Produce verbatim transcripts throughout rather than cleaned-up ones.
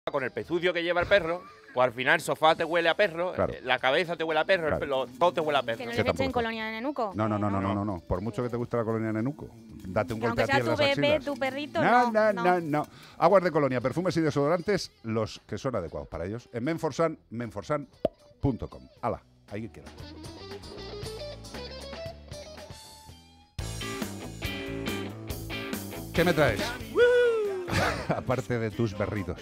con el pezucio que lleva el perro, pues al final el sofá te huele a perro, Claro. la cabeza te huele a perro, Claro. el pelo, todo te huele a perro. Que no Que les echen tampoco. colonia de nenuco. No, no, no, no, no, no, no. Por mucho que te guste la colonia de Nenuco, date un Que golpe aunque a ti sea en tu las bebé, axilas. tu perrito, No, no, no, no. no, no. Aguas de colonia, perfumes y desodorantes, los que son adecuados para ellos. En Menforsan, menforsan punto com. Hala, ahí queda. ¿Qué me traes? Aparte de tus berritos.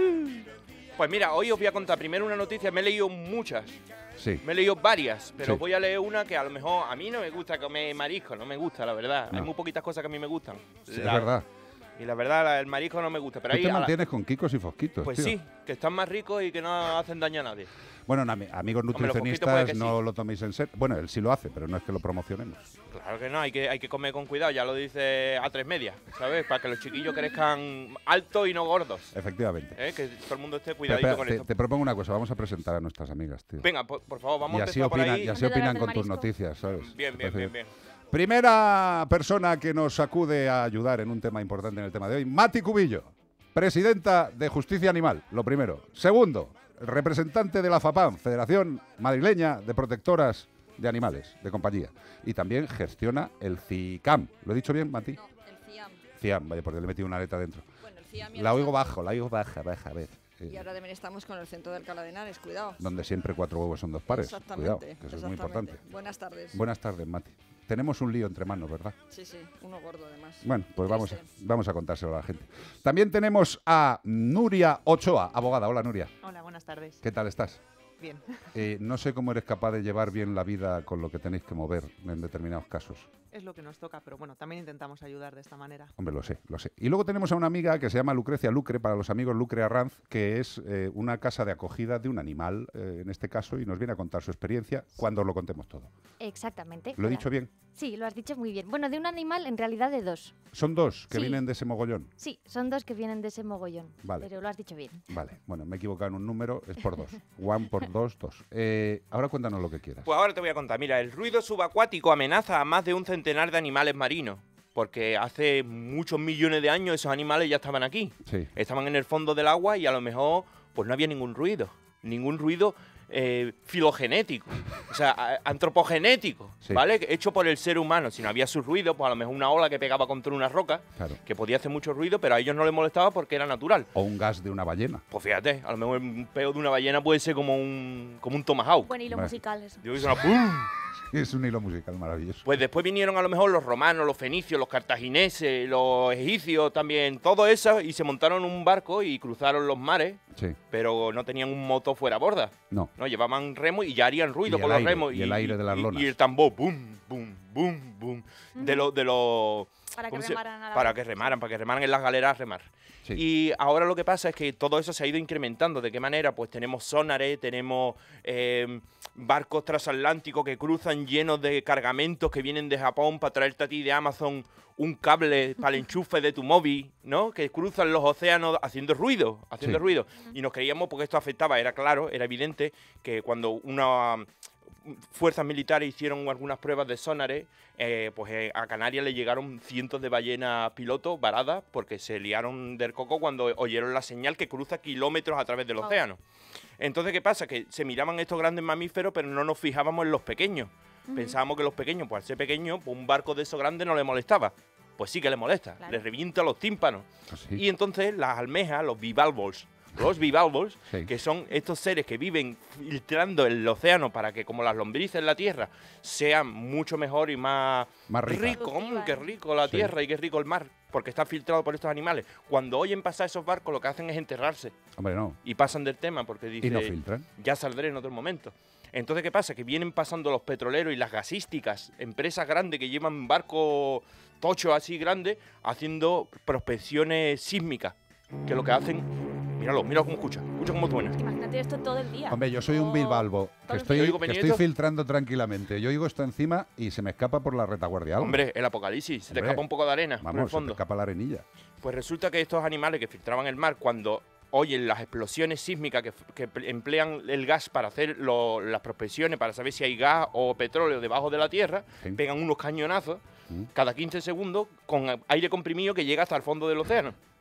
Pues mira, hoy os voy a contar primero una noticia, me he leído muchas, Sí. me he leído varias, pero Sí. voy a leer una que a lo mejor a mí no me gusta comer marisco, no me gusta, la verdad. No. Hay muy poquitas cosas que a mí me gustan. Sí, La- es verdad. Y la verdad, la- el marisco no me gusta. Pero Tú ahí, te a la- mantienes con Kikos y Fosquitos, pues tío. sí, que están más ricos y que no hacen daño a nadie. Bueno, no, ami- amigos los Fosquitos nutricionistas, puede que no lo toméis en serio. Bueno, él sí lo hace, pero no es que lo promocionemos. Claro que no, hay que, hay que comer con cuidado, ya lo dice A tres Media, ¿sabes? Para que los chiquillos crezcan altos y no gordos. Efectivamente. ¿eh? Que todo el mundo esté Pero cuidadito espera, con te, esto. te propongo una cosa, vamos a presentar a nuestras amigas, tío. Venga, por, por favor, vamos y a así empezar por opinan, ahí. y así Antes de opinan hablar con del tus marisco. noticias, ¿sabes? Bien, ¿Te bien, parece bien, bien. Primera persona que nos acude a ayudar en un tema importante en el tema de hoy, Mati Cubillo, presidenta de Justicia Animal, lo primero. Segundo, representante de la FAPAM, Federación Madrileña de Protectoras de Animales, de compañía. Y también gestiona el CICAM. ¿Lo he dicho bien, Mati? No, el CIAM. CIAM, vaya, porque le he metido una letra dentro. Bueno, el CIAM y La ahora oigo estamos- bajo, la oigo baja, baja, a ver. eh, Y ahora también estamos con el centro de Alcalá de Henares, cuidado. donde siempre cuatro huevos son dos pares. Exactamente. Cuidado, que eso es muy exactamente. importante. Buenas tardes. Buenas tardes, Mati. Tenemos un lío entre manos, ¿verdad? Sí, sí, uno gordo además. Bueno, pues vamos a, Triste. vamos a contárselo a la gente. También tenemos a Nuria Ochoa, abogada. Hola, Nuria. Hola, buenas tardes. ¿Qué tal estás? Bien. Eh, no sé cómo eres capaz de llevar bien la vida con lo que tenéis que mover en determinados casos. Es lo que nos toca, pero bueno, también intentamos ayudar de esta manera. Hombre, lo sé, lo sé. Y luego tenemos a una amiga que se llama Lucrecia Lucre, para los amigos Lucre Arranz, que es eh, una casa de acogida de un animal, eh, en este caso, y nos viene a contar su experiencia cuando os lo contemos todo. Exactamente. ¿Lo he Hola. dicho bien? Sí, lo has dicho muy bien. Bueno, de un animal, en realidad de dos. Son dos que Sí. vienen de ese mogollón. Sí, son dos que vienen de ese mogollón. Vale. Pero lo has dicho bien. Vale, bueno, me he equivocado en un número, es por dos. One por dos, dos. Eh, ahora cuéntanos lo que quieras. Pues ahora te voy a contar. Mira, el ruido subacuático amenaza a más de un centenar de animales marinos. Porque hace muchos millones de años esos animales ya estaban aquí. Sí. Estaban en el fondo del agua y a lo mejor pues no había ningún ruido. Ningún ruido eh, filogenético. O sea, a- antropogenético, Sí. ¿vale? Hecho por el ser humano. Si no había su ruido, pues a lo mejor una ola que pegaba contra una roca, Claro. que podía hacer mucho ruido, pero a ellos no les molestaba porque era natural. O un gas de una ballena. Pues fíjate, a lo mejor un peo de una ballena puede ser como un, como un tomahawk. Buen hilo Vale. musical eso. Yo hice una ¡pum! Es un hilo musical maravilloso. Pues después vinieron a lo mejor los romanos, los fenicios, los cartagineses, los egipcios también, todo eso, y se montaron en un barco y cruzaron los mares, Sí. pero no tenían un motor fuera borda. No. No, llevaban remos y ya harían ruido Y con el los aire, remos. y el aire de las y- lonas. Y el tambor, boom, boom, boom, boom. De los... De los Para que ¿cómo se- remaran a la Para vez. que remaran, para que remaran en las galeras a remar. Sí. Y ahora lo que pasa es que todo eso se ha ido incrementando. ¿De qué manera? Pues tenemos sonares, tenemos eh, barcos transatlánticos que cruzan llenos de cargamentos que vienen de Japón para traerte a ti de Amazon un cable para el enchufe de tu móvil, ¿no? Que cruzan los océanos haciendo ruido, haciendo Sí. ruido. Y nos creíamos porque esto afectaba, era claro, era evidente que cuando una fuerzas militares hicieron algunas pruebas de sonares, eh, pues eh, a Canarias le llegaron cientos de ballenas pilotos varadas porque se liaron del coco cuando oyeron la señal que cruza kilómetros a través del Wow. océano. Entonces, ¿qué pasa? Que se miraban estos grandes mamíferos, pero no nos fijábamos en los pequeños. Pensábamos que los pequeños, pues al ser pequeños, pues un barco de esos grandes no le molestaba. Pues sí que le molesta, Claro. le revienta los tímpanos. Así. Y entonces las almejas, los bivalvos, los bivalvos, Sí. que son estos seres que viven filtrando el océano para que, como las lombrices en la tierra, sean mucho mejor y más, Más rica. rico. ¡Mm, Productiva, qué ¿eh? rico la Sí. tierra y qué rico el mar! Porque está filtrado por estos animales. Cuando oyen pasar esos barcos, lo que hacen es enterrarse Hombre, no. y pasan del tema porque Y dicen, no filtran. ya saldré en otro momento. Entonces, ¿qué pasa? Que vienen pasando los petroleros y las gasísticas, empresas grandes que llevan barcos tochos así grandes, haciendo prospecciones sísmicas, que lo que hacen... Míralo, míralo cómo escucha, escucha cómo suena. Imagínate esto todo el día. Hombre, yo soy un Oh, bilbalbo, que todo el estoy, Yo digo, que Benito. estoy filtrando tranquilamente. Yo oigo esto encima y se me escapa por la retaguardia algo. Hombre, el apocalipsis, se te Hombre, escapa un poco de arena por el Vamos, se te fondo. escapa la arenilla. Pues resulta que estos animales que filtraban el mar, cuando oyen las explosiones sísmicas que, que emplean el gas para hacer lo- las prospecciones, para saber si hay gas o petróleo debajo de la tierra, Sí. pegan unos cañonazos Mm. cada quince segundos con aire comprimido que llega hasta el fondo del océano.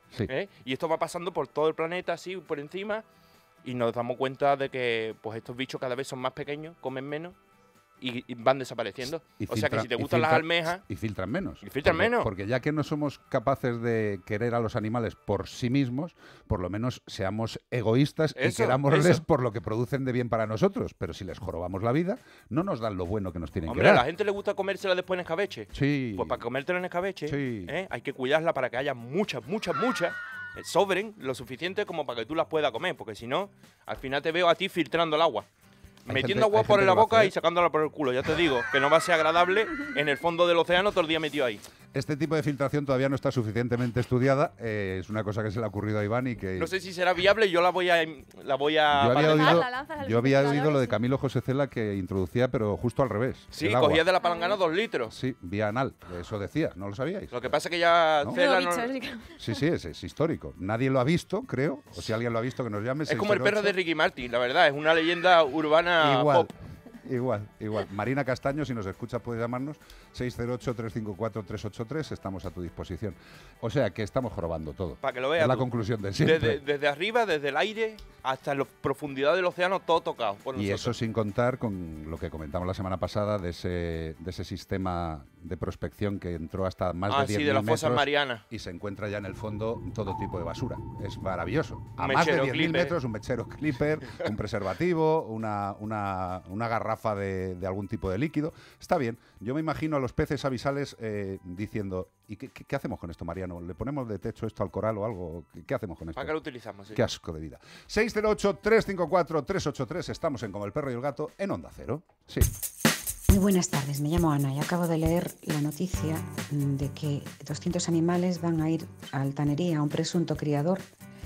Sí. ¿eh? Y esto va pasando por todo el planeta, así, por encima, y nos damos cuenta de que pues estos bichos cada vez son más pequeños, comen menos, y, y van desapareciendo. Y o sea que filtra- si te y gustan las filtra- almejas... Y filtran menos. Y filtran porque, menos. Porque ya que no somos capaces de querer a los animales por sí mismos, por lo menos seamos egoístas y Eso, querámosles eso. por lo que producen de bien para nosotros. Pero si les jorobamos la vida, no nos dan lo bueno que nos tienen Hombre, que a dar. la gente le gusta comérsela después en escabeche. Sí. Pues para comértela en escabeche, Sí. ¿eh? hay que cuidarla para que haya muchas, muchas, muchas, eh, sobren lo suficiente como para que tú las puedas comer, porque si no, al final te veo a ti filtrando el agua. Hay Metiendo gente- agua hay por gente la que lo boca hace, ¿eh? y sacándola por el culo. Ya te digo, que no va a ser agradable en el fondo del océano todo el día metido ahí. Este tipo de filtración todavía no está suficientemente estudiada. eh, es una cosa que se le ha ocurrido a Iván y que... No sé si será viable, yo la voy a... La voy a Yo había patentar. oído, la lanzas al yo había ventilador, oído lo de sí. Camilo José Cela que introducía, pero justo al revés. Sí, el agua. cogía de la palangana dos litros. Sí, vía anal. Eso decía, ¿no lo sabíais? Lo que pasa es que ya ¿No? Cela Nuevo no- bicho, Sí, sí, es, es histórico. Nadie lo ha visto, creo. O si alguien lo ha visto, que nos llame. es como el perro de seiscientos ocho. Ricky Martin, la verdad, es una leyenda urbana Igual, pop. igual, igual. Marina Castaño, si nos escucha, puede llamarnos. seis cero ocho, tres cinco cuatro, tres ocho tres. Estamos a tu disposición. O sea, que estamos jorobando todo. Para que lo Es veas la tú. conclusión de siempre. Desde, desde arriba, desde el aire, hasta la profundidad del océano, todo tocado por Y nosotros. eso sin contar con lo que comentamos la semana pasada de ese, de ese sistema de prospección que entró hasta más ah, de sí, diez de mil las fosas metros marianas. y se encuentra ya en el fondo todo tipo de basura. Es maravilloso. A Un más de mechero diez mil clipper. metros, un mechero clipper, un preservativo, una, una, una garrafa de, de algún tipo de líquido. Está bien. Yo me imagino a los peces avisales eh, diciendo, ¿y qué, qué, qué hacemos con esto, Mariano? ¿Le ponemos de techo esto al coral o algo? ¿Qué, qué hacemos con esto? ¿Para qué lo utilizamos? Sí. Qué asco de vida. seis cero ocho, tres cinco cuatro, tres ocho tres. Estamos en Como el perro y el gato en Onda Cero. Sí. Muy buenas tardes, me llamo Ana y acabo de leer la noticia mm, de que doscientos animales van a ir a Altanería, a un presunto criador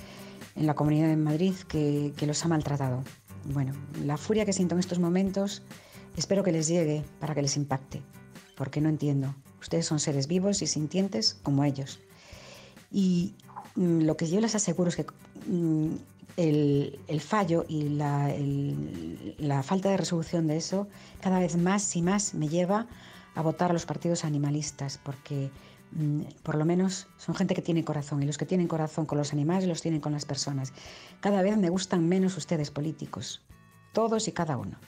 en la Comunidad de Madrid que, que los ha maltratado. Bueno, la furia que siento en estos momentos espero que les llegue para que les impacte, porque no entiendo. Ustedes son seres vivos y sintientes como ellos. Y mm, lo que yo les aseguro es que mm, el, el fallo y la, el- la falta de resolución de eso cada vez más y más me lleva a votar a los partidos animalistas, porque mm, por lo menos son gente que tiene corazón, y los que tienen corazón con los animales los tienen con las personas. Cada vez me gustan menos ustedes políticos, todos y cada uno.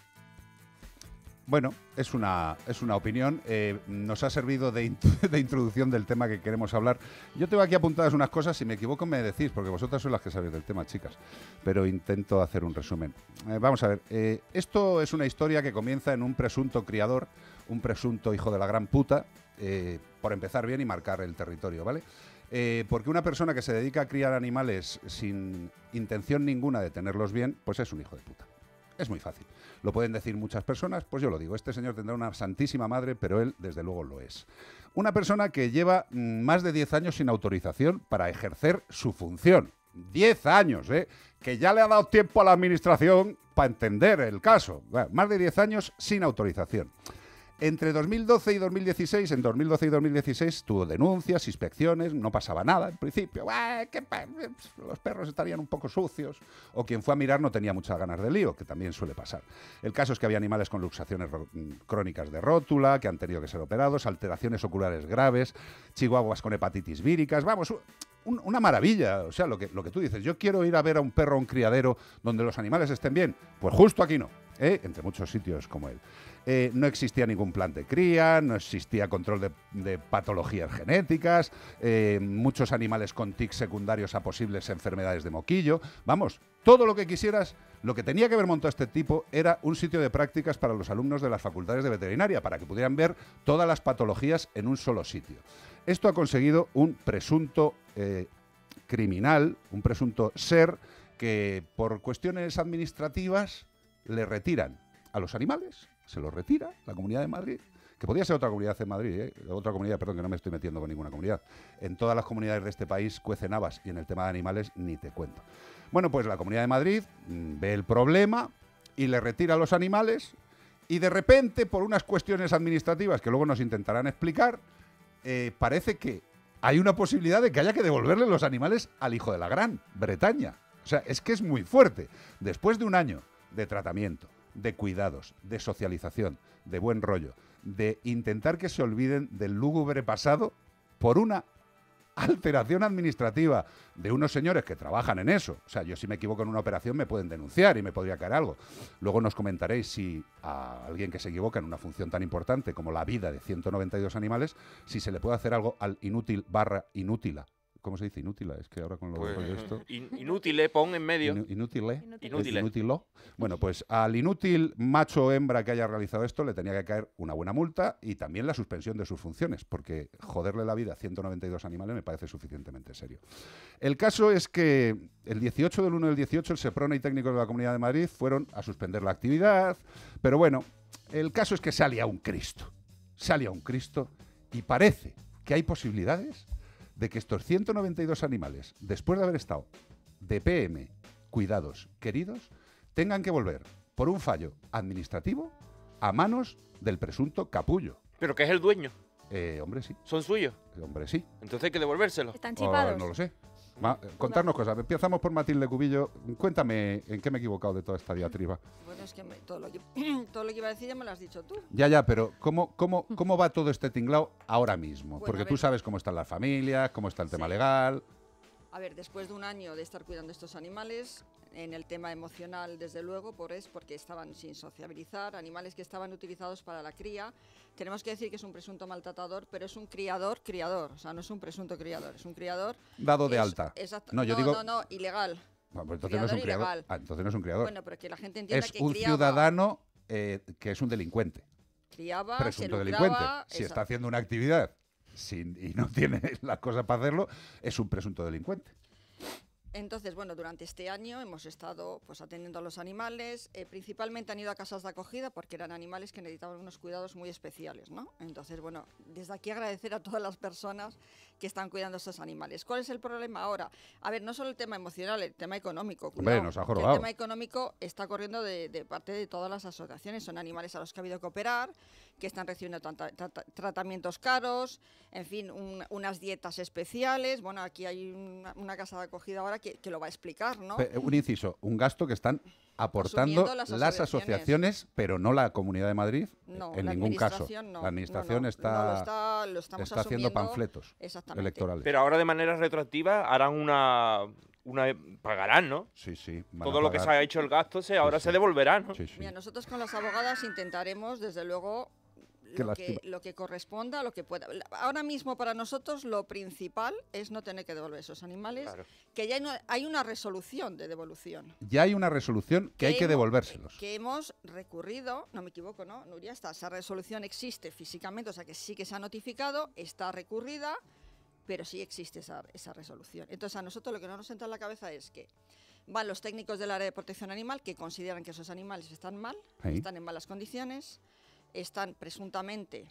Bueno, es una, es una opinión. Eh, nos ha servido de, int- de introducción del tema que queremos hablar. Yo tengo aquí apuntadas unas cosas, si me equivoco me decís, porque vosotras sois las que sabéis del tema, chicas. Pero intento hacer un resumen. Eh, vamos a ver, eh, esto es una historia que comienza en un presunto criador, un presunto hijo de la gran puta, eh, por empezar bien y marcar el territorio, ¿vale? Eh, porque una persona que se dedica a criar animales sin intención ninguna de tenerlos bien, pues es un hijo de puta. Es muy fácil. Lo pueden decir muchas personas, pues yo lo digo. Este señor tendrá una santísima madre, pero él, desde luego, lo es. Una persona que lleva mm, más de diez años sin autorización para ejercer su función. diez años, ¿eh? Que ya le ha dado tiempo a la administración para entender el caso. Bueno, más de diez años sin autorización. Entre dos mil doce y dos mil dieciséis, en dos mil doce y dos mil dieciséis tuvo denuncias, inspecciones, no pasaba nada en principio. "Buah, qué pa- los perros estarían un poco sucios", o quien fue a mirar no tenía muchas ganas de lío, que también suele pasar. El caso es que había animales con luxaciones ro- crónicas de rótula, que han tenido que ser operados, alteraciones oculares graves, chihuahuas con hepatitis víricas, vamos, un- una maravilla. O sea, lo que, lo que tú dices, yo quiero ir a ver a un perro a un criadero donde los animales estén bien, pues justo aquí no, ¿eh? Entre muchos sitios como él. Eh, no existía ningún plan de cría, no existía control de, de patologías genéticas, eh, muchos animales con tics secundarios a posibles enfermedades de moquillo. Vamos, todo lo que quisieras. Lo que tenía que haber montado este tipo era un sitio de prácticas para los alumnos de las facultades de veterinaria, para que pudieran ver todas las patologías en un solo sitio. Esto ha conseguido un presunto eh, criminal, un presunto ser que por cuestiones administrativas le retiran a los animales, se los retira la Comunidad de Madrid, que podría ser otra comunidad en Madrid, ¿eh? otra comunidad, perdón, que no me estoy metiendo con ninguna comunidad. En todas las comunidades de este país cuecen habas y en el tema de animales ni te cuento. Bueno, pues la Comunidad de Madrid mm, ve el problema y le retira a los animales y de repente, por unas cuestiones administrativas que luego nos intentarán explicar, eh, parece que hay una posibilidad de que haya que devolverle los animales al hijo de la Gran Bretaña. O sea, es que es muy fuerte. Después de un año de tratamiento, de cuidados, de socialización, de buen rollo, de intentar que se olviden del lúgubre pasado, por una alteración administrativa de unos señores que trabajan en eso. O sea, yo si me equivoco en una operación me pueden denunciar y me podría caer algo. Luego nos comentaréis si a alguien que se equivoca en una función tan importante como la vida de ciento noventa y dos animales, si se le puede hacer algo al inútil barra inútila. ¿Cómo se dice? Inútila, es que ahora con lo Pues, de esto... in- inútil, eh, pon en medio. Inu- Inútile. Inútile. Inútilo. Bueno, pues al inútil macho o hembra que haya realizado esto le tenía que caer una buena multa y también la suspensión de sus funciones, porque joderle la vida a ciento noventa y dos animales me parece suficientemente serio. El caso es que el dieciocho del uno del dieciocho el Seprona y técnicos de la Comunidad de Madrid fueron a suspender la actividad, pero bueno, el caso es que se ha liado un Cristo. Se ha liado un Cristo y parece que hay posibilidades de que estos ciento noventa y dos animales, después de haber estado de P M, cuidados, queridos, tengan que volver por un fallo administrativo a manos del presunto capullo. Pero que es el dueño. Eh, hombre, sí. Son suyos. Hombre, sí. Entonces hay que devolvérselos. Están Oh, chipados. no lo sé. Ma- eh, contarnos cosas. Empezamos por Matilde Cubillo. Cuéntame en qué me he equivocado de toda esta diatriba. Bueno, es que me- todo, lo que todo lo que iba a decir ya me lo has dicho tú. Ya, ya, pero ¿cómo, cómo, cómo va todo este tinglao ahora mismo? Bueno, Porque a tú ver. sabes cómo están las familias, cómo está el tema Sí. legal. A ver, después de un año de estar cuidando estos animales, en el tema emocional, desde luego, por es porque estaban sin sociabilizar, animales que estaban utilizados para la cría. Tenemos que decir que es un presunto maltratador, pero es un criador, criador. O sea, no es un presunto criador, es un criador. Dado de es- alta. exacto- No, yo no, digo- no, no, ilegal. Bueno, pues entonces no es un Criador criador. ilegal. Ah, entonces no es un criador. Bueno, pero que la gente entienda es que un criaba, ciudadano eh, que es un delincuente. criaba, Presunto se delincuente. lucraba, Si está exacto. haciendo una actividad sin, y no tiene las cosas para hacerlo, es un presunto delincuente. Entonces, bueno, durante este año hemos estado pues atendiendo a los animales, eh, principalmente han ido a casas de acogida porque eran animales que necesitaban unos cuidados muy especiales, ¿no? Entonces, bueno, desde aquí agradecer a todas las personas que están cuidando a estos animales. ¿Cuál es el problema ahora? A ver, no solo el tema emocional, el tema económico. Hombre, cuidado, nos ha que jorobado. el tema económico está corriendo de, de parte de todas las asociaciones. Son animales a los que ha habido que operar, que están recibiendo tanta- trata- tratamientos caros, en fin, un- unas dietas especiales. Bueno, aquí hay una, una casa de acogida ahora que, que lo va a explicar, ¿no? Pe- Un inciso, un gasto que están aportando Asumiendo las las asociaciones. asociaciones, pero no la Comunidad de Madrid No, en la ningún caso. administración no, la administración no, no, está, no, lo está- lo estamos está haciendo asumiendo panfletos exactamente. electorales. Pero ahora de manera retroactiva harán una... una pagarán, ¿no? sí, sí. van a Todo lo que se pagar. ha hecho el gasto se, ahora Sí, se sí. devolverá, ¿no? Sí, sí. Mira, nosotros con las abogadas intentaremos, desde luego, Qué lo que, lástima. lo que corresponda, lo que pueda. La- Ahora mismo para nosotros lo principal es no tener que devolver esos animales, Claro. que ya hay una, hay una resolución de devolución. Ya hay una resolución que hay que hemos- devolvérselos. Que hemos recurrido, no me equivoco, ¿no? Nuria, está, esa resolución existe físicamente, o sea que sí que se ha notificado, está recurrida, pero sí existe esa, esa resolución. Entonces a nosotros lo que no nos entra en la cabeza es que van los técnicos del área de protección animal que consideran que esos animales están mal, Ahí. están en malas condiciones, están presuntamente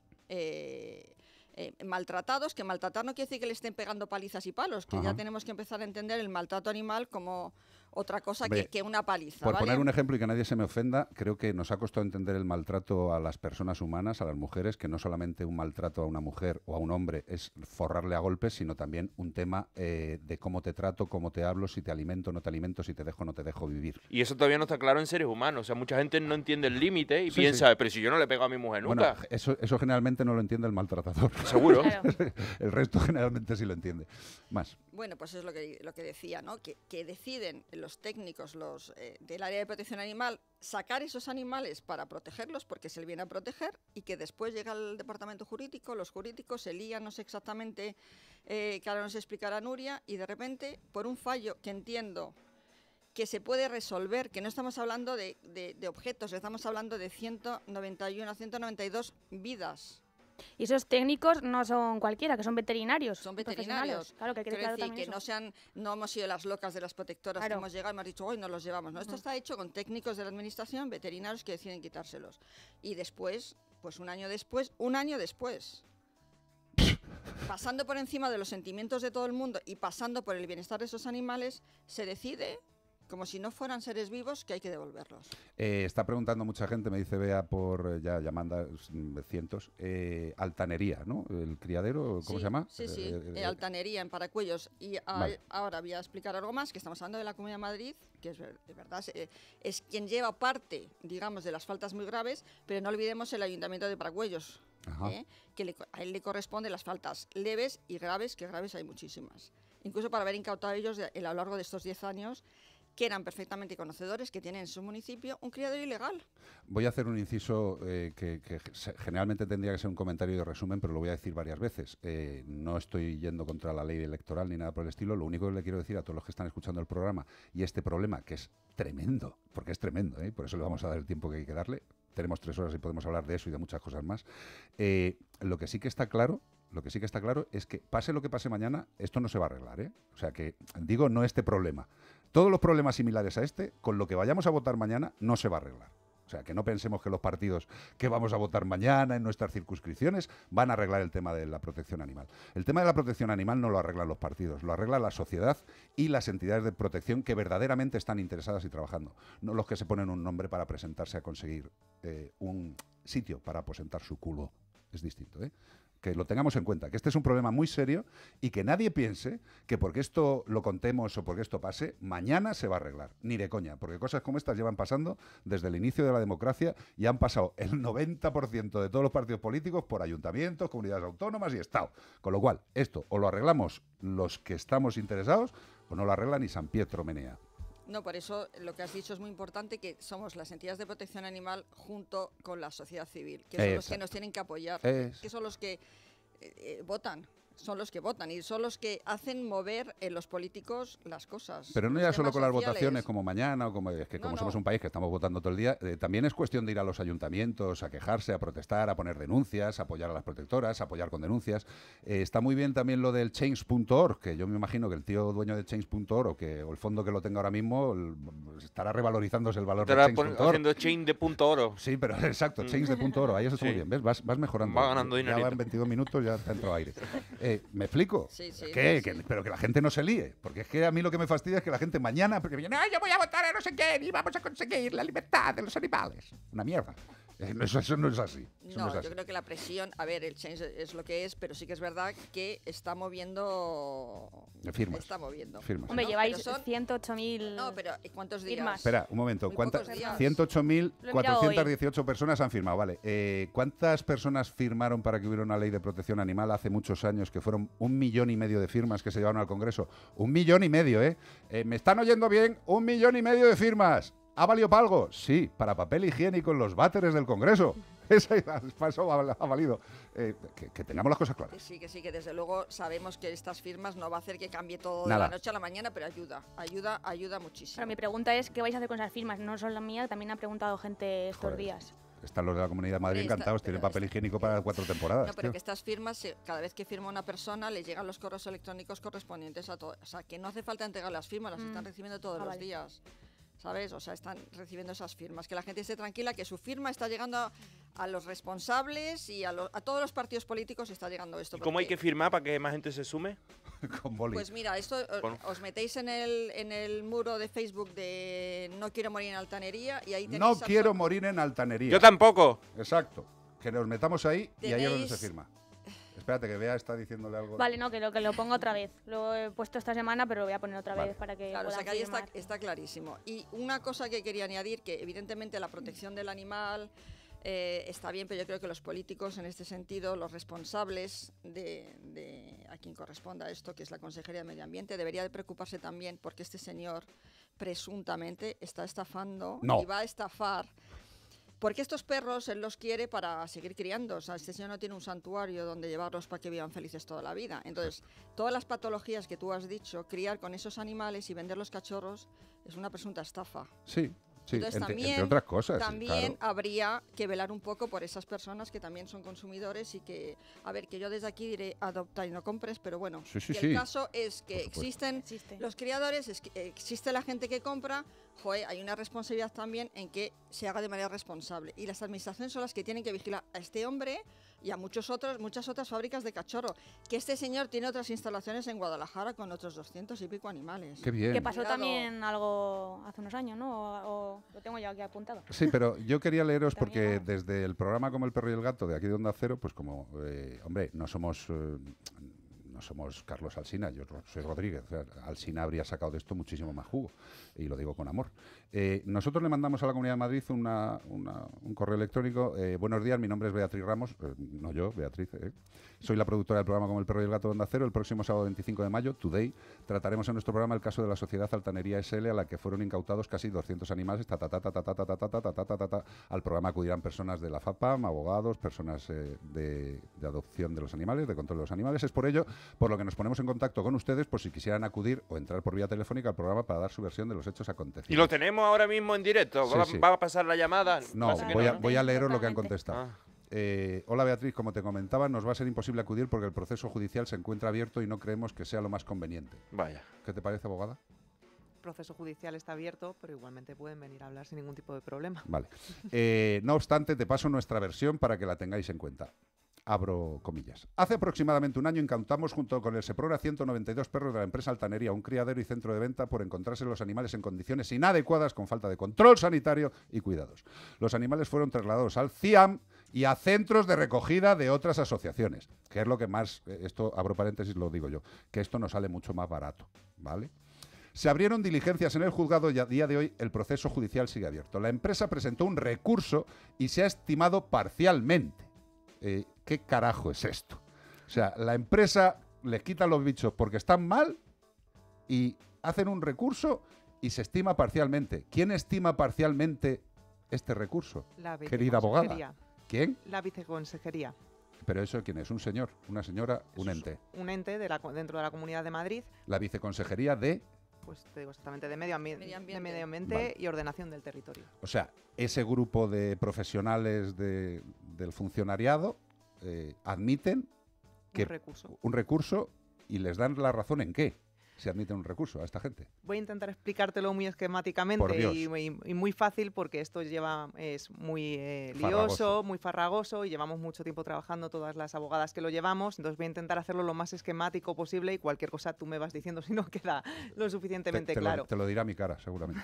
eh, eh, maltratados, que maltratar no quiere decir que le estén pegando palizas y palos, que Ajá. ya tenemos que empezar a entender el maltrato animal como otra cosa Hombre, que, que una paliza. Por ¿vale? poner un ejemplo y que nadie se me ofenda, creo que nos ha costado entender el maltrato a las personas humanas, a las mujeres, que no solamente un maltrato a una mujer o a un hombre es forrarle a golpes, sino también un tema eh, de cómo te trato, cómo te hablo, si te alimento o no te alimento, si te dejo o no te dejo vivir. Y eso todavía no está claro en seres humanos. O sea, mucha gente no entiende el límite y Sí, piensa, pero si yo no le pego a mi mujer Bueno, nunca. eso, eso generalmente no lo entiende el maltratador. Seguro. Claro. El resto generalmente sí lo entiende. Más. Bueno, pues es lo que, lo que decía, ¿no? Que, que deciden los técnicos los, eh, del área de protección animal sacar esos animales para protegerlos porque se le viene a proteger y que después llega el departamento jurídico, los jurídicos se lían, no sé exactamente, eh, que ahora nos explicará Nuria, y de repente, por un fallo que entiendo que se puede resolver, que no estamos hablando de, de- de objetos, estamos hablando de ciento noventa y uno a ciento noventa y dos vidas. Y esos técnicos no son cualquiera, que son veterinarios. Son profesionales. veterinarios. Claro, que hay que Quiero declarar decir también que eso. no sean, no hemos sido las locas de las protectoras Claro. que hemos llegado y hemos dicho, hoy nos los llevamos. ¿no? Esto está hecho con técnicos de la administración, veterinarios que deciden quitárselos. Y después, pues un año después, un año después, pasando por encima de los sentimientos de todo el mundo y pasando por el bienestar de esos animales, se decide como si no fueran seres vivos que hay que devolverlos. Eh, está preguntando mucha gente, me dice Bea por, eh, ya llamando cientos, eh, altanería, ¿no? El criadero, ¿cómo Sí, se llama? Sí, sí, Eh, eh, eh, altanería en Paracuellos. Y a- Vale. ahora voy a explicar algo más, que estamos hablando de la Comunidad de Madrid, que es ver- de verdad eh, es quien lleva parte, digamos, de las faltas muy graves, pero no olvidemos el Ayuntamiento de Paracuellos, Ajá. ¿eh? que le co- a él le corresponden las faltas leves y graves, que graves hay muchísimas. Incluso para haber incautado ellos de- a lo largo de estos diez años, que eran perfectamente conocedores, que tienen en su municipio un criadero ilegal. Voy a hacer un inciso eh, que, que se- generalmente tendría que ser un comentario de resumen, pero lo voy a decir varias veces. Eh, no estoy yendo contra la ley electoral ni nada por el estilo. Lo único que le quiero decir a todos los que están escuchando el programa y este problema, que es tremendo, porque es tremendo, ¿eh? Por eso le vamos a dar el tiempo que hay que darle. Tenemos tres horas y podemos hablar de eso y de muchas cosas más. Eh, lo que sí que está claro, lo que sí que está claro es que pase lo que pase mañana, esto no se va a arreglar, ¿eh? O sea que, digo, no este problema. Todos los problemas similares a este, con lo que vayamos a votar mañana, no se va a arreglar. O sea, que no pensemos que los partidos que vamos a votar mañana en nuestras circunscripciones van a arreglar el tema de la protección animal. El tema de la protección animal no lo arreglan los partidos, lo arregla la sociedad y las entidades de protección que verdaderamente están interesadas y trabajando. No los que se ponen un nombre para presentarse a conseguir eh, un sitio para aposentar su culo. Es distinto, ¿eh? Que lo tengamos en cuenta, que este es un problema muy serio y que nadie piense que porque esto lo contemos o porque esto pase, mañana se va a arreglar. Ni de coña, porque cosas como estas llevan pasando desde el inicio de la democracia y han pasado el noventa por ciento de todos los partidos políticos por ayuntamientos, comunidades autónomas y Estado. Con lo cual, esto o lo arreglamos los que estamos interesados o no lo arregla ni San Pietro Menea. No, por eso lo que has dicho es muy importante, que somos las entidades de protección animal junto con la sociedad civil, que son los que Exacto. nos tienen que apoyar, Es- que son los que eh, eh, votan, son los que votan y son los que hacen mover en los políticos las cosas. Pero no los ya solo temas con las sociales. votaciones como mañana o como es que No, como no. somos un país que estamos votando todo el día, eh, también es cuestión de ir a los ayuntamientos a quejarse, a protestar, a poner denuncias, a apoyar a las protectoras, a apoyar con denuncias. Eh, está muy bien también lo del change punto org, que yo me imagino que el tío dueño de change punto org o que o el fondo que lo tenga ahora mismo el- estará revalorizándose el valor de Estará change pon- punto org. haciendo chain de punto oro. Sí, pero exacto, change de punto oro, ahí eso está muy Sí. bien, ¿ves? Vas, vas mejorando. Va ganando Ya dinerito. van veintidós minutos, ya te ha entrado aire. Eh, ¿Me explico? Sí, sí, ¿Qué? sí, Que- sí. pero que la gente no se líe, porque es que a mí lo que me fastidia es que la gente mañana, porque viene, ¡ay, yo voy a votar a no sé quién y vamos a conseguir la libertad de los animales! Una mierda. Eh, no, Eso, eso no es así. Eso no, No, es así. yo creo que la presión, a ver, el change es lo que es, pero sí que es verdad que está moviendo... Firmas. Está moviendo. Firmas. Hombre, No, lleváis pero son- ciento ocho mil... No, pero ¿cuántos días? Firmas. Espera, un momento. Muy ¿Cuántas? pocos días. ciento ocho mil Lo he mirado cuatrocientas hoy. dieciocho personas han firmado, vale. Eh, ¿Cuántas personas firmaron para que hubiera una ley de protección animal hace muchos años, que fueron un millón y medio de firmas que se llevaron al Congreso? Un millón y medio, ¿eh? Eh, ¿Me están oyendo bien? Un millón y medio de firmas. ¿Ha valido para algo? Sí, para papel higiénico en los váteres del Congreso. Esa, para eso ha, ha valido. Eh, que, que tengamos las cosas Que claras. sí, que sí, que desde luego sabemos que estas firmas no va a hacer que cambie todo Nada. de la noche a la mañana, pero ayuda, ayuda, ayuda muchísimo. Pero mi pregunta es, ¿qué vais a hacer con esas firmas? No son las mías, también ha preguntado gente estos Joder. días. Están los de la Comunidad de Madrid Hombre, está- encantados, tienen pero papel está- higiénico para cuatro temporadas. No, pero tío. que estas firmas, se- cada vez que firma una persona, le llegan los correos electrónicos correspondientes a todo. O sea, que no hace falta entregar las firmas, las Mm. están recibiendo todos Ah, los vale. días. ¿Sabes? O sea, están recibiendo esas firmas. Que la gente esté tranquila, que su firma está llegando a, a los responsables y a, lo- a todos los partidos políticos está llegando esto. ¿Y cómo hay porque- que firmar para que más gente se sume? Con boli. Pues mira, esto eh, Bueno. os metéis en el, en el muro de Facebook de No quiero morir en altanería y ahí tenéis... No absor- quiero morir en altanería. Yo tampoco. Exacto. Que nos metamos ahí y ahí es donde se Tenéis- firma. Espérate, que Bea está diciéndole algo. Vale, no, que lo, que lo pongo otra vez. Lo he puesto esta semana, pero lo voy a poner otra Vale. vez para que Claro, o sea puedan que ahí está, firmar. está clarísimo. Y una cosa que quería añadir, que evidentemente la protección del animal eh, está bien, pero yo creo que los políticos en este sentido, los responsables de, de a quien corresponda esto, que es la Consejería de Medio Ambiente, debería de preocuparse también porque este señor presuntamente está estafando No. y va a estafar. Porque estos perros él los quiere para seguir criando. O sea, este señor no tiene un santuario donde llevarlos para que vivan felices toda la vida. Entonces, todas las patologías que tú has dicho, criar con esos animales y vender los cachorros, es una presunta estafa. Sí, sí, Entonces, entre, también- entre otras cosas. También claro. habría que velar un poco por esas personas que también son consumidores y que, a ver, que yo desde aquí diré adopta y no compres, pero bueno, Sí, sí, que sí. el caso es que Por supuesto. existen Existe. los criadores, es que existe la gente que compra, joder, hay una responsabilidad también en que se haga de manera responsable. Y las administraciones son las que tienen que vigilar a este hombre y a muchos otros, muchas otras fábricas de cachorro. Que este señor tiene otras instalaciones en Guadalajara con otros doscientos y pico animales. Qué bien. Que pasó Cuidado. también algo, hace unos años, ¿no? O, o lo tengo ya aquí apuntado. Sí, pero yo quería leeros porque También, desde el programa Como el perro y el gato de aquí de Onda Cero, pues como, eh, hombre, no somos... Eh, no somos Carlos Alsina, yo soy Rodríguez. O sea, Alsina habría sacado de esto muchísimo más jugo, y lo digo con amor. Eh, nosotros le mandamos a la Comunidad de Madrid una, una, un correo electrónico. Eh, buenos días, mi nombre es Beatriz Ramos, eh, no yo, Beatriz. Eh. Soy la productora del programa Como el perro y el gato de Onda Cero. El próximo sábado veinticinco de mayo, Today, trataremos en nuestro programa el caso de la Sociedad Altanería S L, a la que fueron incautados casi doscientos animales. Ta, ta, ta, ta, ta, ta, ta, ta, ta, ta, ta, ta, ta. Al programa acudirán personas de la FAPAM, abogados, personas eh, de, de adopción de los animales, de control de los animales. Es por ello por lo que nos ponemos en contacto con ustedes, por si quisieran acudir o entrar por vía telefónica al programa para dar su versión de los hechos acontecidos. Y lo tenemos ahora mismo en directo. Sí, ¿Va, sí. va a pasar la llamada? No, Parece que voy, no, a, ¿no? voy a leeros lo que han Totalmente. contestado. Ah. Eh, hola Beatriz, como te comentaba, nos va a ser imposible acudir porque el proceso judicial se encuentra abierto y no creemos que sea lo más conveniente. Vaya. ¿Qué te parece, abogada? El proceso judicial está abierto, pero igualmente pueden venir a hablar sin ningún tipo de problema. Vale. Eh, no obstante, te paso nuestra versión para que la tengáis en cuenta. Abro comillas. Hace aproximadamente un año incautamos junto con el Seprona ciento noventa y dos perros de la empresa Altanería, un criadero y centro de venta, por encontrarse los animales en condiciones inadecuadas, con falta de control sanitario y cuidados. Los animales fueron trasladados al C I A M y a centros de recogida de otras asociaciones, que es lo que más, esto abro paréntesis, lo digo yo, que esto nos sale mucho más barato, ¿vale? Se abrieron diligencias en el juzgado y a día de hoy el proceso judicial sigue abierto. La empresa presentó un recurso y se ha estimado parcialmente. Eh, ¿Qué carajo es esto? O sea, la empresa les quita los bichos porque están mal y hacen un recurso y se estima parcialmente. ¿Quién estima parcialmente este recurso? La Querida abogada. viceconsejería. ¿Quién? La viceconsejería. ¿Pero eso quién es? ¿Un señor? ¿Una señora? ¿Un Eso es ente? Un ente de la, dentro de la Comunidad de Madrid, La viceconsejería de... pues te digo exactamente, de medio, ambi- Medio ambiente. de medio ambiente Vale. y ordenación del territorio. O sea, ese grupo de profesionales de- del funcionariado eh, admiten que Un recurso. un recurso y les dan la razón en qué se admiten un recurso a esta gente. Voy a intentar explicártelo muy esquemáticamente Por Dios. y, muy- y muy fácil porque esto lleva es muy eh, Farragoso. lioso, muy farragoso y llevamos mucho tiempo trabajando todas las abogadas que lo llevamos. Entonces voy a intentar hacerlo lo más esquemático posible y cualquier cosa tú me vas diciendo si no queda lo Te, suficientemente te claro. lo, te lo dirá mi cara, seguramente.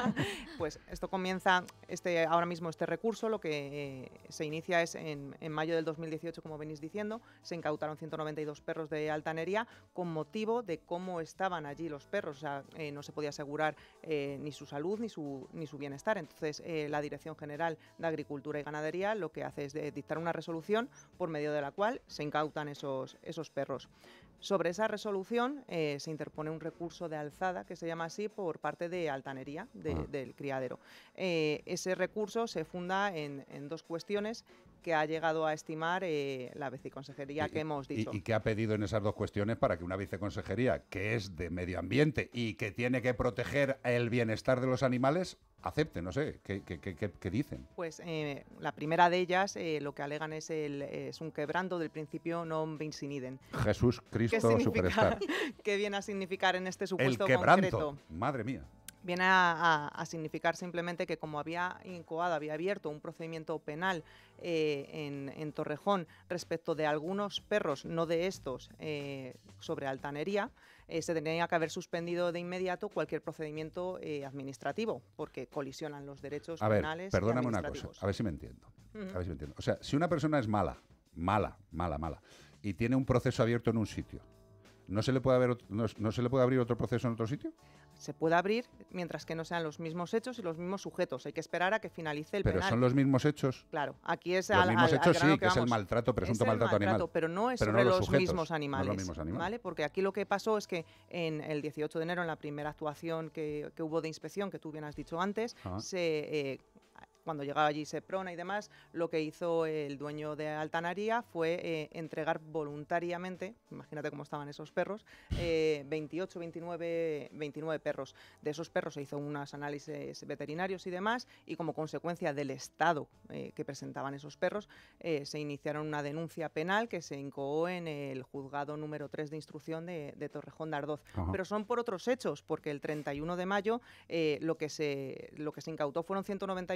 Pues esto comienza, este, ahora mismo este recurso, lo que eh, se inicia es en, en mayo del dos mil dieciocho, como venís diciendo, se incautaron ciento noventa y dos perros de altanería con motivo de cómo estaban allí los perros, o sea, eh, no se podía asegurar eh, ni su salud ni su, ni su bienestar. Entonces, eh, la Dirección General de Agricultura y Ganadería lo que hace es de dictar una resolución por medio de la cual se incautan esos, esos perros. Sobre esa resolución eh, se interpone un recurso de alzada, que se llama así, por parte de Altanería, de- Ah. del criadero. Eh, ese recurso se funda en, en dos cuestiones que ha llegado a estimar eh, la viceconsejería Y- que hemos y- dicho. ¿Y qué ha pedido en esas dos cuestiones para que una viceconsejería que es de medio ambiente y que tiene que proteger el bienestar de los animales acepte? No sé, ¿qué, qué- qué- qué- qué dicen? Pues eh, la primera de ellas eh, lo que alegan es, el, es un quebranto del principio non bis in idem. Jesús ¿Qué Cristo significa? Superstar. ¿Qué viene a significar en este El supuesto quebranto. concreto? Madre mía. Viene a, a- a significar simplemente que como había incoado, había abierto un procedimiento penal eh, en, en Torrejón respecto de algunos perros, no de estos, eh, sobre altanería, eh, se tenía que haber suspendido de inmediato cualquier procedimiento eh, administrativo, porque colisionan los derechos A ver, penales y perdóname una cosa, administrativos. a ver si me entiendo. Ujú. A ver si me entiendo. O sea, si una persona es mala, mala, mala, mala, y tiene un proceso abierto en un sitio, ¿no se le puede, haber, ot- no, no se le puede abrir otro proceso en otro sitio? Se puede abrir mientras que no sean los mismos hechos y los mismos sujetos. Hay que esperar a que finalice el Pero penal. son los mismos hechos. Claro, aquí es Los al, mismos al- al hechos grano sí, que es el vamos. maltrato, presunto Es el maltrato animal. pero no es Pero no sobre los los, sujetos, mismos no los animales, mismos animales. ¿vale? Porque aquí lo que pasó es que en el dieciocho de enero, en la primera actuación que, que hubo de inspección, que tú bien has dicho antes, Ajá. se, eh, cuando llegaba allí Seprona y demás, lo que hizo el dueño de Altanería fue eh, entregar voluntariamente, imagínate cómo estaban esos perros, eh, veintiocho, veintinueve, veintinueve perros. De esos perros se hizo unos análisis veterinarios y demás, y como consecuencia del estado eh, que presentaban esos perros, eh, se iniciaron una denuncia penal que se incoó en el juzgado número tres de instrucción de, de Torrejón de Ardoz. Ajá. Pero son por otros hechos, porque el treinta y uno de mayo eh, lo, que se, lo que se incautó fueron ciento noventa y uno perros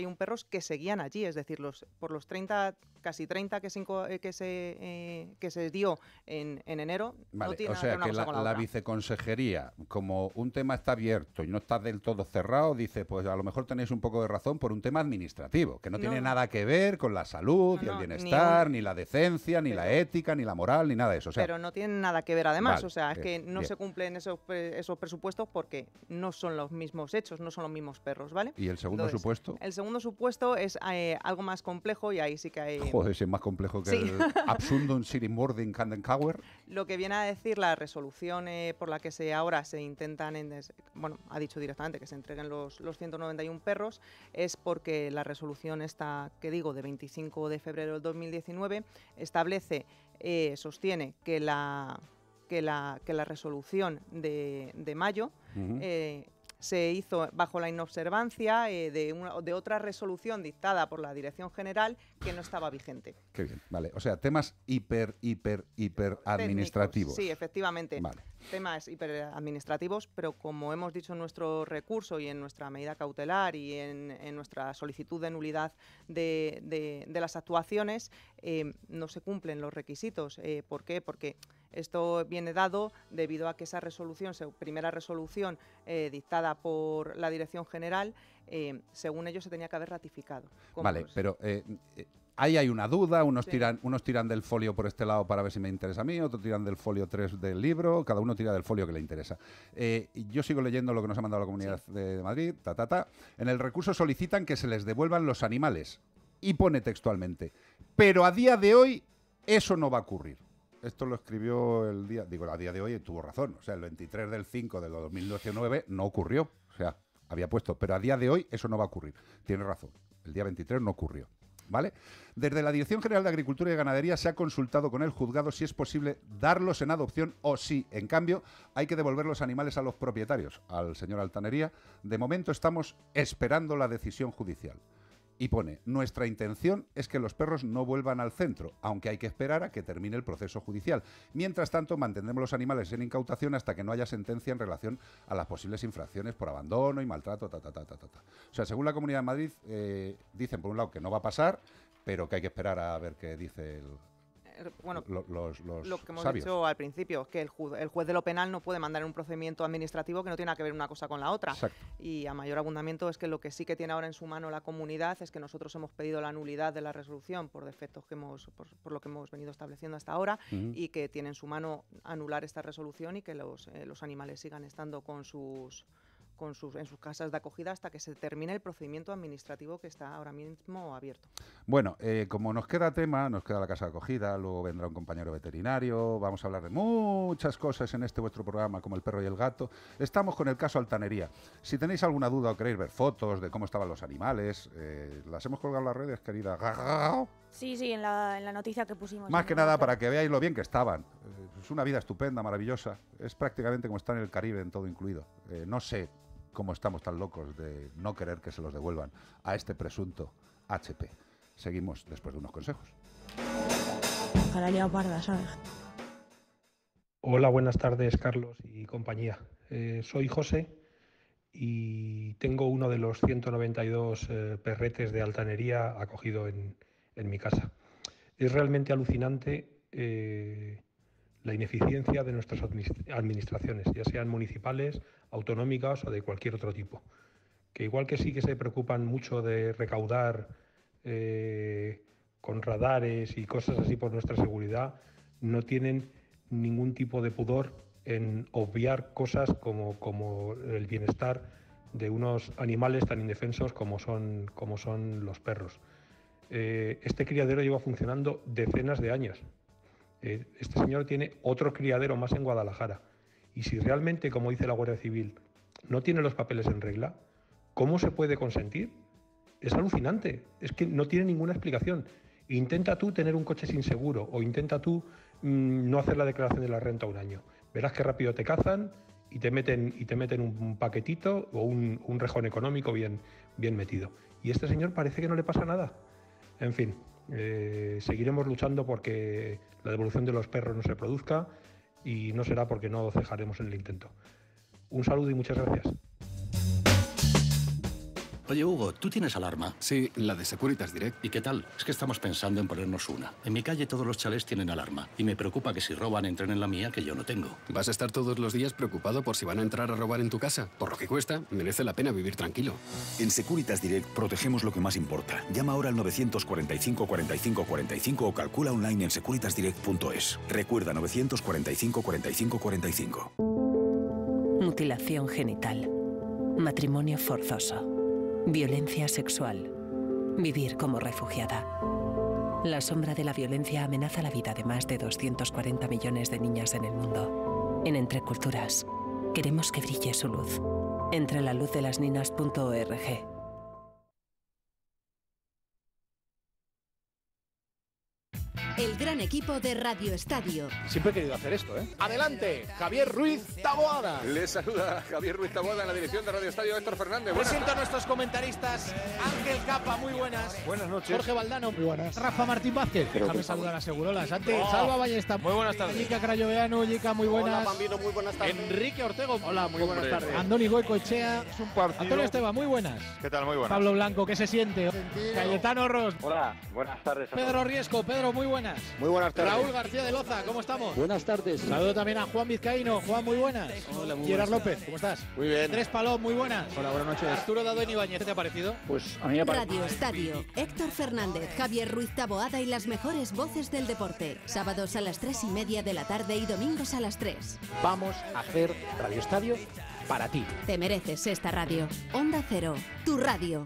perros que seguían allí, es decir, los, por los treinta, casi treinta que se, inco- eh, que se, eh, que se dio en, en enero, Vale, no tiene o nada sea que ver una que cosa la, con la la otra. viceconsejería, como un tema está abierto y no está del todo cerrado, dice, pues a lo mejor tenéis un poco de razón por un tema administrativo, que no, No, tiene no. nada que ver con la salud No, y el no, ni bienestar, un- ni, la decencia, ni la Pero- ética, ni la moral, ni nada de eso. O sea, Pero no tienen nada que ver además, Vale, o sea, es bien, que no bien. se cumplen esos, pre- esos presupuestos porque no son los mismos hechos, no son los mismos perros, ¿vale? ¿y el segundo Entonces, supuesto? El segundo supuesto es eh, algo más complejo y ahí sí que hay... Joder, ese es más complejo que Sí. el Absundum Sirimording Kandenkauer. Lo que viene a decir la resolución eh, por la que se ahora se intentan, en des- bueno, ha dicho directamente que se entreguen los, los ciento noventa y uno perros, es porque la resolución esta, que digo, de veinticinco de febrero del dos mil diecinueve, establece, eh, sostiene que la, que la, que la resolución de, de mayo Ujú. eh, se hizo bajo la inobservancia eh, de, una, de otra resolución dictada por la Dirección General que no estaba vigente. Qué bien, vale. O sea, temas hiper, hiper, hiper administrativos. Técnicos, sí, efectivamente. Vale. Temas hiperadministrativos, pero como hemos dicho en nuestro recurso y en nuestra medida cautelar y en, en nuestra solicitud de nulidad de, de- de las actuaciones, eh, no se cumplen los requisitos. Eh, ¿Por qué? Porque esto viene dado debido a que esa resolución, se- primera resolución eh, dictada por la Dirección General, eh, según ellos se tenía que haber ratificado. Como Vale, los- pero eh, eh, ahí hay una duda, unos, Sí. tiran, unos tiran del folio por este lado para ver si me interesa a mí, otros tiran del folio tres del libro, cada uno tira del folio que le interesa. Eh, y yo sigo leyendo lo que nos ha mandado la Comunidad de Madrid, ta, ta, ta. En el recurso solicitan que se les devuelvan los animales, y pone textualmente, pero a día de hoy eso no va a ocurrir. Esto lo escribió el día, digo, a día de hoy tuvo razón, o sea, el veintitrés del cinco del dos mil diecinueve no ocurrió, o sea, había puesto, pero a día de hoy eso no va a ocurrir. Tiene razón, el día veintitrés no ocurrió. ¿Vale? Desde la Dirección General de Agricultura y Ganadería se ha consultado con el juzgado si es posible darlos en adopción o si, en cambio, hay que devolver los animales a los propietarios, al señor Altanería. De momento estamos esperando la decisión judicial. Y pone, nuestra intención es que los perros no vuelvan al centro, aunque hay que esperar a que termine el proceso judicial. Mientras tanto, mantendremos los animales en incautación hasta que no haya sentencia en relación a las posibles infracciones por abandono y maltrato, ta, ta, ta, ta, ta, ta. O sea, según la Comunidad de Madrid, eh, dicen por un lado que no va a pasar, pero que hay que esperar a ver qué dice el, eh, bueno, lo- los, los lo que hemos sabios. dicho al principio, es que el, ju- el juez de lo penal no puede mandar un procedimiento administrativo que no tiene nada que ver una cosa con la otra. Exacto. Y a mayor abundamiento es que lo que sí que tiene ahora en su mano la comunidad es que nosotros hemos pedido la nulidad de la resolución por defectos que hemos, por, por lo que hemos venido estableciendo hasta ahora, Ujú. y que tiene en su mano anular esta resolución y que los, eh, los animales sigan estando con sus con sus, en sus casas de acogida hasta que se termine el procedimiento administrativo que está ahora mismo abierto. Bueno, eh, como nos queda tema, nos queda la casa de acogida, luego vendrá un compañero veterinario, vamos a hablar de muchas cosas en este vuestro programa, como el perro y el gato. Estamos con el caso Altanería. Si tenéis alguna duda o queréis ver fotos de cómo estaban los animales, eh, las hemos colgado en las redes, querida. Sí, sí, en la, en la noticia que pusimos. Más en que el nada WhatsApp. para que veáis lo bien que estaban. Eh, Es una vida estupenda, maravillosa. Es prácticamente como estar en el Caribe, en todo incluido. Eh, no sé cómo estamos tan locos de no querer que se los devuelvan a este presunto H P. Seguimos después de unos consejos. Para la parda, ¿sabes? Hola, buenas tardes, Carlos y compañía. Eh, soy José y tengo uno de los ciento noventa y dos eh, perretes de Altanería acogido en, en mi casa. Es realmente alucinante eh, la ineficiencia de nuestras administ- administraciones, ya sean municipales, autonómicas o de cualquier otro tipo. Que igual que sí que se preocupan mucho de recaudar eh, con radares y cosas así por nuestra seguridad, no tienen ningún tipo de pudor en obviar cosas como, como el bienestar de unos animales tan indefensos como son, como son los perros. Eh, este criadero lleva funcionando decenas de años. Eh, este señor tiene otro criadero más en Guadalajara. Y si realmente, como dice la Guardia Civil, no tiene los papeles en regla, ¿cómo se puede consentir? Es alucinante, es que no tiene ninguna explicación. Intenta tú tener un coche sin seguro o intenta tú mmm, no hacer la declaración de la renta un año. Verás qué rápido te cazan y te meten, y te meten un paquetito o un, un rejón económico bien, bien metido. Y este señor parece que no le pasa nada. En fin, eh, seguiremos luchando porque la devolución de los perros no se produzca y no será porque no cejaremos en el intento. Un saludo y muchas gracias. Oye, Hugo, ¿tú tienes alarma? Sí, la de Securitas Direct. ¿Y qué tal? Es que estamos pensando en ponernos una. En mi calle todos los chalés tienen alarma. Y me preocupa que si roban entren en la mía, que yo no tengo. ¿Vas a estar todos los días preocupado por si van a entrar a robar en tu casa? Por lo que cuesta, merece la pena vivir tranquilo. En Securitas Direct protegemos lo que más importa. Llama ahora al nueve cuatro cinco, cuarenta y cinco cuarenta y cinco o calcula online en securitas direct punto es. Recuerda nueve cuatro cinco, cuarenta y cinco cuarenta y cinco. Mutilación genital. Matrimonio forzoso. Violencia sexual. Vivir como refugiada. La sombra de la violencia amenaza la vida de más de doscientos cuarenta millones de niñas en el mundo. En Entre Culturas, queremos que brille su luz. Entre la luz de las ninas punto org. El gran equipo de Radio Estadio. Siempre he querido hacer esto, ¿eh? Adelante, Javier Ruiz Taboada. Les saluda Javier Ruiz Taboada en la dirección de Radio Estadio, Héctor Fernández. Presento a nuestros comentaristas. Ángel Capa, muy buenas. Buenas noches. Jorge Valdano, muy buenas. Rafa Martín Vázquez. Pero déjame saludar a Segurolas. Antes, Oh. Salva Ballesta. Muy buenas tardes. Yica Crayoveanu, Yica, muy buenas. Hola, Bambino, muy buenas tardes. Enrique Ortego. Hola, muy buenas Hombre. tardes. Andoni Goico Echea. Es un partido. Antonio Esteban, muy buenas. ¿Qué tal? Muy buenas. Pablo Blanco, ¿qué se siente? Cayetano Ros. Hola, buenas tardes. a Pedro todos. Riesco. Pedro, muy buenas. Muy buenas tardes. Raúl García de Loza, ¿cómo estamos? Buenas tardes. Saludo también a Juan Vizcaíno. Juan, muy buenas. Hola, muy Gerard buenas. López, ¿cómo estás? Muy bien. Tres Palop, muy buenas. Hola, buenas noches. Arturo Dado en Ibáñez, ¿qué te ha parecido? Pues a mí me parece... Radio Estadio. Héctor Fernández, Javier Ruiz Taboada y las mejores voces del deporte. Sábados a las tres y media de la tarde y domingos a las tres. Vamos a hacer Radio Estadio para ti. Te mereces esta radio. Onda Cero, tu radio.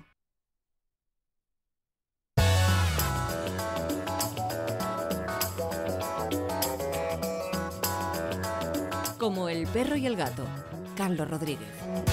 Como el perro y el gato. Carlos Rodríguez.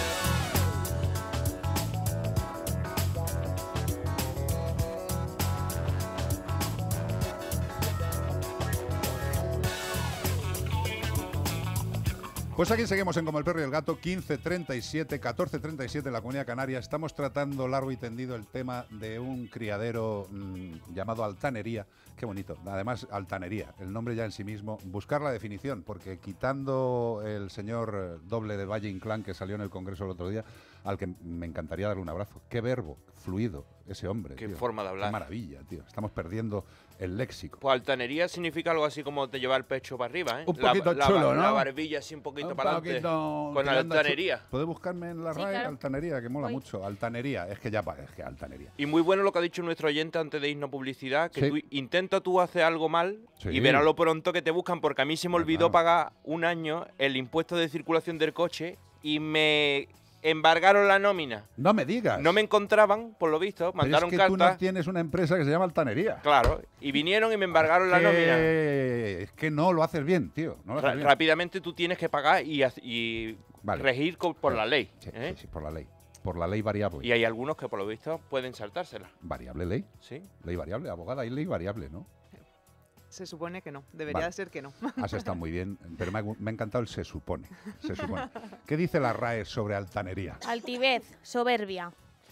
Pues aquí seguimos en Como el perro y el gato, quince treinta y siete, catorce treinta y siete en la Comunidad Canaria. Estamos tratando largo y tendido el tema de un criadero mmm, llamado Altanería. Qué bonito. Además, Altanería, el nombre ya en sí mismo. Buscar la definición, porque quitando el señor doble de Valle Inclán que salió en el Congreso el otro día, al que me encantaría darle un abrazo. Qué verbo, fluido, ese hombre. Qué tío. forma de hablar. Qué maravilla, tío. Estamos perdiendo el léxico. Pues altanería significa algo así como te lleva el pecho para arriba, ¿eh? Un poquito la, chulo, la, ¿no? La barbilla así un poquito Un para adelante. poquito Con tirando a altanería. chu- ¿Puedes buscarme en la Sí, R A E claro. Altanería? Que mola Voy. mucho. Altanería. Es que ya pa- es que altanería. Y muy bueno lo que ha dicho nuestro oyente antes de irnos a publicidad, que Sí. tú intenta tú hacer algo mal Sí. y verás lo pronto que te buscan, porque a mí se me olvidó Claro. pagar un año el impuesto de circulación del coche y me embargaron la nómina. No me digas. No me encontraban, por lo visto, Pero mandaron es que tú no cartas. tienes una empresa que se llama Altanería. Claro, y vinieron y me embargaron la Que- nómina. Es que no lo haces bien, tío. No lo haces Ra- bien. rápidamente tú tienes que pagar y, hac- y Vale. regir co- por la ley. Sí, ¿eh? sí, sí, por la ley. Por la ley variable. Y hay algunos que por lo visto pueden saltársela. ¿Variable ley? Sí. Ley variable, abogada, hay ley variable, ¿no? Se supone que no, debería Vale. de ser que no. Has estado muy bien, pero me ha, gu- me ha encantado el se supone. Se supone. ¿Qué dice la R A E sobre altanería? Altivez, soberbia.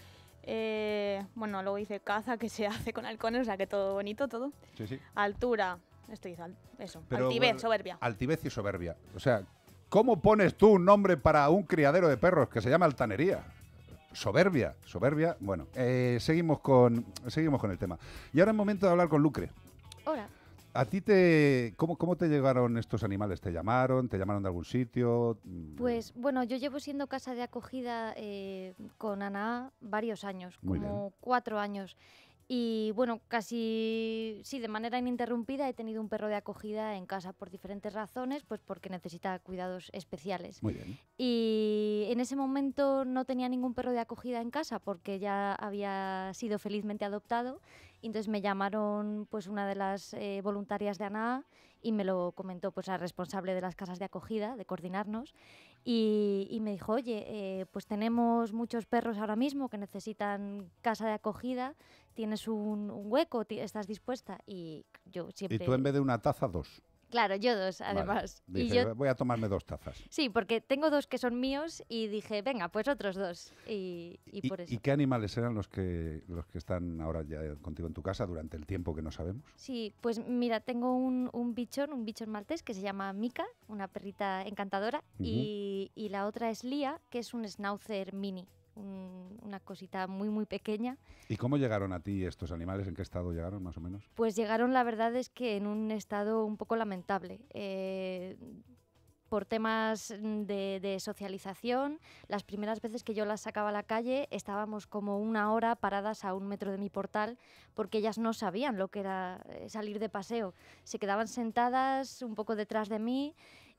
Eh, bueno, luego dice caza que se hace con halcones, o sea que todo bonito, todo. Sí, sí. Altura, esto dice al- eso. Pero, Altivez, bueno, soberbia. Altivez y soberbia. O sea, ¿cómo pones tú un nombre para un criadero de perros que se llama altanería? Soberbia, soberbia. Bueno, eh, seguimos con seguimos con el tema. Y ahora es momento de hablar con Lucre. Hola. ¿A ti te cómo, cómo te llegaron estos animales? ¿Te llamaron? ¿Te llamaron de algún sitio? Pues bueno, yo llevo siendo casa de acogida eh, con Ana varios años, Muy como cuatro años. Y bueno, casi sí, de manera ininterrumpida he tenido un perro de acogida en casa por diferentes razones, pues porque necesita cuidados especiales. Muy bien. Y en ese momento no tenía ningún perro de acogida en casa porque ya había sido felizmente adoptado. Y entonces me llamaron pues una de las eh, voluntarias de ANAA y me lo comentó pues la responsable de las casas de acogida, de coordinarnos. Y, y me dijo, oye, eh, pues tenemos muchos perros ahora mismo que necesitan casa de acogida, tienes un, un hueco, ti- ¿estás dispuesta? Y yo siempre... Y tú en vez de una taza, dos. Claro, yo dos, Vale. además. Y Dije, yo... voy a tomarme dos tazas. Sí, porque tengo dos que son míos y dije, venga, pues otros dos. Y, y ¿Y, por eso. y qué animales eran los que los que están ahora ya contigo en tu casa durante el tiempo que no sabemos? Sí, pues mira, tengo un, un bichón, un bichón maltés que se llama Mika, una perrita encantadora, Ujú. y, y la otra es Lía, que es un schnauzer mini. un- una cosita muy, muy pequeña. ¿Y cómo llegaron a ti estos animales? ¿En qué estado llegaron, más o menos? Pues llegaron, la verdad es que en un estado un poco lamentable. Eh, por temas de, de socialización, las primeras veces que yo las sacaba a la calle estábamos como una hora paradas a un metro de mi portal porque ellas no sabían lo que era eh, salir de paseo. Se quedaban sentadas un poco detrás de mí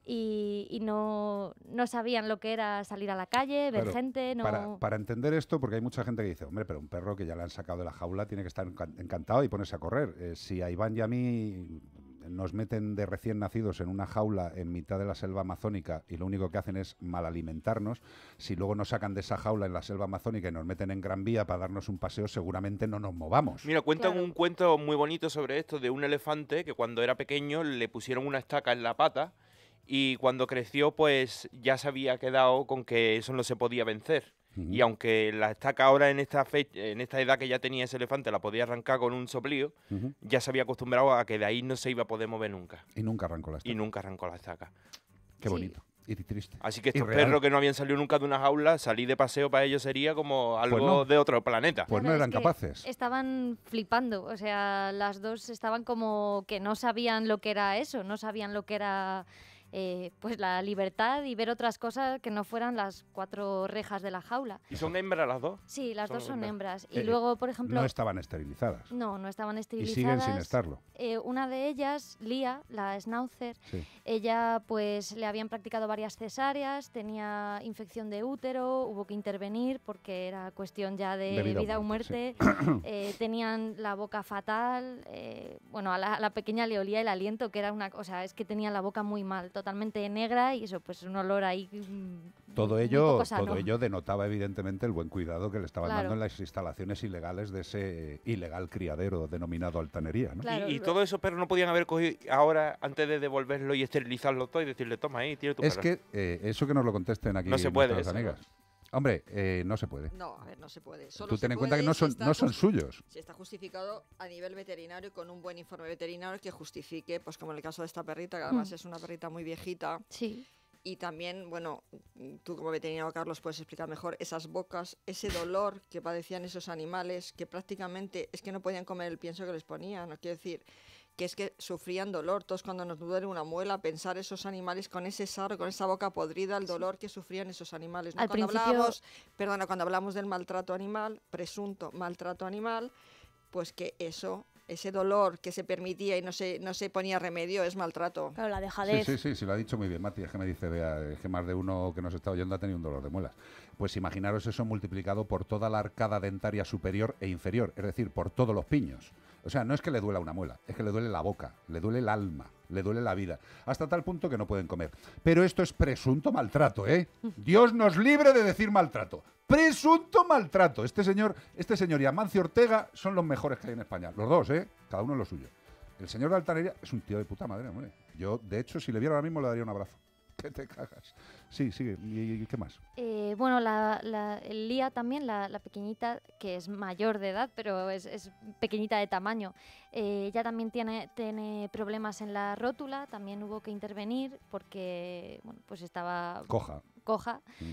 y, y no, no sabían lo que era salir a la calle, ver Claro, gente. No... para, para entender esto, porque hay mucha gente que dice, hombre, pero un perro que ya le han sacado de la jaula tiene que estar encan- encantado y ponerse a correr. Eh, si a Iván y a mí nos meten de recién nacidos en una jaula en mitad de la selva amazónica y lo único que hacen es mal alimentarnos, si luego nos sacan de esa jaula en la selva amazónica y nos meten en Gran Vía para darnos un paseo, seguramente no nos movamos. Mira, cuentan un cuento muy bonito sobre esto de un elefante que cuando era pequeño le pusieron una estaca en la pata y cuando creció pues ya se había quedado con que eso no se podía vencer. Ujú. Y aunque la estaca ahora en esta fe- en esta edad que ya tenía ese elefante la podía arrancar con un soplío, Ujú. ya se había acostumbrado a que de ahí no se iba a poder mover nunca. Y nunca arrancó la estaca. Y nunca arrancó la estaca. Qué bonito. Y triste. Así que Y estos real. perros que no habían salido nunca de una jaula, salir de paseo para ellos sería como algo no. de otro planeta. Pues no Claro, es eran que capaces. Estaban flipando, o sea, las dos estaban como que no sabían lo que era eso, no sabían lo que era eh, pues la libertad y ver otras cosas que no fueran las cuatro rejas de la jaula. ¿Y son hembras las dos? Sí, las Son dos son hembras. hembras. Y Eh, luego, por ejemplo... No estaban esterilizadas. No, no estaban Y esterilizadas. siguen sin estarlo. Eh, una de ellas, Lía, la schnauzer, Sí. ella pues le habían practicado varias cesáreas, tenía infección de útero, hubo que intervenir porque era cuestión ya de, De vida o vida o muerte, muerte. Eh, tenían la boca fatal, eh, bueno, a la, a la pequeña le olía el aliento, que era una cosa, es que tenía la boca muy mal, totalmente negra y eso, pues un olor ahí. mm, Todo muy ello, poco sano. todo ello denotaba evidentemente el buen cuidado que le estaban Claro. dando en las instalaciones ilegales de ese ilegal criadero denominado altanería, ¿no? Claro, y, y lo- todos esos perros no podían haber cogido ahora antes de devolverlo y esterilizarlo todo y decirle, toma ahí, tiene tu Es perro. que eh, eso que nos lo contesten aquí No se puede nuestras eso, ¿no? amigas. Hombre, eh, no se puede. No, a ver, no se puede. Solo Tú se ten en cuenta que puede no si son, está no son justi- suyos. Si está justificado a nivel veterinario y con un buen informe veterinario que justifique, pues como en el caso de esta perrita, que además Mm. es una perrita muy viejita. Sí. Y también, bueno, tú como veterinario, Carlos, puedes explicar mejor esas bocas, ese dolor que padecían esos animales, que prácticamente es que no podían comer el pienso que les ponían. No quiero decir que es que sufrían dolor. Todos cuando nos duele una muela, pensar esos animales con ese sarro, con esa boca podrida, el dolor que sufrían esos animales. ¿no? Al Cuando principio- hablábamos, perdona, cuando hablamos del maltrato animal, presunto maltrato animal, pues que eso, ese dolor que se permitía y no se, no se ponía remedio es maltrato. Claro, la Sí, dejadez. sí, sí, sí, lo ha dicho muy bien Mati, es que me dice, vea, es que más de uno que nos está oyendo ha tenido un dolor de muelas. Pues imaginaros eso multiplicado por toda la arcada dentaria superior e inferior, es decir, por todos los piños. O sea, no es que le duela una muela, es que le duele la boca, le duele el alma, le duele la vida, hasta tal punto que no pueden comer. Pero esto es presunto maltrato, ¿eh? Dios nos libre de decir maltrato. Presunto maltrato. Este señor, este señor y Amancio Ortega son los mejores que hay en España. Los dos, ¿eh? Cada uno lo suyo. El señor de Altanería es un tío de puta madre, hombre. Yo, de hecho, si le viera ahora mismo le daría un abrazo. Que te cagas. Sí, sigue. ¿Y, y qué más? Eh, bueno, la, la, el Lía también, la, la pequeñita, que es mayor de edad, pero es, es pequeñita de tamaño, eh, ella también tiene, tiene problemas en la rótula, también hubo que intervenir porque bueno, pues estaba Coja. coja. Mm.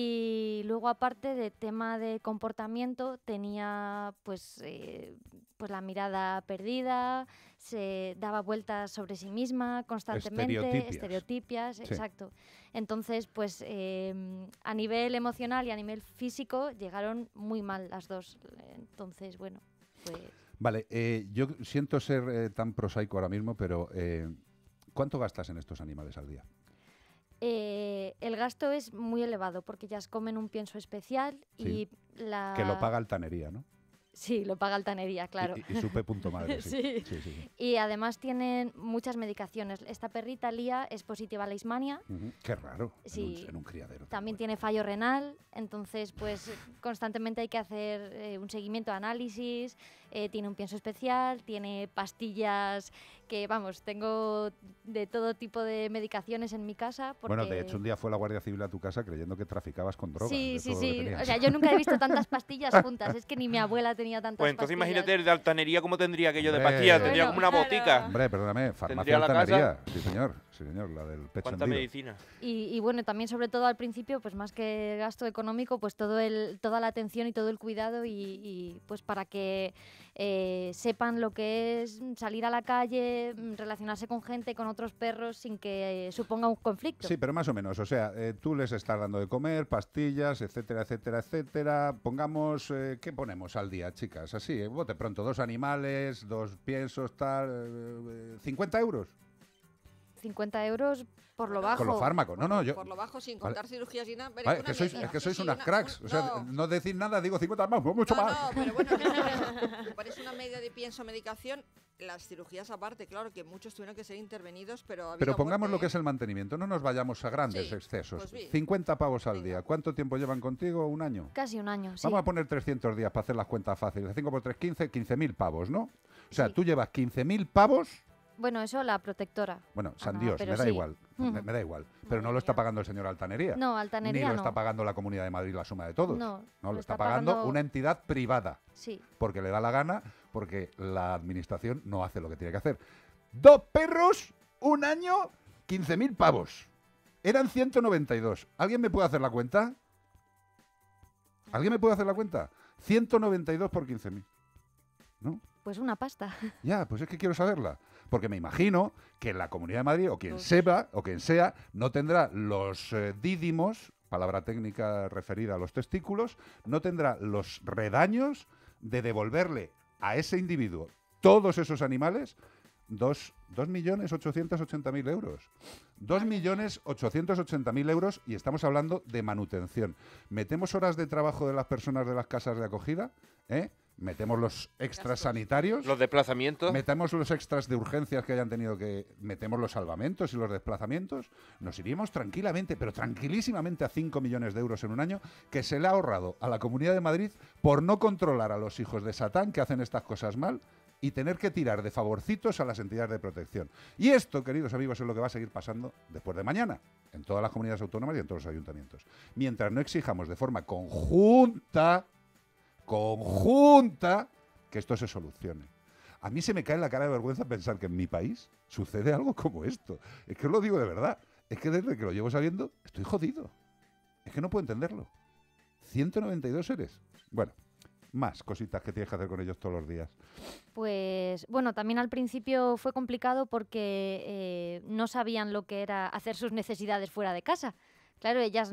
Y luego, aparte de tema de comportamiento, tenía pues, eh, pues la mirada perdida, se daba vueltas sobre sí misma constantemente, Estereotipias. estereotipias, Sí. exacto. Entonces, pues eh, a nivel emocional y a nivel físico llegaron muy mal las dos. Entonces, bueno, pues... Vale, eh, yo siento ser eh, tan prosaico ahora mismo, pero eh, ¿cuánto gastas en estos animales al día? Eh, el gasto es muy elevado porque ellas comen un pienso especial Sí. y la... Que lo paga Altanería, ¿no? Sí, lo paga Altanería, claro. Y, y- y supe punto madre, sí. Sí. Sí, sí, sí. Y además tienen muchas medicaciones. Esta perrita, Lía, es positiva a la leishmania. Ujú. Qué raro, Sí. en, un, en un criadero. También tiene fallo renal, entonces pues constantemente hay que hacer eh, un seguimiento, análisis, eh, tiene un pienso especial, tiene pastillas que, vamos, tengo de todo tipo de medicaciones en mi casa. Porque... Bueno, de hecho, un día fue la Guardia Civil a tu casa creyendo que traficabas con drogas. Sí, de sí, todo lo que sí. tenías. O sea, yo nunca he visto tantas pastillas juntas, es que ni mi abuela tenía tenía tantas Pues entonces pastillas. imagínate el de altanería cómo tendría aquello de Hombre. pastillas, tendría Bueno, como una claro. botica. Hombre, perdóname, farmacia Tendría la altanería. casa. Sí, señor, sí, señor, la del pecho ¿Cuánta hendido. medicina? Y, y bueno, también sobre todo al principio, pues más que gasto económico, pues todo el, toda la atención y todo el cuidado y, y, pues para que eh, sepan lo que es salir a la calle, mm, relacionarse con gente, con otros perros sin que eh, suponga un conflicto. Sí, pero más o menos, o sea, eh, tú les estás dando de comer, pastillas, etcétera, etcétera, etcétera. Pongamos, eh, ¿qué ponemos al día, chicas? Así, eh, bote pronto, dos animales, dos piensos, tal, eh, cincuenta euros. cincuenta euros por lo bajo. Con los fármacos. No, no, yo... Por lo bajo, sin Vale. contar cirugías y nada. pero Vale, una que sois, media. es que Sí, sois sí, unas una- cracks. un- O sea, no. no decir nada, digo cincuenta más, mucho No, más. no, pero bueno, me parece una media de pienso medicación. Las cirugías aparte, claro que muchos tuvieron que ser intervenidos, pero ha habido Pero pongamos muerte, lo que ¿eh? es el mantenimiento, no nos vayamos a grandes Sí, excesos. pues bien. cincuenta pavos al día. ¿Cuánto tiempo llevan contigo? ¿Un año? Casi un año, sí. Vamos a poner trescientos días para hacer las cuentas fáciles. cinco por tres, quince, quince mil pavos, ¿no? O sea, Sí. tú llevas quince mil pavos. Bueno, eso la protectora. Bueno, Ah, San no, Dios, pero me da sí. igual. Ujú. Me, me da igual. Pero no lo está pagando el señor Altanería. No, Altanería Ni lo no. está pagando la Comunidad de Madrid la suma de todos. No, lo, lo está, está pagando, pagando- una entidad privada. Sí. Porque le da la gana, porque la administración no hace lo que tiene que hacer. Dos perros, un año, quince mil pavos. Eran ciento noventa y dos. ¿Alguien me puede hacer la cuenta? ¿Alguien me puede hacer la cuenta? ciento noventa y dos por quince mil. ¿No? Pues una pasta. Ya, pues es que quiero saberla. Porque me imagino que la Comunidad de Madrid, o quien sepa, o quien sea, no tendrá los eh, dídimos, palabra técnica referida a los testículos, no tendrá los redaños de devolverle a ese individuo todos esos animales dos millones ochocientos ochenta mil euros. dos millones ochocientos ochenta mil euros y estamos hablando de manutención. ¿Metemos horas de trabajo de las personas de las casas de acogida? ¿Eh? Metemos los extras sanitarios. Los desplazamientos. Metemos los extras de urgencias que hayan tenido que... Metemos los salvamentos y los desplazamientos. Nos iríamos tranquilamente, pero tranquilísimamente a cinco millones de euros en un año que se le ha ahorrado a la Comunidad de Madrid por no controlar a los hijos de Satán que hacen estas cosas mal y tener que tirar de favorcitos a las entidades de protección. Y esto, queridos amigos, es lo que va a seguir pasando después de mañana en todas las comunidades autónomas y en todos los ayuntamientos. Mientras no exijamos de forma conjunta... conjunta, que esto se solucione. A mí se me cae la cara de vergüenza pensar que en mi país sucede algo como esto. Es que os lo digo de verdad. Es que desde que lo llevo sabiendo, estoy jodido. Es que no puedo entenderlo. ciento noventa y dos seres. Bueno, más cositas que tienes que hacer con ellos todos los días. Pues bueno, también al principio fue complicado porque eh, no sabían lo que era hacer sus necesidades fuera de casa. Claro, ellas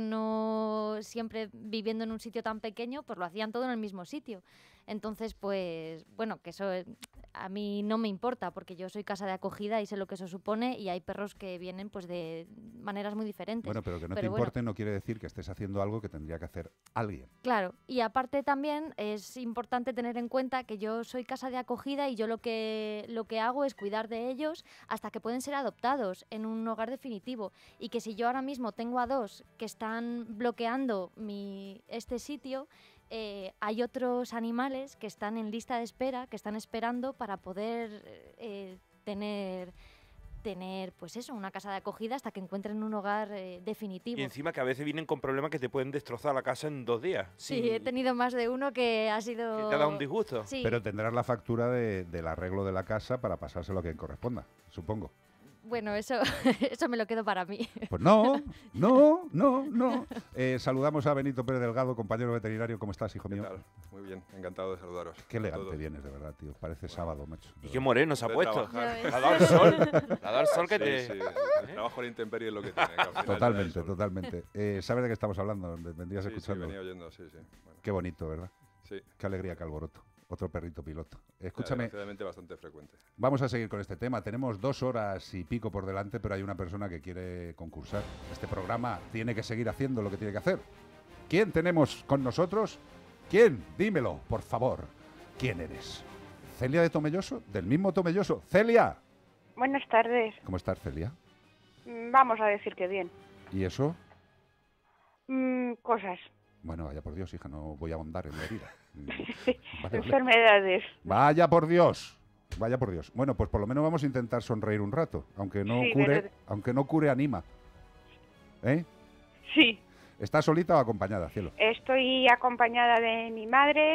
no siempre viviendo en un sitio tan pequeño, pues lo hacían todo en el mismo sitio. Entonces, pues, bueno, que eso eh, a mí no me importa porque yo soy casa de acogida y sé lo que eso supone y hay perros que vienen pues de maneras muy diferentes. Bueno, pero que no te bueno, importe no quiere decir que estés haciendo algo que tendría que hacer alguien. Claro, y aparte también es importante tener en cuenta que yo soy casa de acogida y yo lo que, lo que hago es cuidar de ellos hasta que pueden ser adoptados en un hogar definitivo. Y que si yo ahora mismo tengo a dos que están bloqueando mi, este sitio, eh, hay otros animales que están en lista de espera, que están esperando para poder eh, tener... tener, pues eso, una casa de acogida hasta que encuentren un hogar eh, definitivo. Y encima que a veces vienen con problemas que te pueden destrozar la casa en dos días. Sí, sin- he tenido más de uno que ha sido... Que te ha dado un disgusto. Sí. Pero tendrás la factura de- del arreglo de la casa para pasárselo a quien corresponda, supongo. Bueno, eso, eso me lo quedo para mí. Pues no, no, no, no. Eh, saludamos a Benito Pérez Delgado, compañero veterinario. ¿Cómo estás, hijo mío? ¿Qué tal? Muy bien, encantado de saludaros. Qué a elegante todos. vienes, de verdad, tío. Parece sábado, macho. Y qué moreno se ha De puesto. trabajar. Le ha dado el sol. Le ha dado el sol que Sí, te... sí, sí. El trabajo a la intemperie es lo que tiene. que al final Totalmente, te da el sol. totalmente. Eh, ¿Sabes de qué estamos hablando? Vendrías Sí, sí, escuchando. venía oyendo, sí, sí. Bueno, Qué bonito, ¿verdad? sí. Qué alegría, Calboroto. Otro perrito piloto. Escúchame, Desgraciadamente bastante frecuente. vamos a seguir con este tema. Tenemos dos horas y pico por delante, pero hay una persona que quiere concursar. Este programa tiene que seguir haciendo lo que tiene que hacer. ¿Quién tenemos con nosotros? ¿Quién? Dímelo, por favor. ¿Quién eres? ¿Celia de Tomelloso? ¿Del mismo Tomelloso? ¡Celia! Buenas tardes. ¿Cómo estás, Celia? Mm, Vamos a decir que bien. ¿Y eso? Mm, cosas. Bueno, vaya por Dios, hija, no voy a ahondar en la herida. Mm, vale, vale. Enfermedades. Vaya por Dios. Vaya por Dios. Bueno, pues por lo menos vamos a intentar sonreír un rato, aunque no Sí, cure, pero- aunque no cure anima. ¿Eh? Sí. ¿Estás solita o acompañada, cielo? Estoy acompañada de mi madre,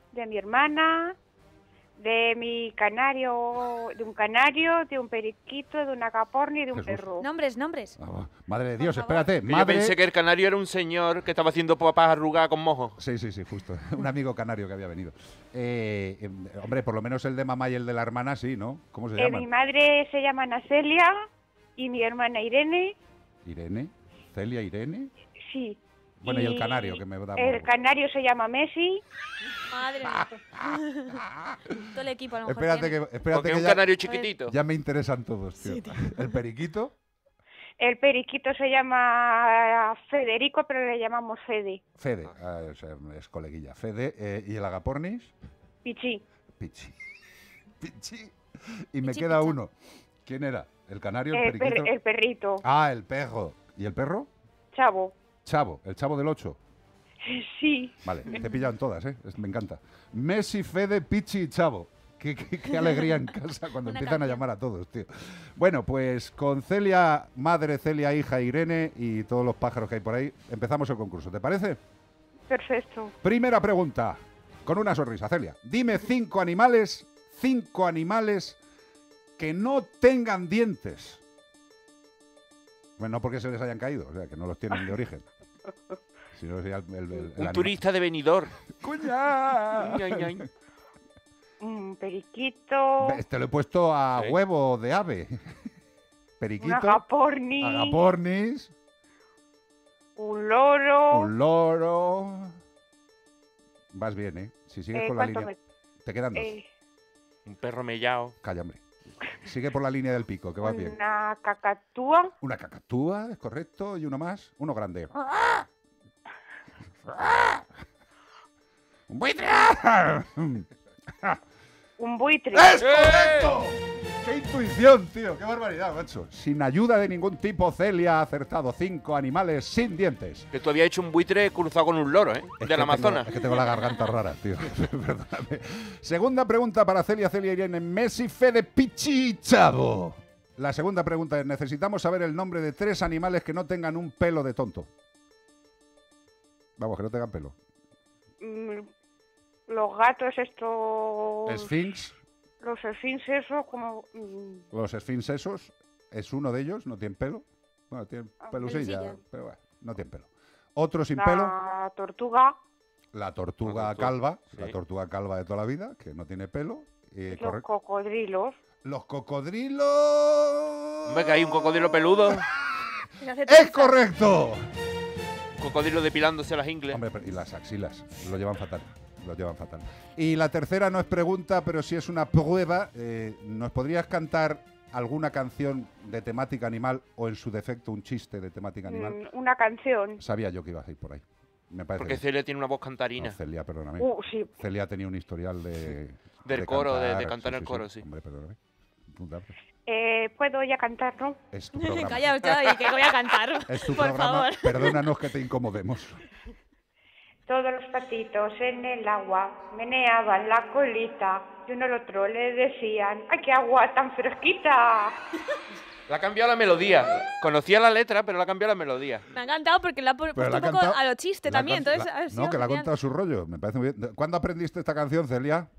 de mi hermana, de mi canario, de un canario, de un periquito, de una caporni y de un Jesús. perro. Nombres, nombres. Ah, madre de Dios, espérate. Que Yo Madre... pensé que el canario era un señor que estaba haciendo papas arrugadas con mojo. Sí, sí, sí, justo. Un amigo canario que había venido. Eh, eh, hombre, por lo menos el de mamá y el de la hermana sí, ¿no? ¿Cómo se Eh, llaman? mi madre se llama Ana Celia y mi hermana Irene. Irene, Celia, Irene. Sí. Bueno, y, el canario que me da El morbo. canario se llama Messi. Madre mía. Todo el equipo a lo mejor Espérate tiene. que, espérate Porque que un ya, canario chiquitito. ya me interesan todos, tío. Sí, tío. El periquito, El periquito se llama Federico, pero le llamamos Fede. Fede, ah, o sea, es coleguilla. Fede, eh, y el agapornis, Pichi. Pichi. Pichi. Y me Pichi, queda picha. uno. ¿Quién era? ¿El canario, el El, per- periquito? el perrito. Ah, el perro. ¿Y el perro? Chavo. Chavo, el chavo del ocho. Sí. Vale, te pillan todas, ¿eh? Es- me encanta. Messi, Fede, Pichi y Chavo. Qué, qué- qué alegría en casa cuando Una empiezan a canción. llamar a todos, tío. Bueno, pues con Celia, madre, Celia, hija, Irene y todos los pájaros que hay por ahí, empezamos el concurso. ¿Te parece? Perfecto. Primera pregunta, con una sonrisa, Celia. Dime cinco animales, cinco animales que no tengan dientes. Bueno, no porque se les hayan caído, o sea, que no los tienen de origen. Si no, sería el, el- el- el Un animal. turista de Benidorm. ¡Cuña! Ña, ña. Un periquito. Ves, Te lo he puesto a Sí. huevo de ave. Periquito, Un agaporni. agapornis, Un loro. un loro. Vas bien, ¿eh? Si sigues Eh, por la ¿cuánto línea... me- Te quedan dos. eh, Un perro mellao. Calla, hombre. Sigue por la línea del pico, que vas bien. una cacatúa. Una cacatúa, es correcto, y uno más. Uno grande. ¡Un buitre! Un buitre. ¡Es correcto! ¡Qué intuición, tío! ¡Qué barbaridad, macho! Sin ayuda de ningún tipo, Celia ha acertado cinco animales sin dientes. Que tú habías hecho un buitre cruzado con un loro, ¿eh? Es Del que Amazonas. tengo- es que tengo la garganta rara, tío. Perdóname. Segunda pregunta para Celia, Celia Irene. Messi, Fede, Pichi y Chavo. La segunda pregunta es, necesitamos saber el nombre de tres animales que no tengan un pelo de tonto. Vamos, que no tengan pelo. Mm, Los gatos estos... Sphinx, Los esfinces esos como... mm, los Sphinx esos, es uno de ellos, no tienen pelo. Bueno, tienen pelusilla, pelusilla. pero bueno, no tienen pelo. Otro sin la pelo, tortuga. la tortuga La tortuga, calva, sí. la tortuga calva de toda la vida, que no tiene pelo. Y Los corre- cocodrilos. Los cocodrilos. Hombre, que hay un cocodrilo peludo. Se hace ¡Es trenza. correcto! Un cocodrilo depilándose las ingles. Hombre, pero- y las axilas, lo llevan fatal. Lo llevan fatal. Y la tercera no es pregunta, pero sí es una prueba. Eh, ¿Nos podrías cantar alguna canción de temática animal o en su defecto un chiste de temática animal? Mm, Una canción. Sabía yo que ibas a ir por ahí. Me parece. Porque bien. Celia tiene una voz cantarina. No, Celia, perdóname. Uh, sí. Celia tenía un historial de. Del de coro, de- de cantar en el coro, sí. Hombre, perdóname. Puta, Eh, ¿Puedo ya cantar, no? Es tu programa. Callaos ya y que voy a cantar. Es tu Por programa. favor. Perdónanos que te incomodemos. Todos los patitos en el agua meneaban la colita y uno al otro le decían, ¡ay, qué agua tan fresquita! La ha cambiado la melodía. Conocía la letra, pero la ha cambiado la melodía. Me ha encantado porque la ha pu- Pero puesto la un ha poco cantado- a lo chiste la ha también. can- Entonces, la- ha no, sido que la ha genial. contado su rollo. Me parece muy bien. ¿Cuándo aprendiste esta canción, Celia?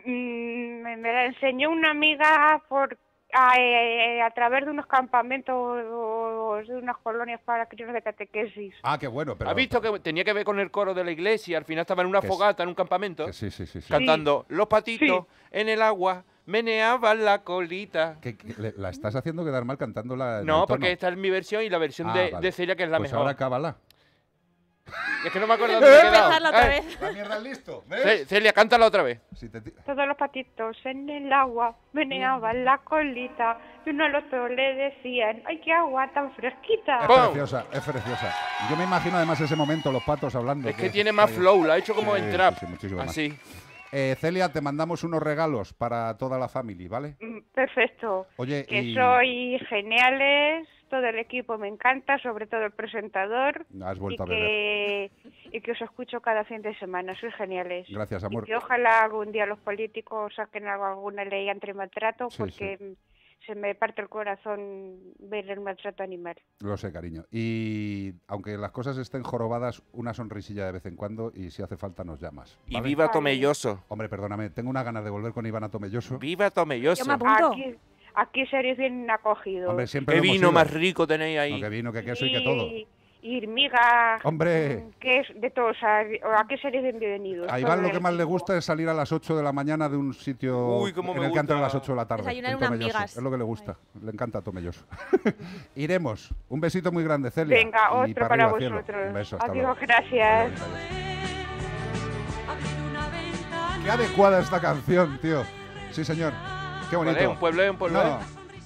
Mm, me, me la enseñó una amiga por a, eh, a través de unos campamentos de unas colonias para críos de catequesis. Ah, qué bueno, pero. ¿Has visto que tenía que ver con el coro de la iglesia? Al final estaba en una Que fogata, en un campamento, que sí, sí, sí. sí. cantando Los patitos en el agua meneaban la colita. Que- que le- la estás haciendo quedar mal cantándola. en No, el tono. porque esta es mi versión y la versión Ah, de, vale. de Celia, que es la Pues mejor. ahora cábala. Es que no me acuerdo dónde me he quedado. Empezarla otra Eh, vez. La mierda es listo. Ce- Celia, cántala otra vez. Si te ti- Todos los patitos en el agua meneaban la colita y uno al otro le decían, ¡ay, qué agua tan fresquita! Es ¡Pum! preciosa, es preciosa. Yo me imagino además ese momento, los patos hablando. Es que tiene más flow, la ha hecho como Sí, en trap. sí, sí, muchísimo más. Así. Eh, Celia, te mandamos unos regalos para toda la familia, ¿vale? Mm, Perfecto. Oye, Que y sois geniales, todo el equipo me encanta, sobre todo el presentador. has vuelto y a beber. que, y que os escucho cada fin de semana, sois geniales. Gracias, Y amor. que ojalá algún día los políticos saquen algo- alguna ley antimaltrato, Sí, porque se me parte el corazón ver el maltrato animal. Lo sé, cariño. Y aunque las cosas estén jorobadas, una sonrisilla de vez en cuando y si hace falta nos llamas. Y ¿vale? viva Tomelloso. Hombre, perdóname, tengo una ganas de volver con Ivana Tomelloso. Viva Tomelloso. Yo me apunto. Aquí, aquí seréis bien acogidos. Hombre, siempre ¿Qué lo hemos vino sido. más rico tenéis ahí? No, que vino, que queso y que todo. Y hormiga, ¡Hombre! que es de todos, aquí seréis bienvenidos. A Iván lo que más le gusta es salir a las ocho de la mañana de un sitio Uy, cómo en me el que entra a gusta. las ocho de la tarde. Desayunar en unas Tomelloso. migas. Es lo que le gusta. Le encanta Tomelloso. Iremos. Un besito muy grande, Celia. Venga, Y otro para para arriba, cielo. vosotros. Un beso, hasta Adiós, luego. gracias. Qué adecuada esta canción, tío. Sí, señor. Qué bonito. Vale, un pueblo es un pueblo. No. ¿eh?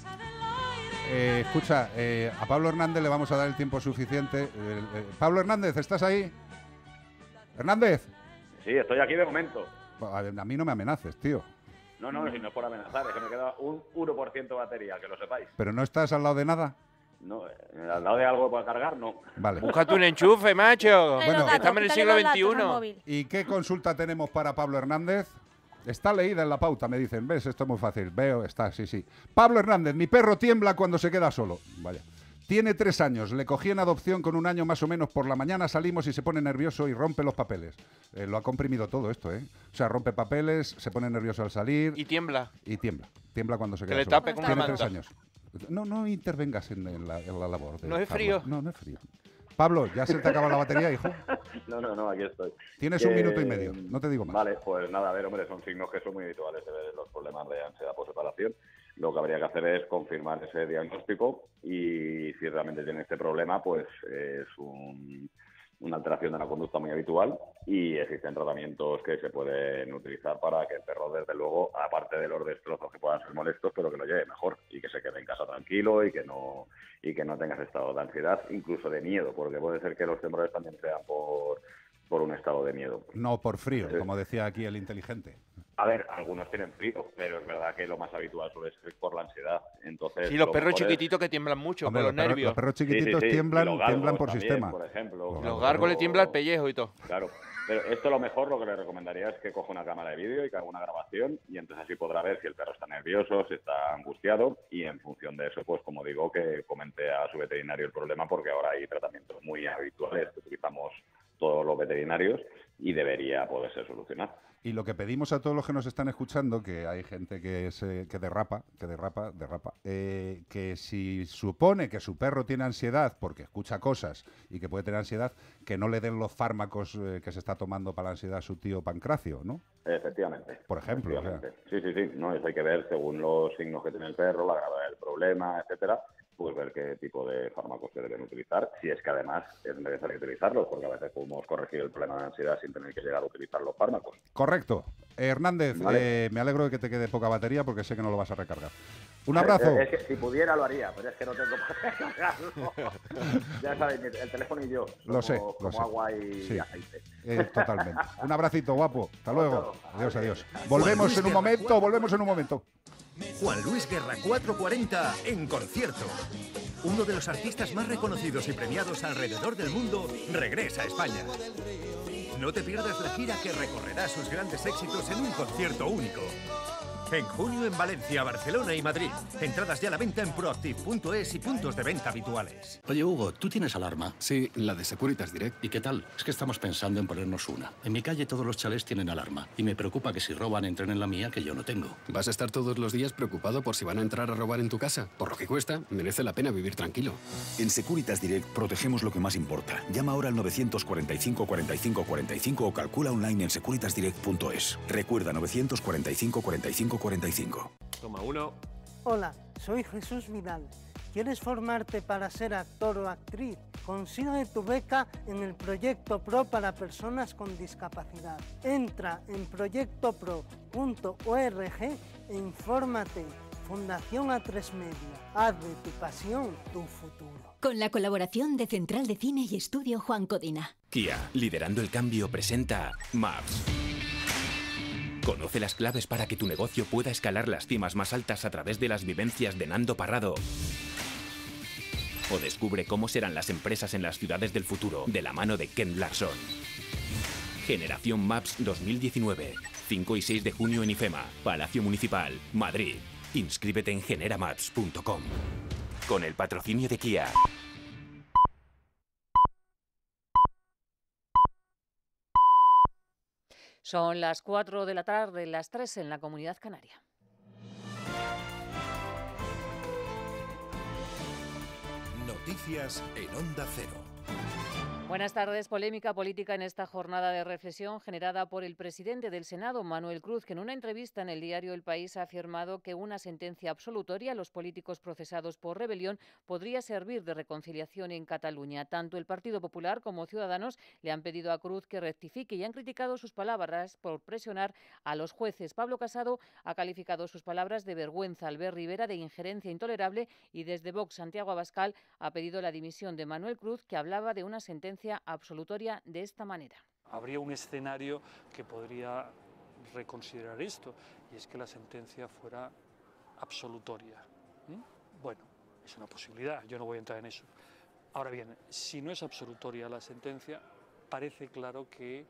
Eh, escucha, eh, a Pablo Hernández le vamos a dar el tiempo suficiente. Eh, eh, Pablo Hernández, ¿estás ahí? ¿Hernández? Sí, estoy aquí de momento. A, a mí no me amenaces, tío. No, no, si no es por amenazar, es que me queda un uno por ciento de batería, que lo sepáis. ¿Pero no estás al lado de nada? No, eh, al lado de algo para cargar, no. Vale. Búscate un enchufe, macho. Bueno, Estamos en el siglo veintiuno. ¿Y qué consulta tenemos para Pablo Hernández? Está leída en la pauta, me dicen. ¿Ves? Esto es muy fácil. Veo, está, sí, sí. Pablo Hernández, mi perro tiembla cuando se queda solo. Vaya. Tiene tres años. Le cogí en adopción con un año más o menos. Por la mañana salimos y se pone nervioso y rompe los papeles. Eh, lo ha comprimido todo esto, ¿eh? O sea, rompe papeles, se pone nervioso al salir. Y tiembla. Y tiembla. Tiembla cuando se Que queda le solo. tape con Tiene una tres manta. años. No, no intervengas en, en la, en la labor. de ¿No es Pablo. frío? No, no es frío. Pablo, ¿ya se te acaba la batería, hijo? No, no, no, aquí estoy. Tienes Que- un minuto y medio, no te digo más. Vale, pues nada, a ver, hombre, son signos que son muy habituales de ver los problemas de ansiedad por separación. Lo que habría que hacer es confirmar ese diagnóstico y si realmente tiene este problema, pues es un, una alteración de la conducta muy habitual y existen tratamientos que se pueden utilizar para que el perro, desde luego, aparte de los destrozos que puedan ser molestos, pero que lo lleve mejor y que se quede en casa tranquilo y que no y que no tenga ese estado de ansiedad, incluso de miedo, porque puede ser que los temores también sean por, por un estado de miedo. No por frío, Sí. como decía aquí el inteligente. A ver, algunos tienen frío, pero es verdad que lo más habitual suele ser por la ansiedad. Entonces, Y los lo perros mejor es- chiquititos que tiemblan mucho Hombre, por los los perros- nervios. los perros Sí, sí, chiquititos sí. tiemblan, Y los galgos tiemblan por también, sistema. por ejemplo. Los Los gargos le tiembla el pellejo y todo. Claro, pero esto lo mejor, lo que le recomendaría es que coja una cámara de vídeo y que haga una grabación y entonces así podrá ver si el perro está nervioso, si está angustiado y en función de eso, pues como digo, que comente a su veterinario el problema porque ahora hay tratamientos muy habituales que utilizamos todos los veterinarios y debería poderse solucionar. Y lo que pedimos a todos los que nos están escuchando, que hay gente que, se, que derrapa, que derrapa, derrapa, eh, que si supone que su perro tiene ansiedad porque escucha cosas y que puede tener ansiedad, que no le den los fármacos eh, que se está tomando para la ansiedad a su tío Pancracio, ¿no? Efectivamente. Por ejemplo, o sea. Efectivamente. Sí, sí, sí. No, eso hay que ver según los signos que tiene el perro, la gravedad del problema, etcétera, pues ver qué tipo de fármacos se deben utilizar, si es que además es necesario utilizarlos, porque a veces podemos corregir el problema de ansiedad sin tener que llegar a utilizar los fármacos. Correcto. Eh, Hernández, Vale. eh, me alegro de que te quede poca batería porque sé que no lo vas a recargar. Un Es- abrazo. Es, que si pudiera lo haría, pero es que no tengo para recargarlo. Ya sabéis, el teléfono y yo. Lo somos sé, como lo sé. agua y Sí. aceite. Eh, totalmente. Un abracito, guapo. Hasta luego. Otro. Adiós, adiós. Volvemos en un momento, volvemos en un momento. Juan Luis Guerra cuatrocientos cuarenta en concierto. Uno de los artistas más reconocidos y premiados alrededor del mundo regresa a España. No te pierdas la gira que recorrerá sus grandes éxitos en un concierto único. En junio en Valencia, Barcelona y Madrid. Entradas ya a la venta en proactive punto es y puntos de venta habituales. Oye, Hugo, ¿tú tienes alarma? Sí, la de Securitas Direct. ¿Y qué tal? Es que estamos pensando en ponernos una. En mi calle todos los chalés tienen alarma. Y me preocupa que si roban entren en la mía, que yo no tengo. ¿Vas a estar todos los días preocupado por si van a entrar a robar en tu casa? Por lo que cuesta, merece la pena vivir tranquilo. En Securitas Direct protegemos lo que más importa. Llama ahora al novecientos cuarenta y cinco, cuarenta y cinco, cuarenta y cinco o calcula online en securitas direct punto es. Recuerda novecientos cuarenta y cinco, cuarenta y cinco, cuarenta y cinco. Toma uno. Hola, soy Jesús Vidal. ¿Quieres formarte para ser actor o actriz? Consigue tu beca en el Proyecto Pro para personas con discapacidad. Entra en proyecto pro punto org e infórmate. Fundación A tres Media. Haz de tu pasión tu futuro. Con la colaboración de Central de Cine y Estudio Juan Codina. Kia, liderando el cambio, presenta Maps. Conoce las claves para que tu negocio pueda escalar las cimas más altas a través de las vivencias de Nando Parrado. O descubre cómo serán las empresas en las ciudades del futuro de la mano de Ken Larson. Generación Maps dos mil diecinueve. cinco y seis de junio en IFEMA, Palacio Municipal, Madrid. Inscríbete en genera maps punto com. Con el patrocinio de Kia. Son las cuatro de la tarde, las tres en la Comunidad Canaria. Noticias en Onda Cero. Buenas tardes. Polémica política en esta jornada de reflexión generada por el presidente del Senado, Manuel Cruz, que en una entrevista en el diario El País ha afirmado que una sentencia absolutoria a los políticos procesados por rebelión podría servir de reconciliación en Cataluña. Tanto el Partido Popular como Ciudadanos le han pedido a Cruz que rectifique y han criticado sus palabras por presionar a los jueces. Pablo Casado ha calificado sus palabras de vergüenza, Albert Rivera de injerencia intolerable y desde Vox Santiago Abascal ha pedido la dimisión de Manuel Cruz, que hablaba de una sentencia absolutoria de esta manera. Habría un escenario que podría reconsiderar esto, y es que la sentencia fuera absolutoria. ¿Mm? Bueno, es una posibilidad, yo no voy a entrar en eso. Ahora bien, si no es absolutoria la sentencia, parece claro que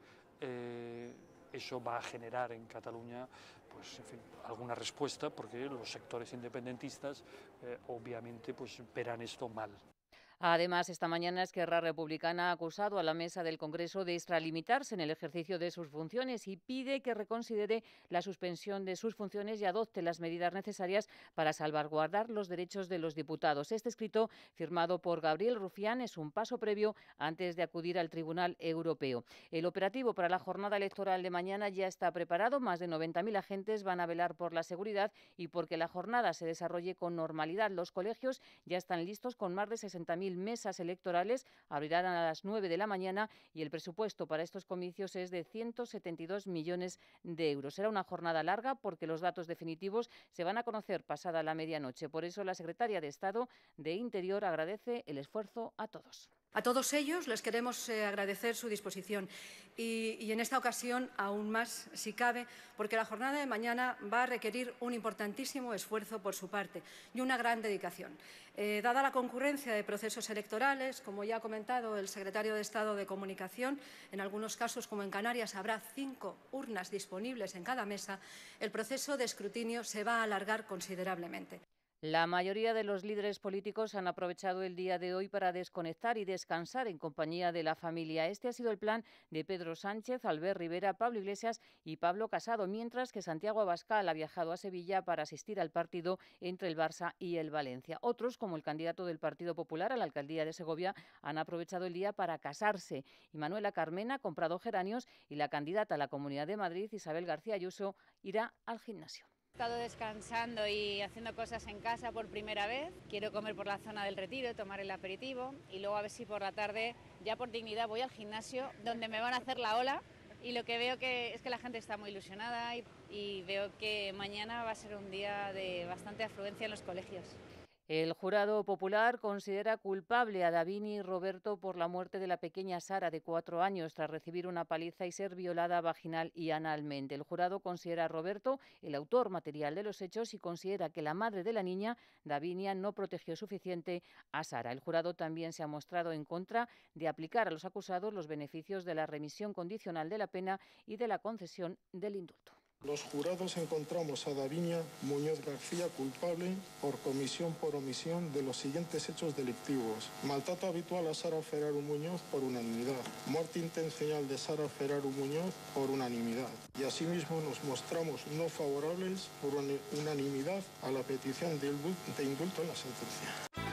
eh, eso va a generar en Cataluña pues, en fin, alguna respuesta, porque los sectores independentistas eh, obviamente pues, verán esto mal. Además, esta mañana Esquerra Republicana ha acusado a la mesa del Congreso de extralimitarse en el ejercicio de sus funciones y pide que reconsidere la suspensión de sus funciones y adopte las medidas necesarias para salvaguardar los derechos de los diputados. Este escrito, firmado por Gabriel Rufián, es un paso previo antes de acudir al Tribunal Europeo. El operativo para la jornada electoral de mañana ya está preparado. Más de noventa mil agentes van a velar por la seguridad y porque la jornada se desarrolle con normalidad. Los colegios ya están listos con más de sesenta mil mesas electorales, abrirán a las nueve de la mañana y el presupuesto para estos comicios es de ciento setenta y dos millones de euros. Será una jornada larga porque los datos definitivos se van a conocer pasada la medianoche. Por eso la secretaria de Estado de Interior agradece el esfuerzo a todos. A todos ellos les queremos eh, agradecer su disposición y, y en esta ocasión aún más, si cabe, porque la jornada de mañana va a requerir un importantísimo esfuerzo por su parte y una gran dedicación. Eh, dada la concurrencia de procesos electorales, como ya ha comentado el secretario de Estado de Comunicación, en algunos casos, como en Canarias, habrá cinco urnas disponibles en cada mesa, el proceso de escrutinio se va a alargar considerablemente. La mayoría de los líderes políticos han aprovechado el día de hoy para desconectar y descansar en compañía de la familia. Este ha sido el plan de Pedro Sánchez, Albert Rivera, Pablo Iglesias y Pablo Casado, mientras que Santiago Abascal ha viajado a Sevilla para asistir al partido entre el Barça y el Valencia. Otros, como el candidato del Partido Popular a la alcaldía de Segovia, han aprovechado el día para casarse. Y Manuela Carmena ha comprado geranios y la candidata a la Comunidad de Madrid, Isabel García Ayuso, irá al gimnasio. He estado descansando y haciendo cosas en casa por primera vez. Quiero comer por la zona del Retiro, tomar el aperitivo y luego a ver si por la tarde, ya por dignidad, voy al gimnasio donde me van a hacer la ola. Y lo que veo que es que la gente está muy ilusionada y, y veo que mañana va a ser un día de bastante afluencia en los colegios. El jurado popular considera culpable a Davini Roberto por la muerte de la pequeña Sara, de cuatro años, tras recibir una paliza y ser violada vaginal y analmente. El jurado considera a Roberto el autor material de los hechos y considera que la madre de la niña, Davinia, no protegió suficiente a Sara. El jurado también se ha mostrado en contra de aplicar a los acusados los beneficios de la remisión condicional de la pena y de la concesión del indulto. Los jurados encontramos a Davinia Muñoz García culpable por comisión por omisión de los siguientes hechos delictivos: maltrato habitual a Sara Ferraru Muñoz por unanimidad, muerte intencional de Sara Ferraru Muñoz por unanimidad. Y asimismo nos mostramos no favorables por unanimidad a la petición de indulto en la sentencia.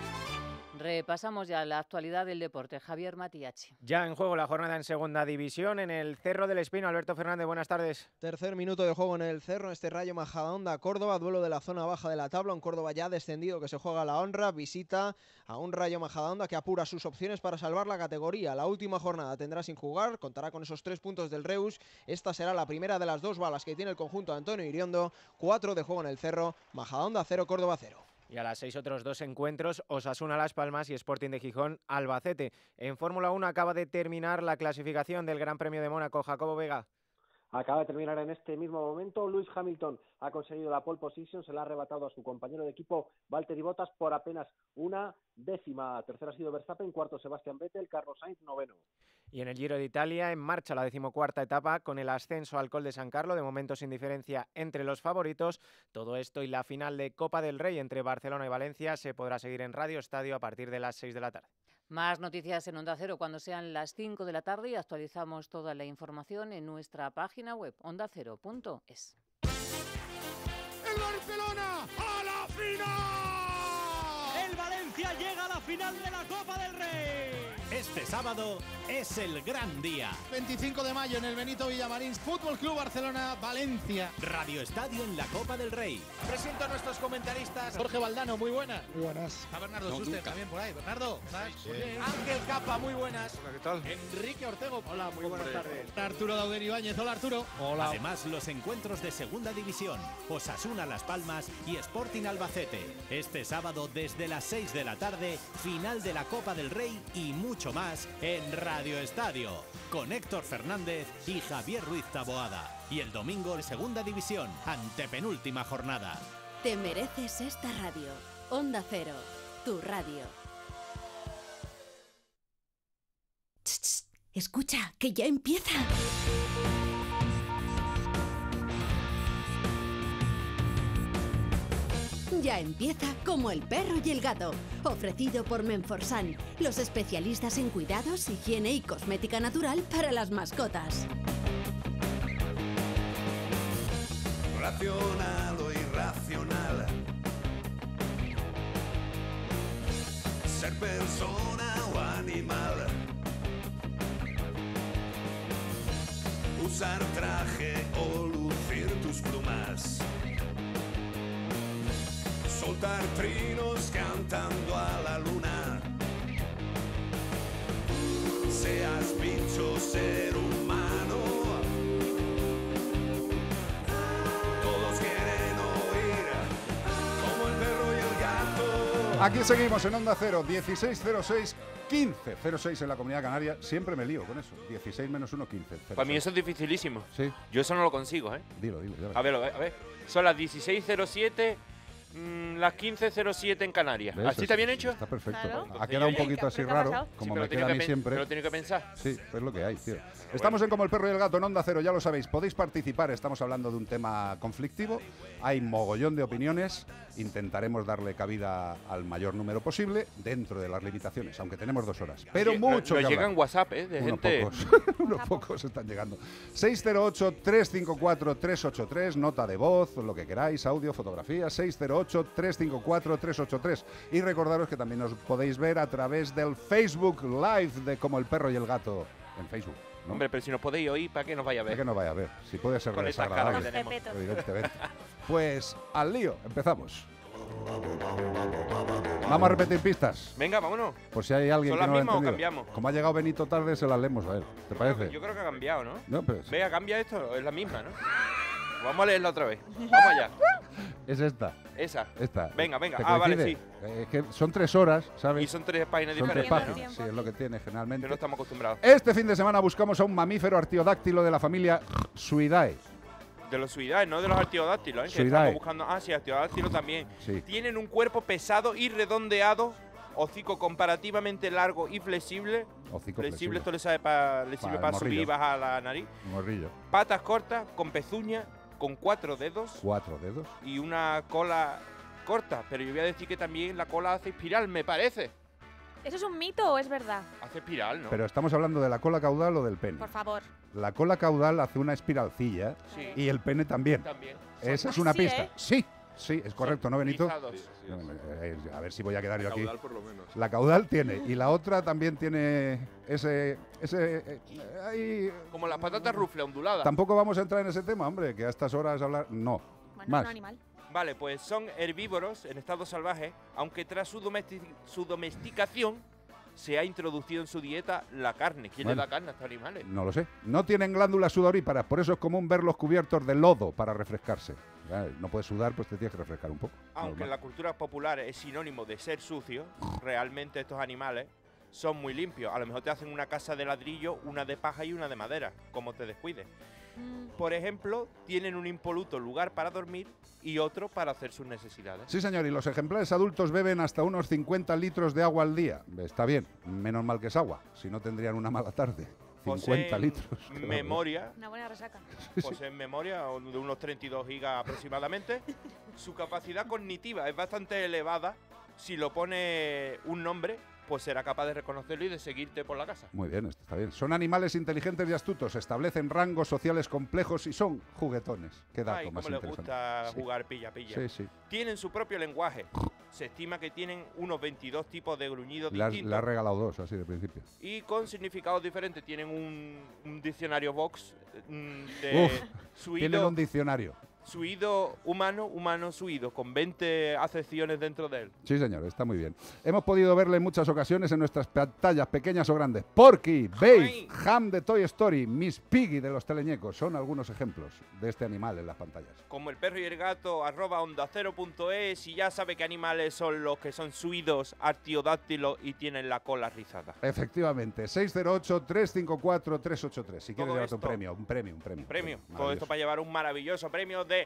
Repasamos ya la actualidad del deporte. Javier Matiachi. Ya en juego la jornada en segunda división en el Cerro del Espino. Alberto Fernández, buenas tardes. Tercer minuto de juego en el Cerro, este Rayo Majadahonda Córdoba, duelo de la zona baja de la tabla, un Córdoba ya descendido que se juega la honra, visita a un Rayo Majadahonda que apura sus opciones para salvar la categoría. La última jornada tendrá sin jugar, contará con esos tres puntos del Reus. Esta será la primera de las dos balas que tiene el conjunto de Antonio Iriondo. Cuatro de juego en el Cerro, Majadahonda cero, Córdoba cero. Y a las seis otros dos encuentros, Osasuna Las Palmas y Sporting de Gijón Albacete. En Fórmula uno acaba de terminar la clasificación del Gran Premio de Mónaco. Jacobo Vega. Acaba de terminar en este mismo momento. Lewis Hamilton ha conseguido la pole position, se la ha arrebatado a su compañero de equipo Valtteri Bottas por apenas una décima. Tercero ha sido Verstappen, cuarto Sebastian Vettel, Carlos Sainz noveno. Y en el Giro de Italia, en marcha la decimocuarta etapa con el ascenso al Col de San Carlo, de momento sin diferencia entre los favoritos. Todo esto y la final de Copa del Rey entre Barcelona y Valencia se podrá seguir en Radio Estadio a partir de las seis de la tarde. Más noticias en Onda Cero cuando sean las cinco de la tarde y actualizamos toda la información en nuestra página web onda cero punto es. ¡El Barcelona a la final! ¡El Valencia llega a la final de la Copa del Rey! Este sábado es el gran día. veinticinco de mayo en el Benito Villamarín, Fútbol Club Barcelona, Valencia. Radio Estadio en la Copa del Rey. Presento a nuestros comentaristas. Jorge Valdano, muy buenas. Muy buenas. A Bernardo No, Suster, nunca. también por ahí. Bernardo, ¿estás? Sí. Ángel Capa, muy buenas. Hola, ¿qué tal? Enrique Ortego. Hola, muy buenas Hombre. tardes. Arturo Dauder Ibáñez. Hola, Arturo. Hola. Además, los encuentros de Segunda División, Osasuna Las Palmas y Sporting Albacete. Este sábado desde las seis de la tarde, final de la Copa del Rey y mucho más en Radio Estadio, con Héctor Fernández y Javier Ruiz Taboada. Y el domingo en Segunda División, antepenúltima jornada. Te mereces esta radio. Onda Cero, tu radio. Ch, ch, escucha, que ya empieza. Ya empieza Como el perro y el gato, ofrecido por Menforsan, los especialistas en cuidados, higiene y cosmética natural para las mascotas. Racional o irracional, ser persona o animal, usar traje o lucir tus plumas, soltar trinos cantando a la luna, seas bicho, ser humano, todos quieren oír como el perro y el gato. Aquí seguimos en Onda Cero, dieciséis cero seis, quince cero seis en la Comunidad Canaria. Siempre me lío con eso, dieciséis menos uno, quince. Para mí eso es dificilísimo. Sí. Yo eso no lo consigo, ¿eh? Dilo, dilo. Ya ves. A ver, a ver, a ver. Son las dieciséis cero siete, mmm, las quince cero siete en Canarias. ¿Ves? ¿Así está bien hecho? Está perfecto. Claro. Ha quedado un poquito así ¿Qué te ha raro, pasado? como Sí, pero me tiene queda a que mí pen- siempre. pero tiene que pensar. Sí, es lo que hay, tío. Estamos en Como el perro y el gato en Onda Cero, ya lo sabéis. Podéis participar, estamos hablando de un tema conflictivo. Hay mogollón de opiniones. Intentaremos darle cabida al mayor número posible dentro de las limitaciones, aunque tenemos dos horas. Pero Sí, mucho nos que llegan hablar. WhatsApp, ¿eh? De Unos gente. pocos, unos pocos están llegando. seis cero ocho, tres cinco cuatro, tres ocho tres, nota de voz, lo que queráis, audio, fotografía, seis cero ocho, tres cinco cuatro, tres ocho tres. Y recordaros que también nos podéis ver a través del Facebook Live de Como el perro y el gato en Facebook. ¿no? Hombre, pero si nos podéis oír, ¿para qué nos vaya a ver? Para que no vaya a ver, si puede ser Con estas caras que desagradable, tenemos. evidentemente. Pues al lío, empezamos. Vamos a repetir pistas. Venga, vámonos. Por si hay alguien ¿Son que las no lo ha mismas o entendido. cambiamos? Como ha llegado Benito tarde, se las leemos a él. ¿Te parece? Yo creo que ha cambiado, ¿no? No, pero sí. Venga, cambia esto, es la misma, ¿no? Vamos a leerla otra vez. Vamos allá. Es esta. Esa. Esta. Venga, venga. ¿Te Ah, vale, coincide? sí. Eh, Es que son tres horas, ¿sabes? Y son tres páginas Son tres diferentes. páginas, sí, es lo que tiene generalmente. Que no estamos acostumbrados. Este fin de semana buscamos a un mamífero artiodáctilo de la familia Suidae. De los suidaes, no de los artiodáctilos, ¿eh? Que Suidae. estamos buscando. Ah, sí, artiodáctilos también. Sí. Tienen un cuerpo pesado y redondeado, hocico comparativamente largo y flexible. Hocico flexible, flexible. esto le, sabe pa- le Pa' sirve el para subir y morrillo. bajar la nariz. Morrillo. Patas cortas, con pezuñas, con cuatro dedos Cuatro dedos. y una cola corta. Pero yo voy a decir que también la cola hace espiral, me parece. ¿Eso es un mito o es verdad? Hace espiral, ¿no? Pero estamos hablando de la cola caudal o del pene. Por favor. La cola caudal hace una espiralcilla Sí. y el pene también. También. Esa es Ah, una sí, pista. ¿eh? Sí, sí, es correcto, ¿no, Benito? Lizados. Eh, A ver si voy a quedar yo La aquí. caudal por lo menos. La caudal tiene. Y la otra también tiene ese... ese eh, ahí- Como las patatas rufle onduladas. Tampoco vamos a entrar en ese tema, hombre, que a estas horas hablar... No. Bueno, Más. un animal. Vale, pues son herbívoros en estado salvaje, aunque tras su, domesti- su domesticación se ha introducido en su dieta la carne. ¿Quién Bueno. le da carne a estos animales? No lo sé. No tienen glándulas sudoríparas, por eso es común verlos cubiertos de lodo para refrescarse. Ya, no puedes sudar, pues te tienes que refrescar un poco. Aunque en Normal. la cultura popular es sinónimo de ser sucio, realmente estos animales son muy limpios. A lo mejor te hacen una casa de ladrillo, una de paja y una de madera, como te descuides. por ejemplo, tienen un impoluto lugar para dormir y otro para hacer sus necesidades. Sí, señor, y los ejemplares adultos beben hasta unos cincuenta litros de agua al día. Está bien, menos mal que es agua, si no tendrían una mala tarde. cincuenta litros. Memoria. Una buena resaca. Poseen memoria de unos treinta y dos gigas aproximadamente. Su capacidad cognitiva es bastante elevada. Si lo pone un nombre, pues será capaz de reconocerlo y de seguirte por la casa. Muy bien, esto está bien. Son animales inteligentes y astutos, establecen rangos sociales complejos y son juguetones. Qué dato Ay, más cómo les interesante. gusta Sí. jugar pilla-pilla. Sí, sí. Tienen su propio lenguaje. Se estima que tienen unos veintidós tipos de gruñidos Le has, distintos. le has regalado dos, así de principio. Y con significados diferentes. Tienen un, un diccionario Vox mm, de Uf, tienen suido, un diccionario. suido humano, humano, suido, con veinte acepciones dentro de él. Sí, señor, está muy bien. Hemos podido verle en muchas ocasiones en nuestras pantallas, pequeñas o grandes. Porky, Babe, Ham de Toy Story, Miss Piggy de los teleñecos. Son algunos ejemplos de este animal en las pantallas. Como el perro y el gato, arroba onda cero punto es, y ya sabe qué animales son los que son suidos, artiodáctilos y tienen la cola rizada. Efectivamente, seis cero ocho, tres cinco cuatro, tres ocho tres. Si quieres Todo llevarte un esto- premio, un premio, un premio. Un premio. Todo Maravilloso. esto para llevar un maravilloso premio de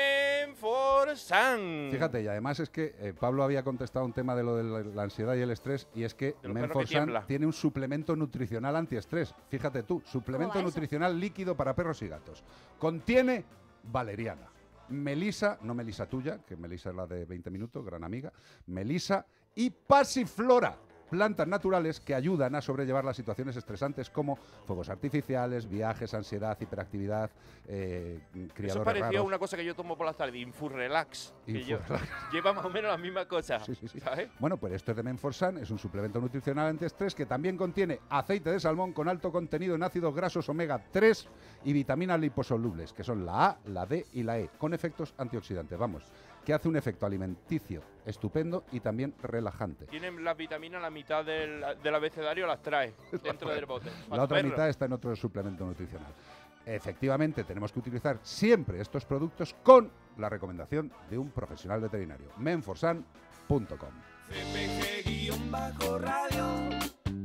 Menforsan. Fíjate, y además es que eh, Pablo había contestado un tema de lo de la, la ansiedad y el estrés, y es que De los perros que Menforsan tiembla. tiene un suplemento nutricional antiestrés. Fíjate tú, suplemento ¿Cómo va eso? nutricional líquido para perros y gatos. Contiene valeriana, melisa, no melisa tuya, que melisa es la de veinte minutos, gran amiga, melisa y pasiflora. Plantas naturales que ayudan a sobrellevar las situaciones estresantes como fuegos artificiales, viajes, ansiedad, hiperactividad, eh, Eso criadores parecía raros. una cosa que yo tomo por las tardes, Infurrelax. Que yo- Infurrelax. lleva más o menos la misma cosa. Sí, sí, sí. ¿Sabes? Bueno, pues esto es de Menforsan, es un suplemento nutricional antiestrés que también contiene aceite de salmón con alto contenido en ácidos grasos omega tres y vitaminas liposolubles, que son la A, la D y la E, con efectos antioxidantes. Vamos, que hace un efecto alimenticio estupendo y también relajante. Tienen las vitaminas, la mitad del, del abecedario las trae dentro del bote. La otra mitad está en otro suplemento nutricional. Efectivamente, tenemos que utilizar siempre estos productos con la recomendación de un profesional veterinario. menforsan punto com. C P G-radio.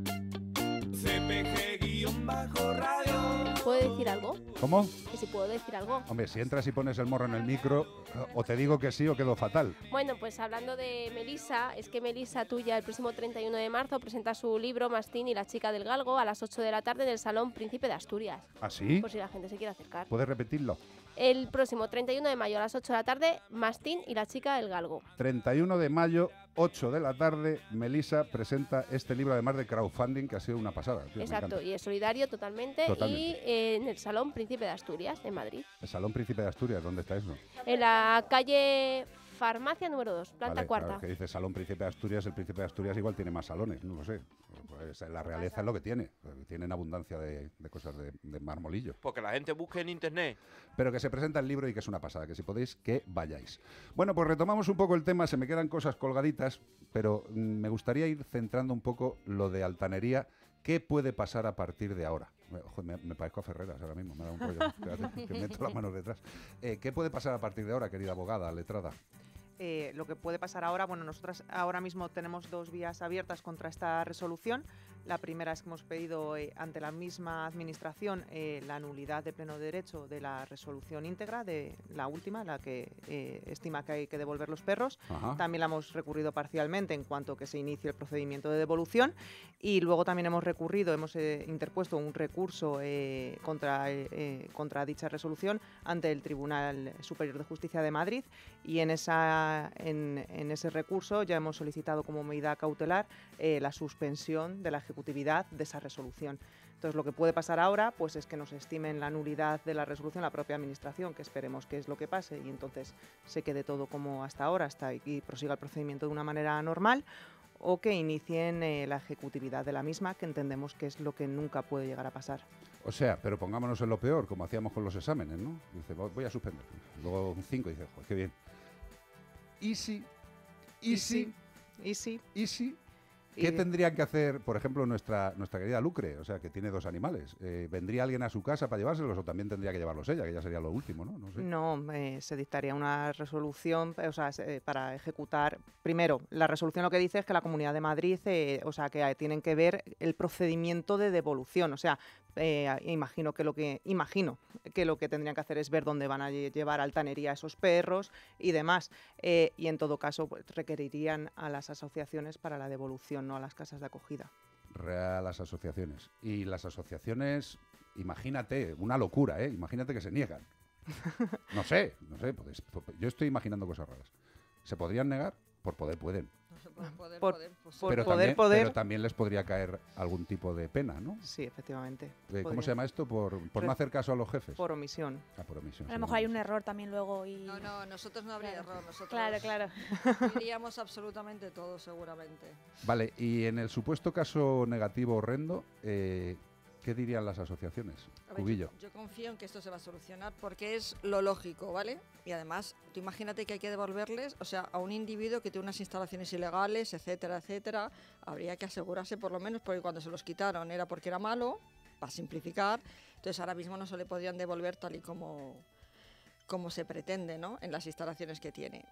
C P G-radio. ¿Puedo decir algo? ¿Cómo? Que si puedo decir algo. Hombre, si entras y pones el morro en el micro, o te digo que sí o quedo fatal. Bueno, pues hablando de Melisa, es que Melisa Tuya el próximo treinta y uno de marzo presenta su libro Mastín y la chica del galgo a las ocho de la tarde en el Salón Príncipe de Asturias. ¿Ah, sí? Por si la gente se quiere acercar. ¿Puedes repetirlo? El próximo treinta y uno de mayo a las ocho de la tarde, Mastín y la chica del galgo. treinta y uno de mayo, ocho de la tarde, Melisa presenta este libro, además de crowdfunding, que ha sido una pasada. Tío, me Exacto, encanta. y es solidario totalmente, Totalmente. y eh, en el Salón Príncipe de Asturias, en Madrid. El Salón Príncipe de Asturias, ¿dónde está eso? En la calle Farmacia número dos, planta Vale, cuarta. claro, que dice Salón Príncipe de Asturias, el Príncipe de Asturias igual tiene más salones, no lo sé. Pues la realeza es lo que tiene, tienen abundancia de, de cosas de, de marmolillo. Porque la gente busque en internet. Pero que se presenta el libro y que es una pasada, que si podéis, que vayáis. Bueno, pues retomamos un poco el tema, se me quedan cosas colgaditas, pero mm, me gustaría ir centrando un poco lo de altanería. ¿Qué puede pasar a partir de ahora? Me, ojo, me, me parezco a Ferreras ahora mismo, me da un rollo. Espérate, que meto las manos detrás. Eh, ¿Qué puede pasar a partir de ahora, querida abogada, letrada? Eh, lo que puede pasar ahora, bueno, nosotras ahora mismo tenemos dos vías abiertas contra esta resolución. La primera es que hemos pedido eh, ante la misma administración eh, la nulidad de pleno derecho de la resolución íntegra, de la última, la que eh, estima que hay que devolver los perros. Ajá. También la hemos recurrido parcialmente en cuanto que se inicie el procedimiento de devolución, y luego también hemos recurrido, hemos eh, interpuesto un recurso eh, contra, eh, contra dicha resolución ante el Tribunal Superior de Justicia de Madrid, y en, esa, en, en ese recurso ya hemos solicitado como medida cautelar eh, la suspensión de la ejecutividad de esa resolución. Entonces, lo que puede pasar ahora pues es que nos estimen la nulidad de la resolución la propia Administración, que esperemos que es lo que pase, y entonces se quede todo como hasta ahora, hasta y prosiga el procedimiento de una manera normal, o que inicien eh, la ejecutividad de la misma, que entendemos que es lo que nunca puede llegar a pasar. O sea, pero pongámonos en lo peor, como hacíamos con los exámenes, ¿no? Dice, "Voy- voy a suspender". Luego un cinco y dice, joder, qué bien. Easy, easy, easy, easy. ¿Qué Y- tendrían que hacer, por ejemplo, nuestra, nuestra querida Lucre? O sea, que tiene dos animales. Eh, ¿Vendría alguien a su casa para llevárselos o también tendría que llevarlos ella, que ya sería lo último, ¿no? No sé. No, eh, se dictaría una resolución, eh, o sea, se- eh, para ejecutar. Primero, la resolución lo que dice es que la Comunidad de Madrid, eh, o sea, que eh, tienen que ver el procedimiento de devolución. O sea, Eh, imagino que lo que imagino que lo que tendrían que hacer es ver dónde van a lle- llevar a altanería a esos perros y demás. Eh, y en todo caso pues, requerirían a las asociaciones para la devolución, no a las casas de acogida. Real las asociaciones. Y las asociaciones, imagínate, una locura, ¿eh? Imagínate que se niegan. No sé, no sé, pues, yo estoy imaginando cosas raras. ¿Se podrían negar? Por poder pueden. Por poder, Por- poder, pues, por pero, poder, también, poder. pero también les podría caer algún tipo de pena, ¿no? Sí, efectivamente. Eh, ¿Cómo Podría. se llama esto? Por, por no Re- hacer caso a los jefes. Por omisión. Ah, por omisión. A lo mejor hay un error también luego y... No, no, nosotros no habría error, nosotros Claro, claro. diríamos absolutamente todo, seguramente. Vale, y en el supuesto caso negativo horrendo, eh, ¿qué dirían las asociaciones? A ver, Cubillo. Yo, yo confío en que esto se va a solucionar porque es lo lógico, ¿vale? Y además, tú imagínate que hay que devolverles, o sea, a un individuo que tiene unas instalaciones ilegales, etcétera, etcétera, habría que asegurarse por lo menos, porque cuando se los quitaron era porque era malo, para simplificar, entonces ahora mismo no se le podrían devolver tal y como, como se pretende, ¿no? En las instalaciones que tiene.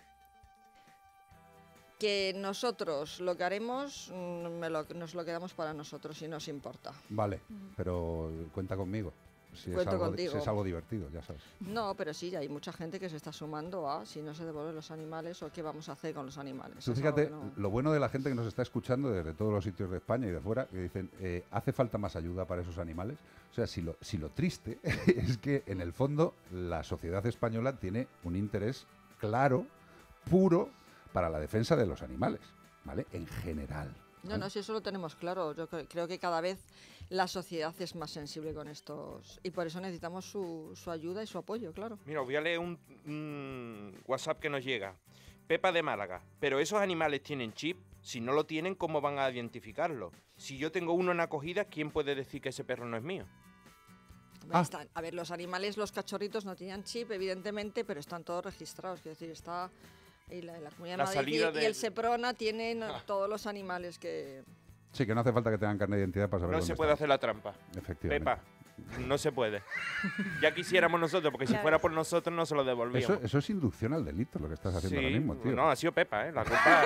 Que nosotros lo que haremos, mm, me lo- nos lo quedamos para nosotros si nos importa. Vale, pero cuenta conmigo. Si es, Cuento algo, contigo. si es algo divertido, ya sabes. No, pero sí, hay mucha gente que se está sumando a si no se devuelven los animales o qué vamos a hacer con los animales. Tú Es fíjate, algo que no- lo bueno de la gente que nos está escuchando desde todos los sitios de España y de fuera, que dicen, eh, ¿hace falta más ayuda para esos animales? O sea, si lo, si lo triste es que en el fondo la sociedad española tiene un interés claro, puro, para la defensa de los animales, ¿vale? En general. No, no, si eso lo tenemos claro. Yo cre- creo que cada vez la sociedad es más sensible con estos y por eso necesitamos su, su ayuda y su apoyo, claro. Mira, os voy a leer un, un WhatsApp que nos llega. Pepa de Málaga. Pero esos animales tienen chip. Si no lo tienen, ¿cómo van a identificarlo? Si yo tengo uno en acogida, ¿quién puede decir que ese perro no es mío? Hombre, están- a ver, los animales, los cachorritos no tenían chip, evidentemente, pero están todos registrados. Quiero decir, está y la, la Comunidad de La Madrid y, salida y de- el Seprona tienen todos los animales que... Sí, que no hace falta que tengan carnet de identidad para saber No dónde se puede están. hacer la trampa. Efectivamente. Pepa, no se puede. Ya quisiéramos nosotros, porque si Ya fuera ves. por nosotros no se lo devolvíamos. Eso, eso es inducción al delito lo que estás haciendo Sí, ahora mismo, tío. no, ha sido Pepa, ¿eh? La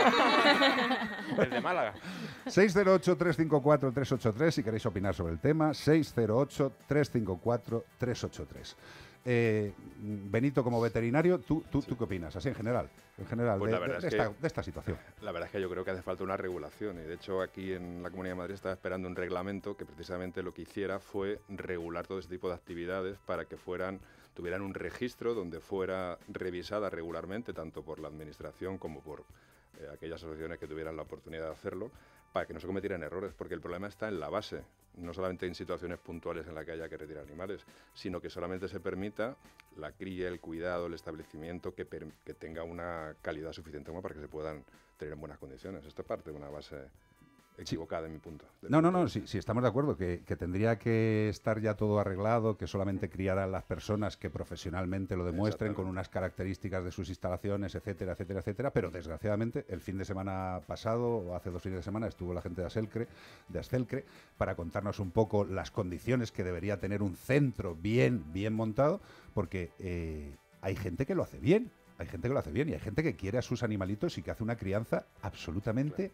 culpa es de Málaga. seis cero ocho, tres cinco cuatro, tres ocho tres si queréis opinar sobre el tema. seis cero ocho, tres cinco cuatro, tres ocho tres. Eh, Benito, como veterinario, ¿tú, tú, ¿tú qué opinas? Así en general, en general Pues de, la verdad de- es de que- esta, de esta situación. La verdad es que yo creo que hace falta una regulación y de hecho aquí en la Comunidad de Madrid estaba esperando un reglamento que precisamente lo que hiciera fue regular todo este tipo de actividades para que fueran tuvieran un registro donde fuera revisada regularmente tanto por la administración como por eh, aquellas asociaciones que tuvieran la oportunidad de hacerlo para que no se cometieran errores, porque el problema está en la base, no solamente en situaciones puntuales en las que haya que retirar animales, sino que solamente se permita la cría, el cuidado, el establecimiento que, per- que tenga una calidad suficiente como para que se puedan tener en buenas condiciones. Esto es parte de una base equivocada en mi punto. de No, no, punto de no, vista. sí, sí, estamos de acuerdo, que, que tendría que estar ya todo arreglado, que solamente criaran las personas que profesionalmente lo demuestren con unas características de sus instalaciones, etcétera, etcétera, etcétera, pero desgraciadamente el fin de semana pasado, o hace dos fines de semana, estuvo la gente de Aselcre, de Ascelcre, para contarnos un poco las condiciones que debería tener un centro bien, bien montado, porque eh, hay gente que lo hace bien, hay gente que lo hace bien, y hay gente que quiere a sus animalitos y que hace una crianza absolutamente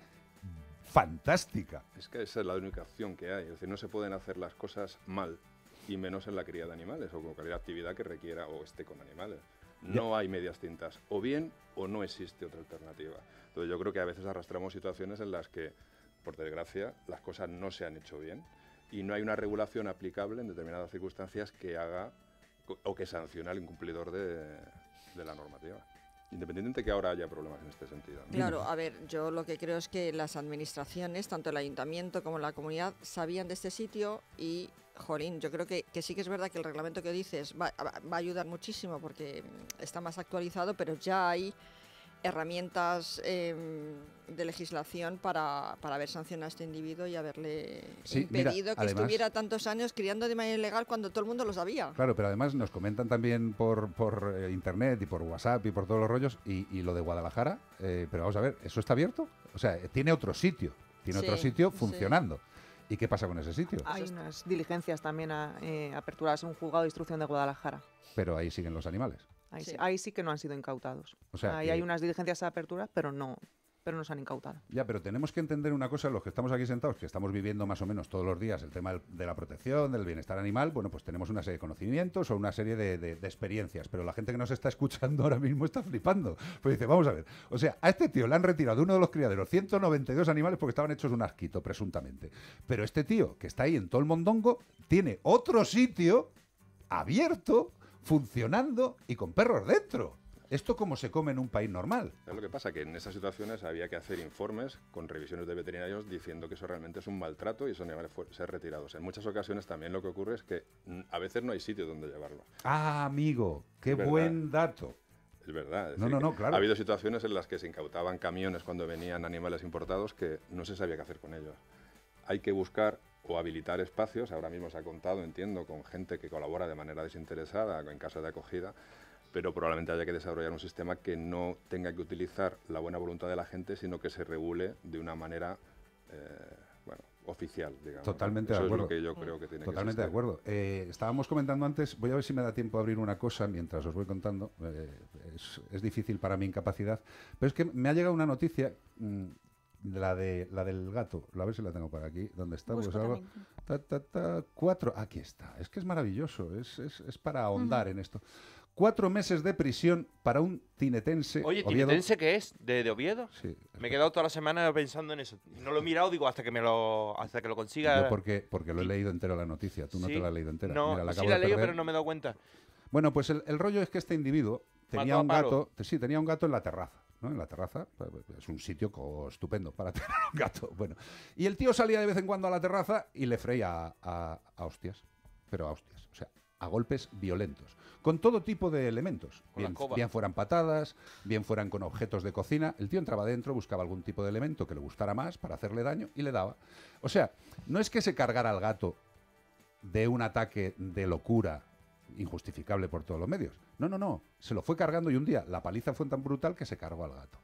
fantástica. Es que esa es la única opción que hay. Es decir, no se pueden hacer las cosas mal, y menos en la cría de animales o con cualquier actividad que requiera o esté con animales. No hay medias tintas. O bien o no existe otra alternativa. Entonces yo creo que a veces arrastramos situaciones en las que, por desgracia, las cosas no se han hecho bien y no hay una regulación aplicable en determinadas circunstancias que haga co- o que sancione al incumplidor de, de la normativa. Independientemente de que ahora haya problemas en este sentido. ¿no? Claro, a ver, yo lo que creo es que las administraciones, tanto el ayuntamiento como la comunidad, sabían de este sitio y, jolín, yo creo que, que sí que es verdad que el reglamento que dices va, va- va a ayudar muchísimo porque mm, está más actualizado, pero ya hay herramientas eh, de legislación para, para haber sancionado a este individuo y haberle Sí, mira, impedido que además- estuviera tantos años criando de manera ilegal cuando todo el mundo lo sabía. Claro, pero además nos comentan también por, por eh, internet y por WhatsApp y por todos los rollos, y, y lo de Guadalajara, eh, pero vamos a ver, ¿eso está abierto? O sea, eh, tiene otro sitio, tiene Sí, otro sitio sí. funcionando. ¿Y qué pasa con ese sitio? Hay unas diligencias también a- eh, aperturadas en un juzgado de instrucción de Guadalajara. Pero ahí siguen los animales. Ahí sí. Sí. ahí sí que no han sido incautados. O sea, ahí que- hay unas diligencias a apertura, pero no. pero nos han incautado. Ya, pero tenemos que entender una cosa, los que estamos aquí sentados, que estamos viviendo más o menos todos los días el tema de la protección, del bienestar animal, bueno, pues tenemos una serie de conocimientos o una serie de, de, de experiencias, pero la gente que nos está escuchando ahora mismo está flipando. Pues dice, vamos a ver, o sea, a este tío le han retirado de uno de los criaderos ciento noventa y dos animales porque estaban hechos un asquito, presuntamente. Pero este tío, que está ahí en todo el mondongo, tiene otro sitio abierto, funcionando y con perros dentro. ¿Esto cómo se come en un país normal? Es lo que pasa, que en esas situaciones había que hacer informes con revisiones de veterinarios diciendo que eso realmente es un maltrato y esos animales ser retirados. En muchas ocasiones también lo que ocurre es que a veces no hay sitio donde llevarlos. Ah, amigo, qué buen dato. Es verdad. Es no, decir, no, no, claro. Ha habido situaciones en las que se incautaban camiones cuando venían animales importados que no se sabía qué hacer con ellos. Hay que buscar o habilitar espacios. Ahora mismo se ha contado, entiendo, con gente que colabora de manera desinteresada en casas de acogida, pero probablemente haya que desarrollar un sistema que no tenga que utilizar la buena voluntad de la gente, sino que se regule de una manera eh, bueno, oficial, digamos. Totalmente Eso de acuerdo. es lo que yo creo que tiene Totalmente que de acuerdo. Eh, estábamos comentando antes, voy a ver si me da tiempo a abrir una cosa mientras os voy contando. Eh, es, es difícil para mi incapacidad, pero es que me ha llegado una noticia, mmm, la de la del gato, a ver si la tengo por aquí, ¿dónde está? Pues algo, ta, ta, ta, cuatro, aquí está. Es que es maravilloso, es, es, es para ahondar uh-huh. en esto. Cuatro meses de prisión para un tinetense. Oye, Oviedo. ¿tinetense qué es? ¿De, de Oviedo? Sí. Me he quedado toda la semana pensando en eso. No lo he mirado, digo, hasta que me lo hasta que lo consiga. Yo porque, porque lo he leído entero la noticia. Tú no ¿Sí? te la has leído entera. No, Mira, la sí acabo la de he leído, perder. pero no me he dado cuenta. Bueno, pues el, el rollo es que este individuo tenía Mató a un palo. gato. Sí, tenía un gato en la terraza. ¿no? En la terraza, es un sitio co- estupendo para tener un gato. Bueno, y el tío salía de vez en cuando a la terraza y le freía a, a, a hostias. Pero a hostias. O sea, a golpes violentos. Con todo tipo de elementos. Con la Bien, escoba. bien fueran patadas, bien fueran con objetos de cocina. El tío entraba dentro, buscaba algún tipo de elemento que le gustara más para hacerle daño y le daba. O sea, no es que se cargara al gato de un ataque de locura injustificable por todos los medios. No, no, no. Se lo fue cargando y un día la paliza fue tan brutal que se cargó al gato.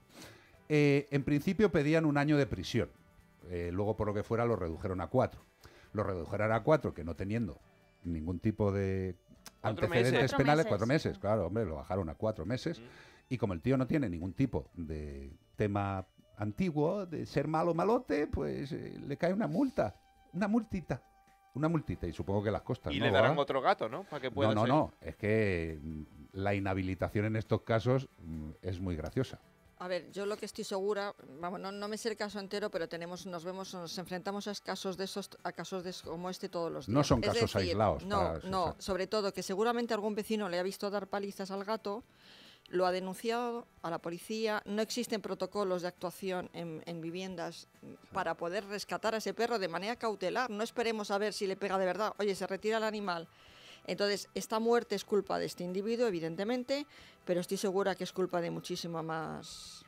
Eh, en principio pedían un año de prisión. Eh, luego, por lo que fuera, lo redujeron a cuatro. Lo redujeron a cuatro, que no teniendo ningún tipo de Cuatro antecedentes meses. penales, Cuatro cuatro meses. meses. Claro, hombre, lo bajaron a cuatro meses. Mm. Y como el tío no tiene ningún tipo de tema antiguo, de ser malo malote, pues eh, le cae una multa. Una multita. Una multita. Y supongo que las costas. Y ¿no, le darán Goga? otro gato, ¿no? Para que pueda No, no, ser- no. Es que mm, la inhabilitación en estos casos mm, es muy graciosa. A ver, yo lo que estoy segura, vamos, no, no me sé el caso entero, pero tenemos, nos vemos, nos enfrentamos a casos de esos, a casos de, como este todos los días. No son Es casos decir, aislados No, para- no, o sea. sobre todo que seguramente algún vecino le ha visto dar palizas al gato, lo ha denunciado a la policía. No existen protocolos de actuación en, en viviendas para poder rescatar a ese perro de manera cautelar. No esperemos a ver si le pega de verdad. Oye, se retira el animal. Entonces, esta muerte es culpa de este individuo, evidentemente, pero estoy segura que es culpa de muchísima más,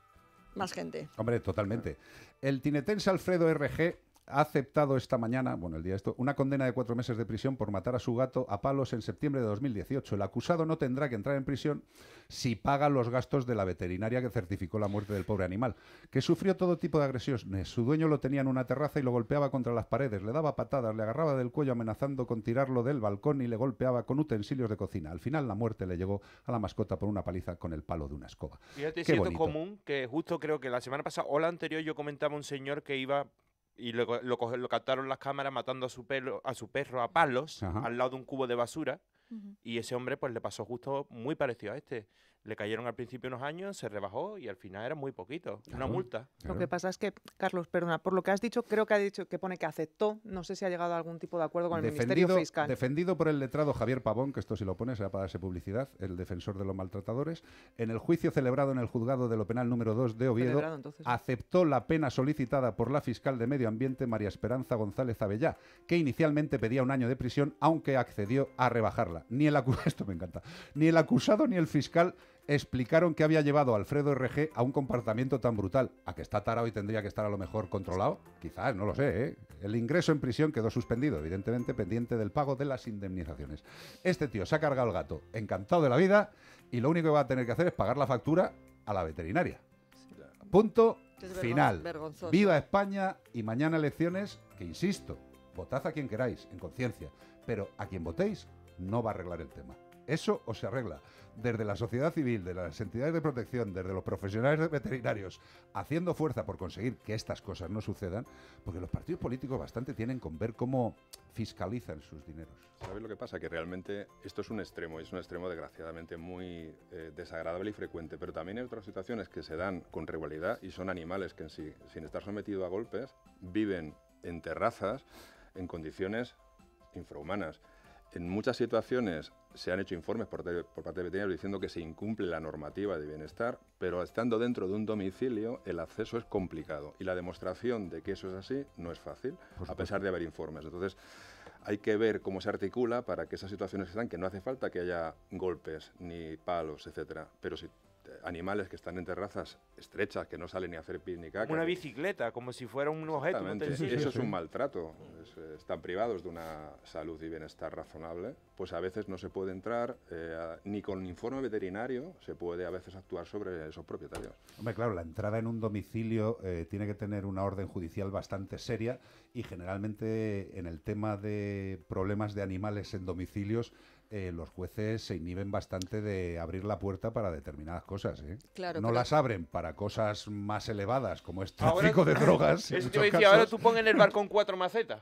más gente. Hombre, totalmente. El tinetense Alfredo R G ha aceptado esta mañana, bueno, el día de esto, una condena de cuatro meses de prisión por matar a su gato a palos en septiembre de dos mil dieciocho. El acusado no tendrá que entrar en prisión si paga los gastos de la veterinaria que certificó la muerte del pobre animal, que sufrió todo tipo de agresiones. Su dueño lo tenía en una terraza y lo golpeaba contra las paredes, le daba patadas, le agarraba del cuello amenazando con tirarlo del balcón y le golpeaba con utensilios de cocina. Al final la muerte le llegó a la mascota por una paliza con el palo de una escoba. Fíjate, Qué si esto es bonito. común, que justo creo que la semana pasada o la anterior yo comentaba un señor que iba y lo, co- lo, coge- lo captaron las cámaras matando a su, perro, a su perro a palos Ajá. al lado de un cubo de basura. Ujú. Y ese hombre pues le pasó justo muy parecido a este. Le cayeron al principio unos años, se rebajó y al final era muy poquito. Una Claro. multa. Lo que pasa es que, Carlos, perdona, por lo que has dicho, creo que ha dicho que pone que aceptó. No sé si ha llegado a algún tipo de acuerdo con el Ministerio Defendido, Fiscal. defendido por el letrado Javier Pavón, que esto si lo pone será para darse publicidad, el defensor de los maltratadores, en el juicio celebrado en el juzgado de lo penal número dos de Oviedo, Celebrado, entonces. aceptó la pena solicitada por la fiscal de Medio Ambiente, María Esperanza González Avellá, que inicialmente pedía un año de prisión, aunque accedió a rebajarla. Ni el acu- esto me encanta. Ni el acusado ni el fiscal explicaron que había llevado a Alfredo R G a un comportamiento tan brutal. ¿A que está tarado y tendría que estar a lo mejor controlado? Quizás, no lo sé, ¿eh? El ingreso en prisión quedó suspendido, evidentemente pendiente del pago de las indemnizaciones. Este tío se ha cargado el gato, encantado de la vida, y lo único que va a tener que hacer es pagar la factura a la veterinaria. Punto Es vergon- final. vergonzoso. Viva España y mañana elecciones, que insisto, votad a quien queráis, en conciencia, pero a quien votéis no va a arreglar el tema. Eso o se arregla desde la sociedad civil, de las entidades de protección, desde los profesionales veterinarios, haciendo fuerza por conseguir que estas cosas no sucedan, porque los partidos políticos bastante tienen con ver cómo fiscalizan sus dineros. ¿Sabéis lo que pasa? Que realmente esto es un extremo, y es un extremo desgraciadamente muy eh, desagradable y frecuente, pero también hay otras situaciones que se dan con regularidad y son animales que en sí, sin estar sometidos a golpes, viven en terrazas en condiciones infrahumanas. En muchas situaciones se han hecho informes por, por parte de veterinarios diciendo que se incumple la normativa de bienestar, pero estando dentro de un domicilio el acceso es complicado y la demostración de que eso es así no es fácil, a pesar de haber informes. Entonces hay que ver cómo se articula para que esas situaciones se dan, que no hace falta que haya golpes ni palos, etcétera, pero si animales que están en terrazas estrechas, que no salen ni a hacer picnic. Como una bicicleta, como si fuera un objeto. Un Eso es un maltrato. Es, eh, están privados de una salud y bienestar razonable. Pues a veces no se puede entrar, eh, a, ni con informe veterinario se puede a veces actuar sobre esos propietarios. Hombre, claro, la entrada en un domicilio eh, tiene que tener una orden judicial bastante seria y generalmente en el tema de problemas de animales en domicilios Eh, los jueces se inhiben bastante de abrir la puerta para determinadas cosas. ¿eh? Claro, no pero... las abren para cosas más elevadas, como es tráfico ahora, de drogas. Eso te decía, ahora tú pon en el balcón cuatro macetas.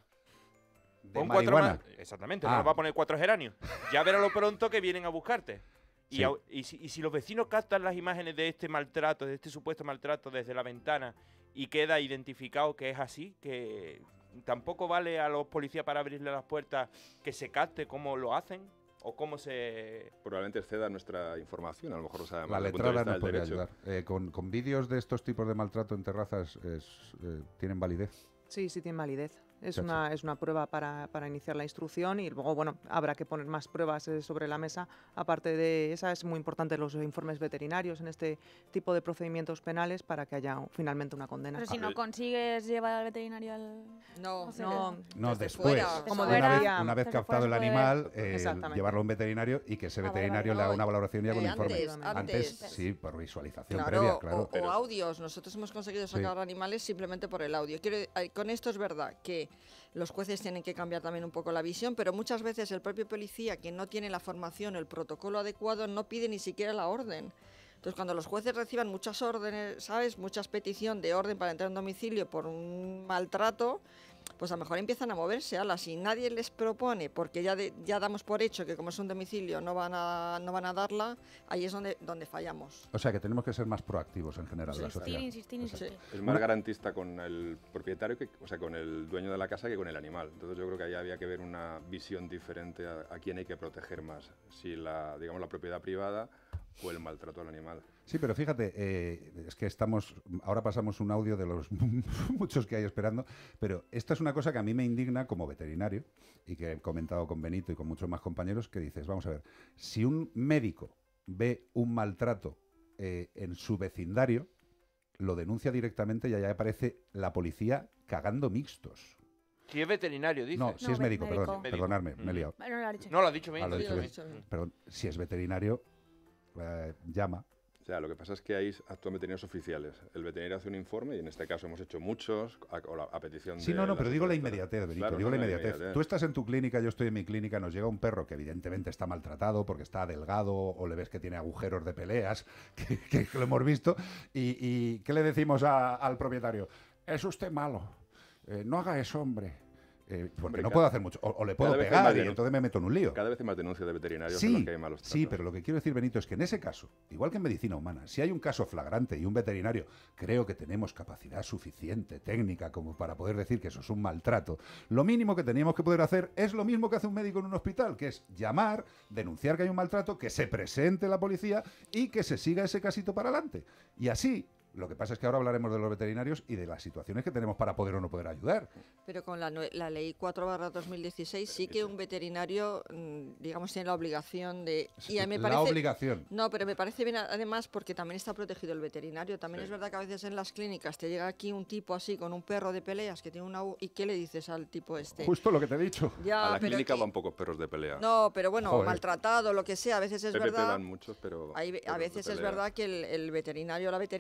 De pon cuatro ma Exactamente, ah. no nos va a poner cuatro geranios. Ya verás lo pronto que vienen a buscarte. Y, sí. a, y, si, y si los vecinos captan las imágenes de este maltrato, de este supuesto maltrato desde la ventana y queda identificado que es así, que tampoco vale a los policías para abrirle las puertas que se capte cómo lo hacen. ¿O cómo se...? Probablemente exceda nuestra información, a lo mejor lo sabemos. La letrada nos podría ayudar. Eh, con, con vídeos de estos tipos de maltrato en terrazas, es, eh, ¿tienen validez? Sí, sí tienen validez. Es una, es una prueba para, para iniciar la instrucción y luego, bueno, habrá que poner más pruebas eh, sobre la mesa. Aparte de esa, es muy importante los informes veterinarios en este tipo de procedimientos penales para que haya finalmente una condena. Pero si no consigues llevar al veterinario al... No, o sea, no, no después. Como una, debería, vez, una vez captado el animal, eh, llevarlo a un veterinario y que ese veterinario ah, vale, vale, le haga no, una valoración y haga un eh, informe. Antes, antes, antes, sí, por visualización claro, previa, claro. O, o audios. Nosotros hemos conseguido sacar sí. animales simplemente por el audio. Quiero, con esto es verdad que los jueces tienen que cambiar también un poco la visión, pero muchas veces el propio policía, que no tiene la formación o el protocolo adecuado, no pide ni siquiera la orden. Entonces, cuando los jueces reciban muchas órdenes, ¿sabes? Muchas peticiones de orden para entrar en domicilio por un maltrato, pues a lo mejor empiezan a moverse, alas, si nadie les propone, porque ya de, ya damos por hecho que como es un domicilio no van a no van a darla, ahí es donde donde fallamos. O sea, que tenemos que ser más proactivos en general, sí, la sociedad. Insistir, insistir, insistir. Es más garantista con el propietario, que, o sea, con el dueño de la casa que con el animal. Entonces yo creo que ahí había que ver una visión diferente a, a quién hay que proteger más, si la, digamos, la propiedad privada o el maltrato al animal. Sí, pero fíjate, eh, es que estamos, ahora pasamos un audio de los muchos que hay esperando, pero esta es una cosa que a mí me indigna como veterinario y que he comentado con Benito y con muchos más compañeros, que dices, vamos a ver, si un médico ve un maltrato eh, en su vecindario, lo denuncia directamente y allá aparece la policía cagando mixtos. Si es veterinario, dice. No, si no, es médico, médico. perdón, médico. perdonadme, mm. me he liado. No, no lo ha dicho. No, lo ha dicho bien. Ah, lo ha dicho bien. Perdón, si es veterinario, eh, llama. O sea, lo que pasa es que ahí actúan veterinarios oficiales. El veterinario hace un informe y en este caso hemos hecho muchos a, a petición sí, de... Sí, no, no, pero digo la inmediatez, Benito, claro, digo no, la inmediatez. inmediatez. Tú estás en tu clínica, yo estoy en mi clínica, nos llega un perro que evidentemente está maltratado porque está delgado o le ves que tiene agujeros de peleas, que, que, que lo hemos visto, y, y ¿qué le decimos a, al propietario? Es usted malo, eh, no haga eso, hombre. Eh, porque Hombre, no cada, puedo hacer mucho, o, o le puedo pegar y entonces me meto en un lío. Cada vez hay más denuncias de veterinarios sí, en los que hay malos tratos. Sí, pero lo que quiero decir, Benito, es que en ese caso, igual que en medicina humana, si hay un caso flagrante y un veterinario, creo que tenemos capacidad suficiente, técnica, como para poder decir que eso es un maltrato, lo mínimo que teníamos que poder hacer es lo mismo que hace un médico en un hospital, que es llamar, denunciar que hay un maltrato, que se presente la policía y que se siga ese casito para adelante. Y así... Lo que pasa es que ahora hablaremos de los veterinarios y de las situaciones que tenemos para poder o no poder ayudar. Pero con la, la ley cuatro barra dos mil dieciséis sí que un veterinario, digamos, tiene la obligación de... Y a mí me parece, la obligación. No, pero me parece bien además porque también está protegido el veterinario. También sí. Es verdad que a veces en las clínicas te llega aquí un tipo así con un perro de peleas que tiene una... ¿Y qué le dices al tipo este? Justo lo que te he dicho. Ya, a la pero clínica que, van pocos perros de pelea. No, pero bueno, Joder. maltratado, lo que sea. A veces es P P P verdad... van muchos, pero... Hay, a veces es verdad que el, el veterinario o la veterinaria no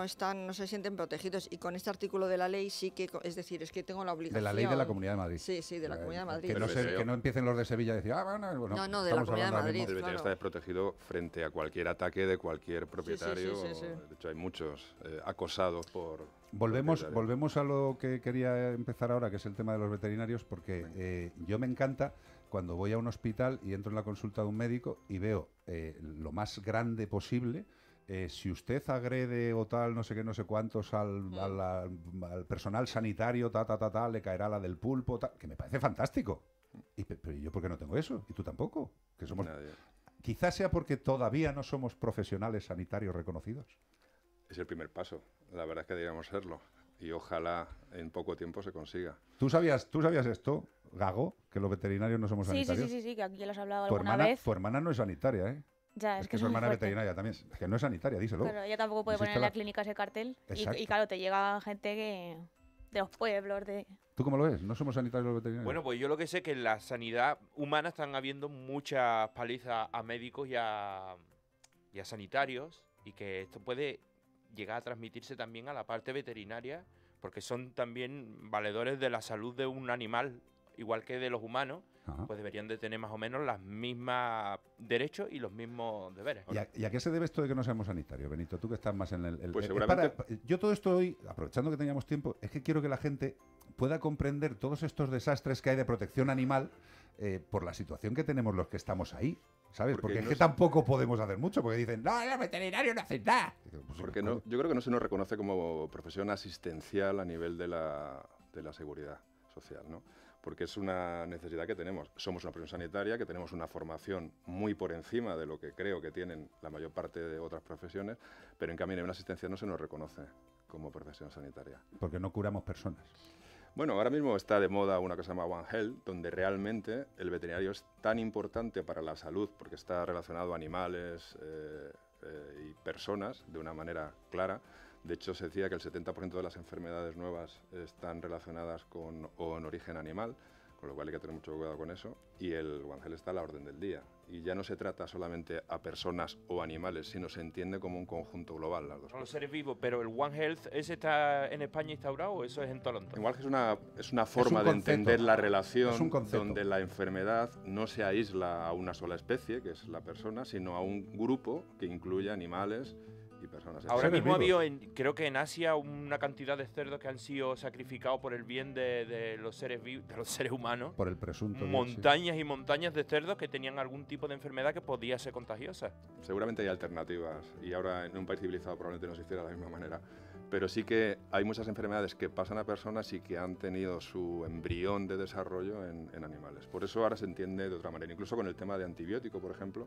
no están, no se sienten protegidos. Y con este artículo de la ley sí que, es decir, es que tengo la obligación. De la ley de la Comunidad de Madrid. Sí, sí, de la eh, Comunidad de Madrid. Que no, se, que no empiecen los de Sevilla a decir, ah, bueno, bueno no, no, de la Comunidad de Madrid. El veterinario está desprotegido frente a cualquier ataque de cualquier propietario. Sí, sí, sí, sí, sí. De hecho, hay muchos eh, acosados por... Volvemos, volvemos a lo que quería empezar ahora, que es el tema de los veterinarios, porque eh, yo me encanta cuando voy a un hospital y entro en la consulta de un médico y veo eh, lo más grande posible. Eh, si usted agrede o tal, no sé qué, no sé cuántos al, mm. al, al, al personal sanitario, ta, ta, ta, ta, le caerá la del pulpo, ta, que me parece fantástico. Y, pero yo, ¿por qué no tengo eso? Y tú tampoco. Que somos... Quizás sea porque todavía no somos profesionales sanitarios reconocidos. Es el primer paso. La verdad es que deberíamos serlo. Y ojalá en poco tiempo se consiga. ¿Tú sabías, ¿tú sabías esto, Gago, que los veterinarios no somos sí, sanitarios? Sí, sí, sí, sí, que aquí ya lo has hablado tu alguna hermana, vez. Tu hermana no es sanitaria, ¿eh? Ya, es, es que, que es su hermana es fuerte. veterinaria también. Es que no es sanitaria, díselo. Claro, ella tampoco puede poner en la clínica ese cartel. Y, y claro, te llega gente que de los pueblos, de... ¿Tú cómo lo ves? ¿No somos sanitarios los veterinarios? Bueno, pues yo lo que sé es que en la sanidad humana están habiendo muchas palizas a médicos y a, y a sanitarios, y que esto puede llegar a transmitirse también a la parte veterinaria, porque son también valedores de la salud de un animal, igual que de los humanos. Ajá. Pues deberían de tener más o menos los mismos derechos y los mismos deberes. ¿Y a, ¿Y a qué se debe esto de que no seamos sanitarios, Benito? Tú que estás más en el... el pues el, seguramente... para, yo todo esto hoy, aprovechando que teníamos tiempo, es que quiero que la gente pueda comprender todos estos desastres que hay de protección animal eh, por la situación que tenemos los que estamos ahí. ¿Sabes? Porque, porque no es que tampoco podemos hacer mucho, porque dicen, no, los veterinarios no hacen nada. Pues, porque no, yo creo que no se nos reconoce como profesión asistencial a nivel de la, de la seguridad social, ¿no? Porque es una necesidad que tenemos. Somos una profesión sanitaria, que tenemos una formación muy por encima de lo que creo que tienen la mayor parte de otras profesiones, pero en cambio en una asistencia no se nos reconoce como profesión sanitaria. Porque no curamos personas. Bueno, ahora mismo está de moda una cosa que se llama One Health, donde realmente el veterinario es tan importante para la salud, porque está relacionado a animales eh, eh, y personas de una manera clara. De hecho, se decía que el setenta por ciento de las enfermedades nuevas están relacionadas con o en origen animal, con lo cual hay que tener mucho cuidado con eso. Y el One Health está a la orden del día. Y ya no se trata solamente a personas o animales, sino se entiende como un conjunto global. Las dos Son los seres vivos, pero el One Health, ¿ese está en España instaurado o eso es en Toronto? Igual que es una, es una forma es un de entender la relación donde la enfermedad no se aísla a una sola especie, que es la persona, sino a un grupo que incluye animales y personas. Ahora mismo ha habido, en, creo que en Asia, una cantidad de cerdos que han sido sacrificados por el bien de, de los seres vivos, de los seres humanos. Por el presunto. Montañas y montañas de cerdos que tenían algún tipo de enfermedad que podía ser contagiosa. Seguramente hay alternativas y ahora en un país civilizado probablemente no se hiciera de la misma manera. Pero sí que hay muchas enfermedades que pasan a personas y que han tenido su embrión de desarrollo en, en animales. Por eso ahora se entiende de otra manera. Incluso con el tema de antibiótico, por ejemplo.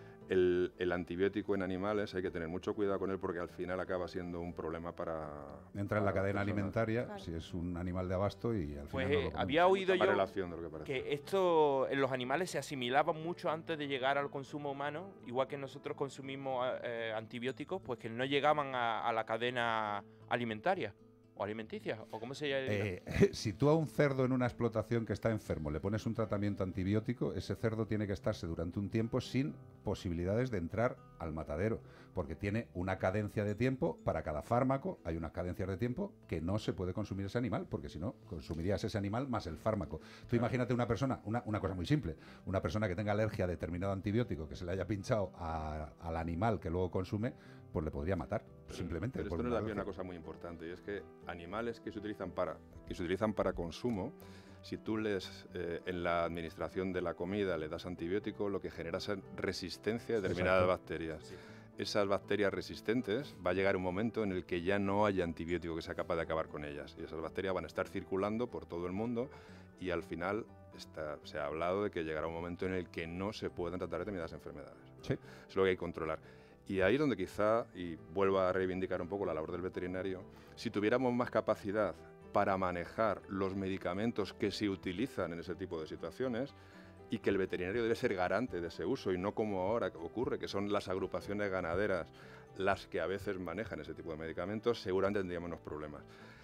El, el antibiótico en animales hay que tener mucho cuidado con él porque al final acaba siendo un problema para... Entra en la cadena alimentaria, claro. Si es un animal de abasto y al pues final... Pues no había oído yo relación de lo que, parece. que esto en los animales se asimilaba mucho antes de llegar al consumo humano, igual que nosotros consumimos eh, antibióticos, pues que no llegaban a, a la cadena alimentaria. ¿O alimenticia? ¿O cómo se llama? Eh, si tú a un cerdo en una explotación que está enfermo le pones un tratamiento antibiótico, ese cerdo tiene que estarse durante un tiempo sin posibilidades de entrar al matadero, porque tiene una cadencia de tiempo para cada fármaco, hay unas cadencias de tiempo que no se puede consumir ese animal, porque si no, consumirías ese animal más el fármaco. Tú claro. Imagínate una persona, una, una cosa muy simple, una persona que tenga alergia a determinado antibiótico que se le haya pinchado a, al animal que luego consume, pues le podría matar, pero, simplemente. Pero esto no es también una cosa muy importante, y es que animales que se utilizan para, que se utilizan para consumo, si tú les, eh, en la administración de la comida le das antibiótico, lo que genera es resistencia a determinadas Exacto. bacterias. Sí. Esas bacterias resistentes va a llegar un momento en el que ya no haya antibiótico que sea capaz de acabar con ellas. Y esas bacterias van a estar circulando por todo el mundo y al final está, se ha hablado de que llegará un momento en el que no se pueden tratar determinadas enfermedades. Sí. Es lo que hay que controlar. Y ahí es donde quizá, y vuelvo a reivindicar un poco la labor del veterinario, si tuviéramos más capacidad para manejar los medicamentos que se utilizan en ese tipo de situaciones, y que el veterinario debe ser garante de ese uso, y no como ahora ocurre, que son las agrupaciones ganaderas las que a veces manejan ese tipo de medicamentos, seguramente tendríamos unos problemas.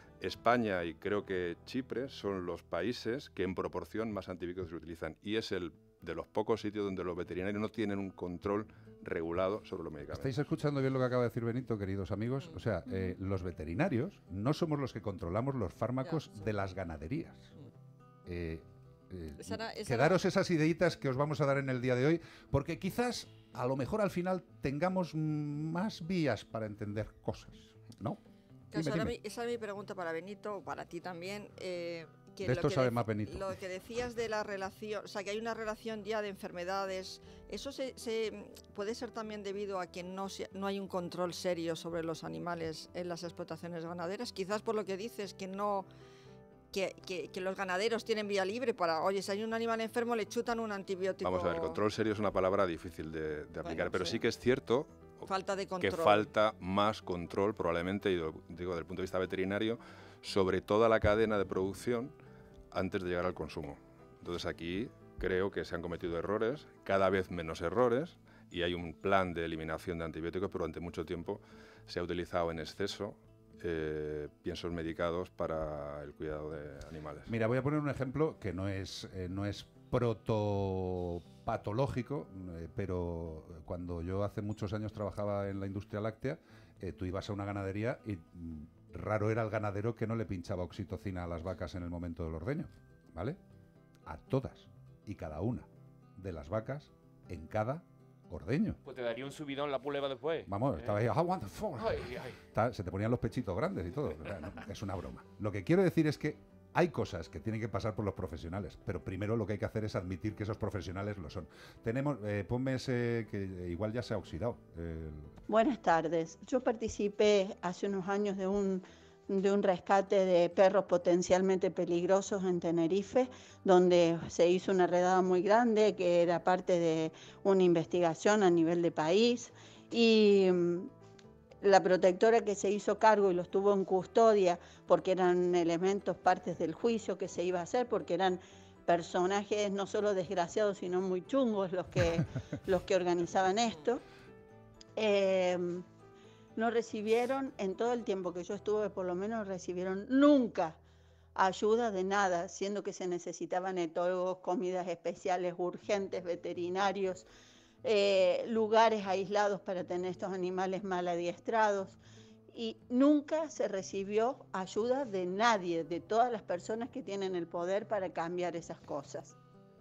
España y creo que Chipre son los países que en proporción más antibióticos se utilizan, y es el de los pocos sitios donde los veterinarios no tienen un control regulado sobre los medicamentos. ¿Estáis escuchando bien lo que acaba de decir Benito, queridos amigos? O sea, eh, los veterinarios no somos los que controlamos los fármacos de las ganaderías. Eh, eh, Esa era- esa quedaros esas ideitas que os vamos a dar en el día de hoy, porque quizás a lo mejor al final tengamos más vías para entender cosas, ¿no? Claro, Dime, ahora dime. mi- esa es mi pregunta para Benito, o para ti también. eh, que De lo esto que sabe dec- más Benito. Lo que decías de la relación, o sea, que hay una relación ya de enfermedades, ¿eso se, se- puede ser también debido a que no, se- no hay un control serio sobre los animales en las explotaciones ganaderas? Quizás por lo que dices, que no... Que, que- que los ganaderos tienen vía libre para, oye, si hay un animal enfermo le chutan un antibiótico. Vamos a ver, control serio es una palabra difícil de, de aplicar, Bueno, pero sí. sí que es cierto Falta de que control. falta más control, probablemente, y lo digo desde el punto de vista veterinario, sobre toda la cadena de producción antes de llegar al consumo. Entonces aquí creo que se han cometido errores, cada vez menos errores, y hay un plan de eliminación de antibióticos, pero durante mucho tiempo se ha utilizado en exceso eh, piensos medicados para el cuidado de animales. Mira, voy a poner un ejemplo que no es, eh, no es protopatológico, eh, pero cuando yo hace muchos años trabajaba en la industria láctea, eh, tú ibas a una ganadería y mm, raro era el ganadero que no le pinchaba oxitocina a las vacas en el momento del ordeño, ¿vale? A todas y cada una de las vacas en cada ordeño. Pues te daría un subidón la puleva después. Vamos, Eh. estaba ahí, I want the phone. Ay, ay. Ta- se te ponían los pechitos grandes y todo. O sea, no, es una broma. Lo que quiero decir es que hay cosas que tienen que pasar por los profesionales, pero primero lo que hay que hacer es admitir que esos profesionales lo son. Tenemos, eh, ponme ese que igual ya se ha oxidado. el- Buenas tardes. Yo participé hace unos años de un, de un rescate de perros potencialmente peligrosos en Tenerife, donde se hizo una redada muy grande que era parte de una investigación a nivel de país y mm, la protectora que se hizo cargo y los tuvo en custodia porque eran elementos, partes del juicio que se iba a hacer, porque eran personajes no solo desgraciados, sino muy chungos los que, los que organizaban esto. Eh, no recibieron, en todo el tiempo que yo estuve, por lo menos recibieron nunca ayuda de nada, siendo que se necesitaban etólogos, comidas especiales, urgentes, veterinarios, eh, lugares aislados para tener estos animales mal adiestrados. Y nunca se recibió ayuda de nadie, de todas las personas que tienen el poder para cambiar esas cosas.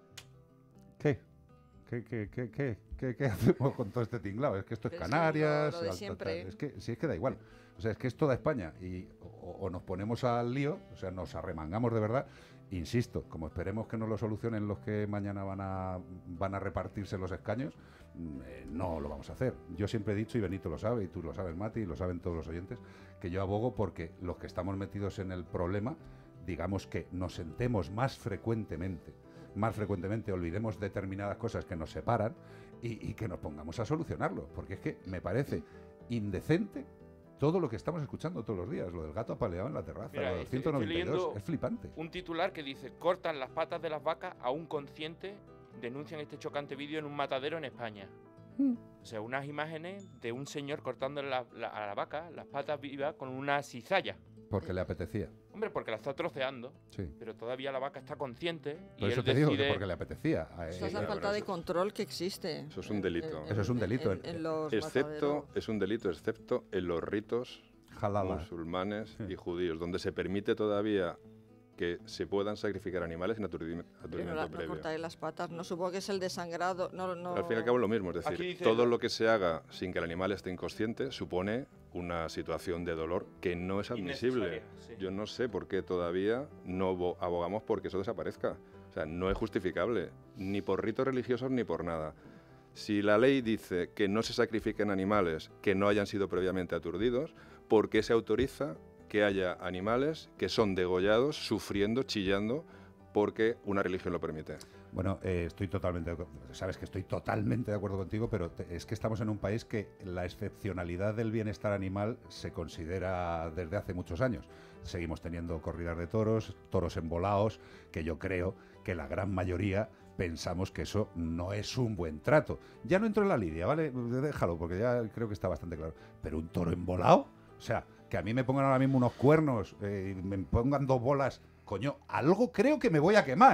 ¿Qué? ¿Qué, qué, qué, qué, qué, qué hacemos con todo este tinglado? Es que esto es Pero es que Canarias, lo- lo de Alta- siempre. es que si es que da igual. O sea, es que es toda España y o, o nos ponemos al lío, o sea, nos arremangamos de verdad. Insisto, como esperemos que nos lo solucionen los que mañana van a van a repartirse los escaños, mm, eh, no lo vamos a hacer. Yo siempre he dicho, y Benito lo sabe, y tú lo sabes, Mati, y lo saben todos los oyentes, que yo abogo porque los que estamos metidos en el problema, digamos que nos sentemos más frecuentemente, más frecuentemente olvidemos determinadas cosas que nos separan y, y que nos pongamos a solucionarlo, porque es que me parece indecente todo lo que estamos escuchando todos los días, lo del gato apaleado en la terraza, Mira, lo del estoy- ciento noventa y dos, estoy leyendo es flipante. Un titular que dice: cortan las patas de las vacas a un consciente, denuncian este chocante vídeo en un matadero en España. Mm. O sea, unas imágenes de un señor cortando la- la- a la vaca las patas vivas con una cizalla. Porque le apetecía. Hombre, porque la está troceando, Sí. pero todavía la vaca está consciente y Por eso él te digo que decide... porque le apetecía. Eso Eh, es la eh, falta de control que existe. Eso es un delito. Eso es un delito. En, en los Excepto, mataderos. es un delito, excepto en los ritos Halala. musulmanes y judíos, donde se permite todavía que se puedan sacrificar animales sin aturdimi- Pero aturdimiento la- no previo. cortaré las patas, no supongo que es el desangrado. No, no... Al fin y al cabo es lo mismo, es Aquí decir, dice todo la- lo que se haga sin que el animal esté inconsciente supone una situación de dolor que no es admisible. Innecesaria, sí. Yo no sé por qué todavía no abo- abogamos porque eso desaparezca. O sea, no es justificable, ni por ritos religiosos ni por nada. Si la ley dice que no se sacrifiquen animales que no hayan sido previamente aturdidos, ¿por qué se autoriza que haya animales que son degollados, sufriendo, chillando, porque una religión lo permite? Bueno, eh, estoy totalmente, de acuerdo. Sabes que estoy totalmente de acuerdo contigo, pero te- es que estamos en un país que la excepcionalidad del bienestar animal se considera desde hace muchos años. Seguimos teniendo corridas de toros, toros embolados, que yo creo que la gran mayoría pensamos que eso no es un buen trato. Ya no entro en la lidia, ¿vale? Déjalo, porque ya creo que está bastante claro. Pero un toro embolado, o sea, que a mí me pongan ahora mismo unos cuernos, eh, y me pongan dos bolas, coño, algo creo que me voy a quemar.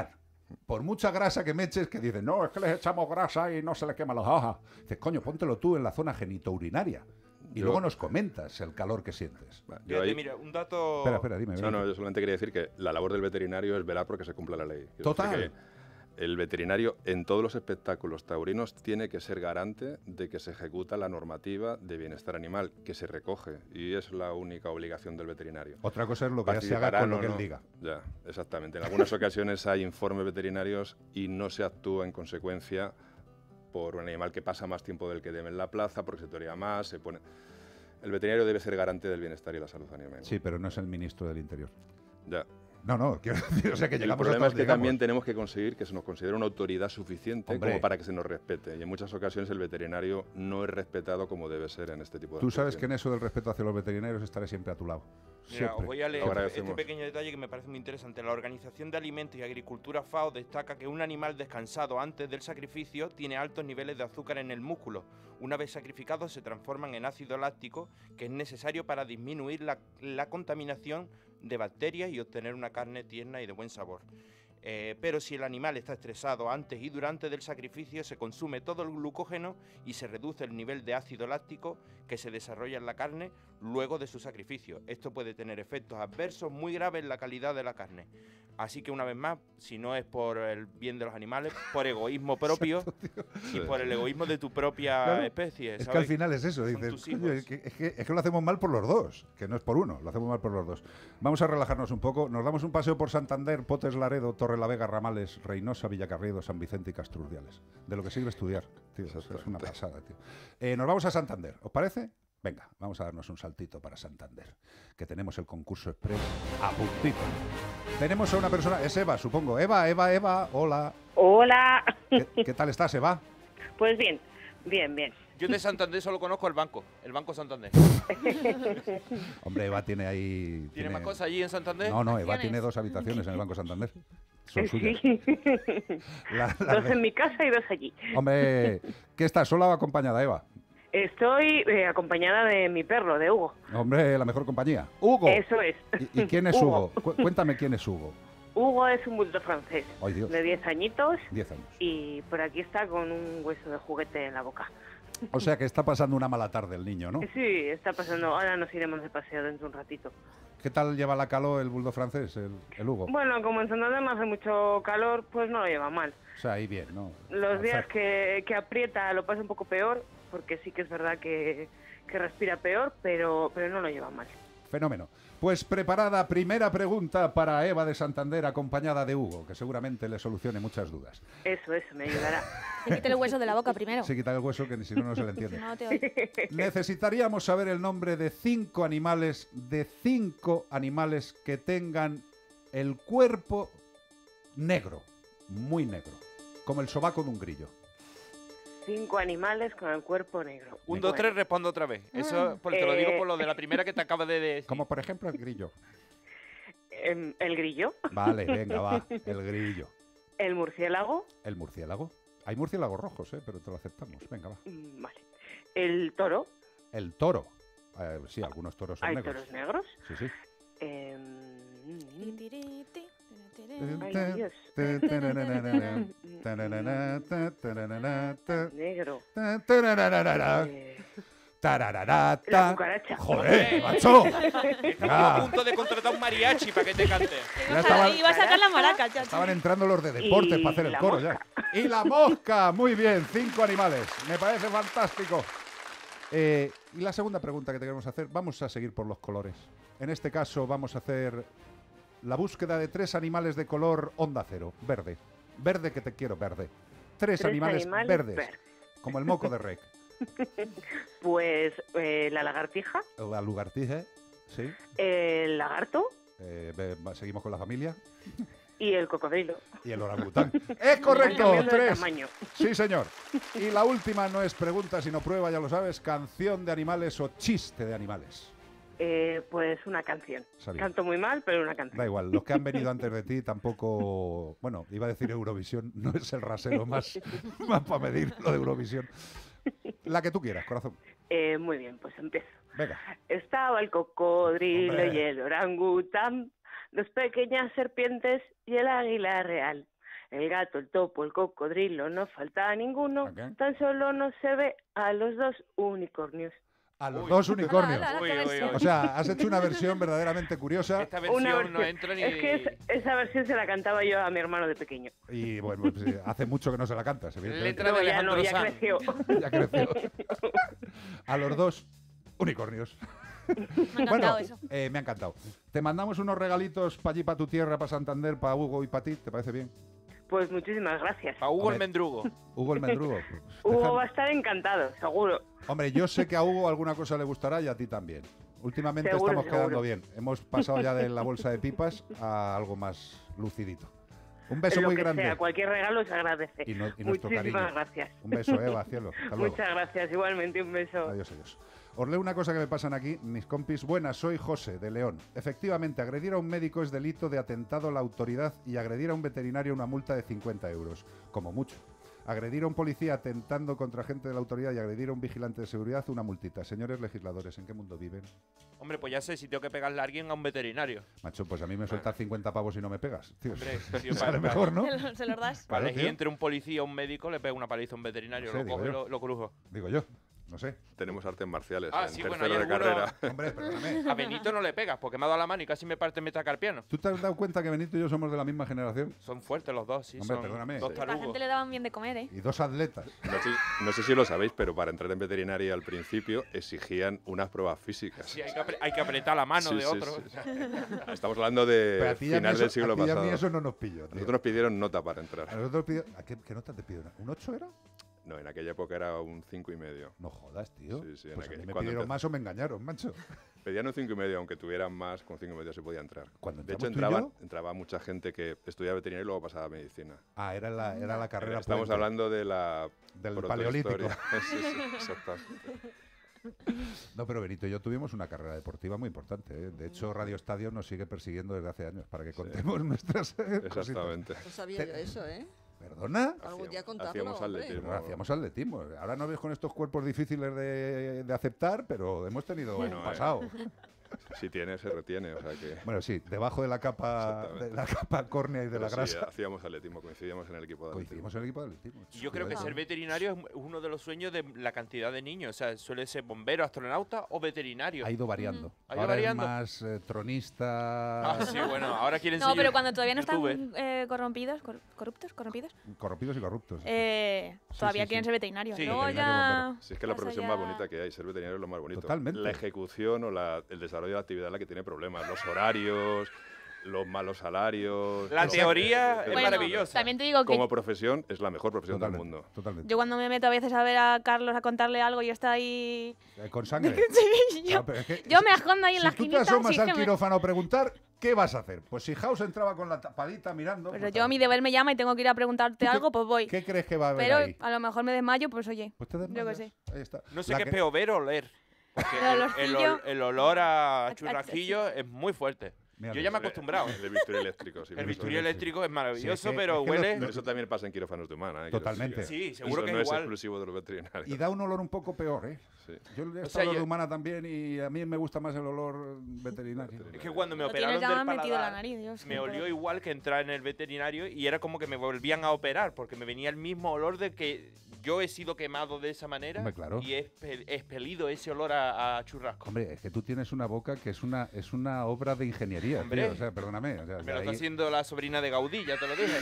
por mucha grasa que me eches, que dicen, no, es que les echamos grasa y no se les queman las hojas. Dices, coño, póntelo tú en la zona genitourinaria. Y Yo- luego nos comentas el calor que sientes. Yo Fíjate, ahí- mira, un dato... Espera, espera, dime. No, dime. no, yo solamente quería decir que la labor del veterinario es velar porque se cumpla la ley. Quiero Total. decir que el veterinario en todos los espectáculos taurinos tiene que ser garante de que se ejecuta la normativa de bienestar animal, que se recoge, y es la única obligación del veterinario. Otra cosa es lo que se haga Participarán con lo o que él no. diga. Ya, exactamente. En algunas ocasiones hay informes veterinarios y no se actúa en consecuencia por un animal que pasa más tiempo del que debe en la plaza, porque se torea más, se pone... El veterinario debe ser garante del bienestar y la salud animal. Sí, pero no es el ministro del Interior. Ya. No, no, quiero decir, o sea que El llegamos problema hasta es que donde también llegamos. tenemos que conseguir que se nos considere una autoridad suficiente Hombre. como para que se nos respete. Y en muchas ocasiones el veterinario no es respetado como debe ser en este tipo de Tú sabes que en actuaciones. eso del respeto hacia los veterinarios estaré siempre a tu lado. Mira, Siempre. os voy a leer Lo este, agradecemos. este pequeño detalle que me parece muy interesante. La Organización de Alimentos y Agricultura FAO destaca que un animal descansado antes del sacrificio tiene altos niveles de azúcar en el músculo. Una vez sacrificados se transforman en ácido láctico, que es necesario para disminuir la, la contaminación de bacterias y obtener una carne tierna y de buen sabor. Eh, pero si el animal está estresado antes y durante del sacrificio, se consume todo el glucógeno y se reduce el nivel de ácido láctico que se desarrolla en la carne luego de su sacrificio. Esto puede tener efectos adversos muy graves en la calidad de la carne. Así que una vez más, si no es por el bien de los animales, por egoísmo propio y por el egoísmo de tu propia Claro. especie. Es que ¿sabes? al final es eso, Son dices, tus "Coño, hijos". es, que, es, que, es que lo hacemos mal por los dos, que no es por uno, lo hacemos mal por los dos. Vamos a relajarnos un poco, nos damos un paseo por Santander, Potes, Laredo, Torrelavega, Ramales, Reynosa, Villacarriedo, San Vicente y Castrurdiales. De lo que sirve estudiar, tío, es, es una pasada, tío. Eh, nos vamos a Santander, ¿os parece? Venga, vamos a darnos un saltito para Santander, que tenemos el concurso express a puntito. Tenemos a una persona, es Eva, supongo. Eva, Eva, Eva, hola. Hola. ¿Qué, qué tal estás, Eva? Pues bien, bien, bien. Yo de Santander solo conozco el banco, el Banco Santander. Hombre, Eva tiene ahí... ¿Tiene más cosas allí en Santander? No, no, Eva Acciones. tiene dos habitaciones en el Banco Santander. Son Sí. suyas. La- la dos de- en mi casa y dos allí. Hombre, ¿qué estás? ¿Sola o acompañada, Eva? Estoy eh, acompañada de mi perro, de Hugo. Hombre, la mejor compañía. ¡Hugo! Eso es. ¿Y, y quién es Hugo. Hugo? Cu- cuéntame quién es Hugo. Hugo es un bulldog francés Ay, Dios. de diez añitos Diez años. y por aquí está con un hueso de juguete en la boca. O sea que está pasando una mala tarde el niño, ¿no? Sí, está pasando. Ahora nos iremos de paseo dentro de un ratito. ¿Qué tal lleva la calor el bulldog francés, el, el Hugo? Bueno, como en Santander no hace mucho calor, pues no lo lleva mal. O sea, ahí bien, ¿no? Los días Perfecto. que, que aprieta lo pasa un poco peor, porque sí que es verdad que, que respira peor, pero, pero no lo lleva mal. Fenómeno. Pues preparada primera pregunta para Eva de Santander, acompañada de Hugo, que seguramente le solucione muchas dudas. Eso, eso, me ayudará. Se quite el hueso de la boca primero. Se quita el hueso que si no, no se le entiende. No te oigo. Necesitaríamos saber el nombre de cinco animales, de cinco animales que tengan el cuerpo negro, muy negro, como el sobaco de un grillo. Cinco animales con el cuerpo negro. Un, dos, tres, respondo otra vez. Eso porque te lo digo Eh, por lo de la primera que te acaba de decir. Como por ejemplo el grillo. Em, El grillo. Vale, venga, va, el grillo. El murciélago. El murciélago. Hay murciélagos rojos, ¿eh? Pero te lo aceptamos. Venga, va. Mm, Vale. El toro. El toro. Eh, sí, algunos toros son ¿Hay negros. toros negros? Sí, sí. Em, Ay, Dios. Negro. Tarararata. La cucaracha. Joder, macho. Estamos Ya. a punto de contratar un mariachi para que te cante. Ya estaban, Iba a sacar la maraca, chacho. estaban entrando los de deportes Y para hacer el la coro ya. Y la mosca, muy bien, cinco animales. Me parece fantástico. Eh, y la segunda pregunta que te queremos hacer, vamos a seguir por los colores. En este caso vamos a hacer la búsqueda de tres animales de color onda cero, verde. Verde que te quiero, verde. Tres, Tres animales, animales verdes, verdes. como el moco de rec. Pues eh, la lagartija. La lugartija, sí. El lagarto. Eh, ve- va- seguimos con la familia. Y el cocodrilo. Y el orangután. ¡Es correcto! Cambiando de Tres. tamaño. Sí, señor. Y la última no es pregunta, sino prueba, ya lo sabes, canción de animales o chiste de animales. Eh, pues una canción. Sabía. Canto muy mal, pero una canción. Da igual, los que han venido antes de ti tampoco... Bueno, iba a decir Eurovisión, no es el rasero más, más para medir lo de Eurovisión. La que tú quieras, corazón. Eh, muy bien, pues empiezo. Venga. Estaba el cocodrilo Hombre. y el orangután, dos pequeñas serpientes y el águila real. El gato, el topo, el cocodrilo, no falta ninguno. Okay. Tan solo no se ve a los dos unicornios. A los Uy. dos unicornios. Ala, ala, qué versión. O sea, has hecho una versión verdaderamente curiosa. Esta Una versión no entra ni... Es que es- esa versión se la cantaba yo a mi hermano de pequeño. Y bueno, pues, eh, hace mucho que no se la cantas, evidentemente. No, ya no, ya creció. Ya creció. A los dos unicornios. Me ha encantado Bueno, eso. eh, me ha encantado. Te mandamos unos regalitos para allí, para tu tierra, para Santander, para Hugo y para ti. ¿Te parece bien? Pues muchísimas gracias. A Hugo Hombre, el Mendrugo. Hugo el Mendrugo. Hugo va a estar encantado, seguro. Hombre, yo sé que a Hugo alguna cosa le gustará y a ti también. Últimamente Seguro, estamos seguro. quedando bien. Hemos pasado ya de la bolsa de pipas a algo más lucidito. Un beso Lo muy que grande. sea, cualquier regalo se agradece. Y, no- y nuestro Muchísimas cariño. gracias. Un beso, Eva, cielo. Hasta luego. Muchas gracias, igualmente un beso. Adiós, adiós. Os leo una cosa que me pasan aquí, mis compis. Buenas, soy José, de León. Efectivamente, agredir a un médico es delito de atentado a la autoridad y agredir a un veterinario una multa de cincuenta euros, como mucho. Agredir a un policía atentando contra gente de la autoridad y agredir a un vigilante de seguridad, una multita. Señores legisladores, ¿en qué mundo viven? Hombre, pues ya sé, si tengo que pegarle a alguien, a un veterinario. Macho, pues a mí me sueltas cincuenta pavos y no me pegas. Tío, Hombre, tío, sale para- mejor, ¿no? Se lo- se los das. Para Claro, elegir tío. entre un policía o un médico, le pega una paliza a un veterinario. No sé, lo digo coge y yo. lo, lo crujo. Digo yo, no sé. Tenemos artes marciales Ah, en sí, bueno, tercero hay de algunos- carrera. Hombre, perdóname. A Benito no le pegas, porque me ha dado la mano y casi me parte metacarpiano. ¿Tú te has dado cuenta que Benito y yo somos de la misma generación? Son fuertes los dos, sí. Hombre, son perdóname. dos Sí. La tarugos. gente le daban bien de comer, ¿eh? Y dos atletas. No sé, no sé si lo sabéis, pero para entrar en veterinaria al principio exigían unas pruebas físicas. Sí, hay que, apre- hay que apretar la mano Sí, de sí, otro. sí. Estamos hablando de Pero a ti y a mí final eso- del siglo a ti y a mí pasado. eso no nos pilló, tío. A nosotros nos pidieron nota para entrar. A nosotros pidió- ¿a qué, qué nota te pidieron? ¿Un ocho era? No, en aquella época era un cinco y medio. No jodas, tío. Sí, sí, en Pues a aquel- mí me cuando pidieron empezó- más o me engañaron, macho. Pedían un cinco y medio, aunque tuvieran más, con cinco y medio se podía entrar. Cuando De hecho, entramos tú y entraba, entraba mucha gente que estudiaba veterinaria y luego pasaba a medicina. Ah, era la, era la carrera Estamos puente. hablando de la Del protohistoria. paleolítico. Sí, sí, exactamente. No, pero Benito y yo tuvimos una carrera deportiva muy importante. ¿eh? De hecho, Radio Estadio nos sigue persiguiendo desde hace años para que contemos nuestras eh, cositas. Exactamente. No sabía Te- yo eso, ¿eh? ¿Perdona? Algún día contarlo, hacíamos hombre. atletismo. Pero hacíamos atletismo. Ahora no ves con estos cuerpos difíciles de, de aceptar, pero hemos tenido Bueno, un eh, pasado. Si tiene, se retiene. O sea que... Bueno, sí, debajo de la capa de la capa córnea y de Pero la sí, grasa. hacíamos atletismo, coincidíamos en el equipo de atletismo. Coincidimos en el equipo de atletismo. Y yo creo que Joder. ser veterinario es uno de los sueños de la cantidad de niños. O sea, suele ser bombero, astronauta o veterinario. Ha ido variando. Ha ido Ahora variando. es más eh, tronista. Ah, sí, bueno, ahora quieren No, ser pero cuando todavía no youtuber. están eh, corrompidos, cor- corruptos, corrompidos, Corrompidos y corruptos. eh, Sí, todavía sí, quieren sí. ser veterinarios. Sí, Luego veterinario ya... bombero. Si es que la pasa profesión ya- más bonita que hay, ser veterinario es lo más bonito. Totalmente. La ejecución o la- el desarrollo de la actividad es la que tiene problemas. Los horarios, los malos salarios. La los- teoría es Bueno, maravillosa. también te digo que Como profesión es la mejor profesión Totalmente, del mundo. Totalmente. yo cuando me meto a veces a ver a Carlos a contarle algo y está ahí... Eh, Con sangre. Sí, yo, Ah, pero es que yo me escondo ahí en si la tú te esquinita. asomas si es al que me- quirófano a preguntar, ¿qué vas a hacer? Pues si House entraba con la tapadita mirando. Pero pues, yo a mi deber me llama y tengo que ir a preguntarte algo, pues voy. ¿Qué crees que va a haber Pero ahí? a lo mejor me desmayo, pues oye, Pues te yo qué desmayas. sé. Ahí está. No sé La qué que- es peor, ver o oler. Porque El el, el, olorcillo. ol- el olor a a- churrasquillo es muy fuerte. Mira, Yo ya me he el- acostumbrado. El bisturí eléctrico. sí, El eso bisturí es. eléctrico es maravilloso, Sí, es que- pero es que lo- huele... Pero eso también pasa en quirófanos de humana. ¿eh? Quiero Totalmente. decir Sí, seguro eso que no es es igual. exclusivo de los veterinarios. Y da un olor un poco peor, ¿eh? Sí. Yo he O estado sea, de yo- humana también y a mí me gusta más el olor veterinario. Es que cuando me Lo operaron tienes ya del metido en la paladar, nariz, Dios. me qué olió peor. igual que entrar en el veterinario y era como que me volvían a operar porque me venía el mismo olor de que yo he sido quemado de esa manera. Hombre, claro. Y he expe- he expelido ese olor a, a churrasco. Hombre, es que tú tienes una boca que es una es una obra de ingeniería, Hombre. tío. O sea, perdóname. o sea, Me de lo está ahí- haciendo la sobrina de Gaudí, ya te lo dije.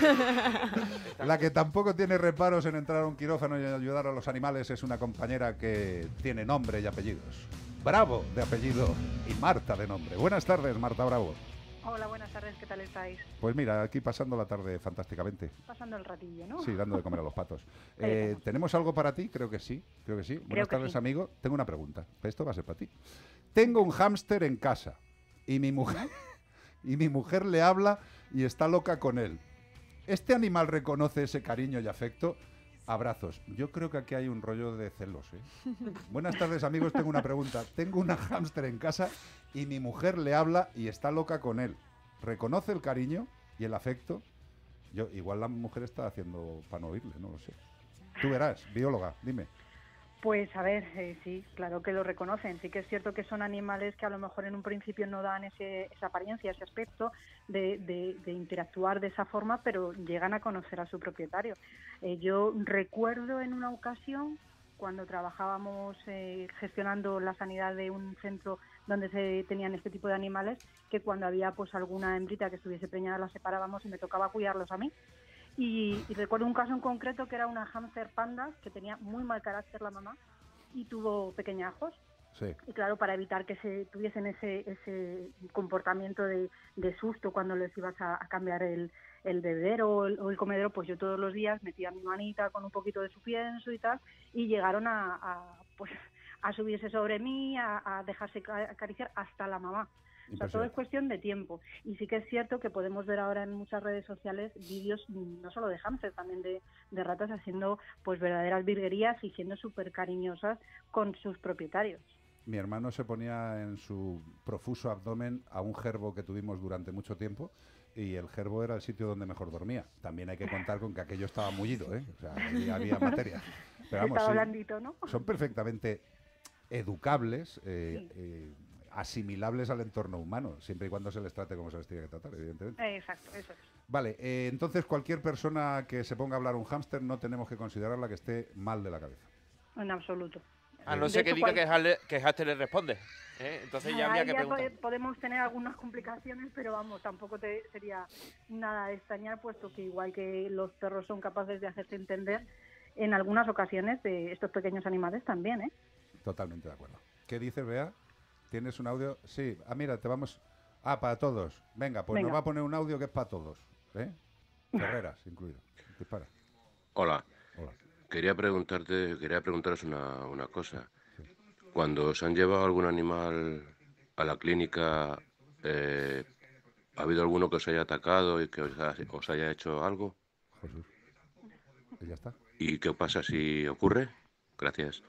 La que tampoco tiene reparos en entrar a un quirófano y ayudar a los animales es una compañera que tiene nombre y apellidos. Bravo de apellido y Marta de nombre. Buenas tardes, Marta Bravo. Hola, buenas tardes, ¿qué tal estáis? Pues mira, aquí pasando la tarde fantásticamente. Pasando el ratillo, ¿no? Sí, dando de comer a los patos. Ahí Eh, estamos. ¿Tenemos algo para ti? Creo que sí, creo que sí. Buenas que tardes, sí. amigo. Tengo una pregunta. Esto va a ser para ti. Tengo un hámster en casa y mi mujer y mi mujer le habla y está loca con él. ¿Este animal reconoce ese cariño y afecto? Abrazos. Yo creo que aquí hay un rollo de celos, ¿eh? Buenas tardes, amigos. Tengo una pregunta. Tengo una hámster en casa y mi mujer le habla y está loca con él. ¿Reconoce el cariño y el afecto? Yo, igual la mujer está haciendo para no oírle, no lo sé. Tú verás, bióloga, dime. Pues a ver, eh, sí, claro que lo reconocen. Sí que es cierto que son animales que a lo mejor en un principio no dan ese, esa apariencia, ese aspecto de, de, de interactuar de esa forma, pero llegan a conocer a su propietario. Eh, yo recuerdo en una ocasión, cuando trabajábamos eh, gestionando la sanidad de un centro donde se tenían este tipo de animales, que cuando había pues alguna hembrita que estuviese preñada la separábamos y me tocaba cuidarlos a mí. Y, y recuerdo un caso en concreto que era una hámster panda que tenía muy mal carácter la mamá y tuvo pequeñajos. Sí. Y claro, para evitar que se tuviesen ese ese comportamiento de, de susto cuando les ibas a, a cambiar el, el bebedero o el, o el comedero, pues yo todos los días metía mi manita con un poquito de su pienso y tal, y llegaron a, a, pues, a subirse sobre mí, a, a dejarse acariciar hasta la mamá. O sea, todo es cuestión de tiempo. Y sí que es cierto que podemos ver ahora en muchas redes sociales vídeos no solo de hámster, también de, de ratas haciendo pues verdaderas virguerías y siendo súper cariñosas con sus propietarios. Mi hermano se ponía en su profuso abdomen a un gerbo que tuvimos durante mucho tiempo y el gerbo era el sitio donde mejor dormía. También hay que contar con que aquello estaba mullido, ¿eh? O sea, había, había materia. Pero vamos, estaba sí, blandito, ¿no? son perfectamente educables, eh, Sí. eh, asimilables al entorno humano, siempre y cuando se les trate como se les tiene que tratar, evidentemente. Eh, Exacto, eso es. Vale, eh, entonces cualquier persona que se ponga a hablar un hámster no tenemos que considerarla que esté mal de la cabeza. En absoluto. A no De ser que hecho, diga cual- que Halle- que Haster le responde. ¿eh? Entonces ya habría Ahí que ya preguntar. po- podemos tener algunas complicaciones, pero vamos, tampoco te sería nada de extrañar, puesto que igual que los perros son capaces de hacerse entender, en algunas ocasiones de estos pequeños animales también, ¿eh? Totalmente de acuerdo. ¿Qué dices, Bea? ¿Tienes un audio? Sí. Ah, mira, te vamos... Ah, para todos. Venga, pues Venga. nos va a poner un audio que es para todos. ¿Eh? Ferreras, incluido. Dispara. Hola. Hola. Quería preguntarte, quería preguntaros una, una cosa. Cuando os han llevado algún animal a la clínica, eh, ¿ha habido alguno que os haya atacado y que os, ha- os haya hecho algo? Jesús. Y ya está. ¿Y qué pasa si ocurre? Gracias.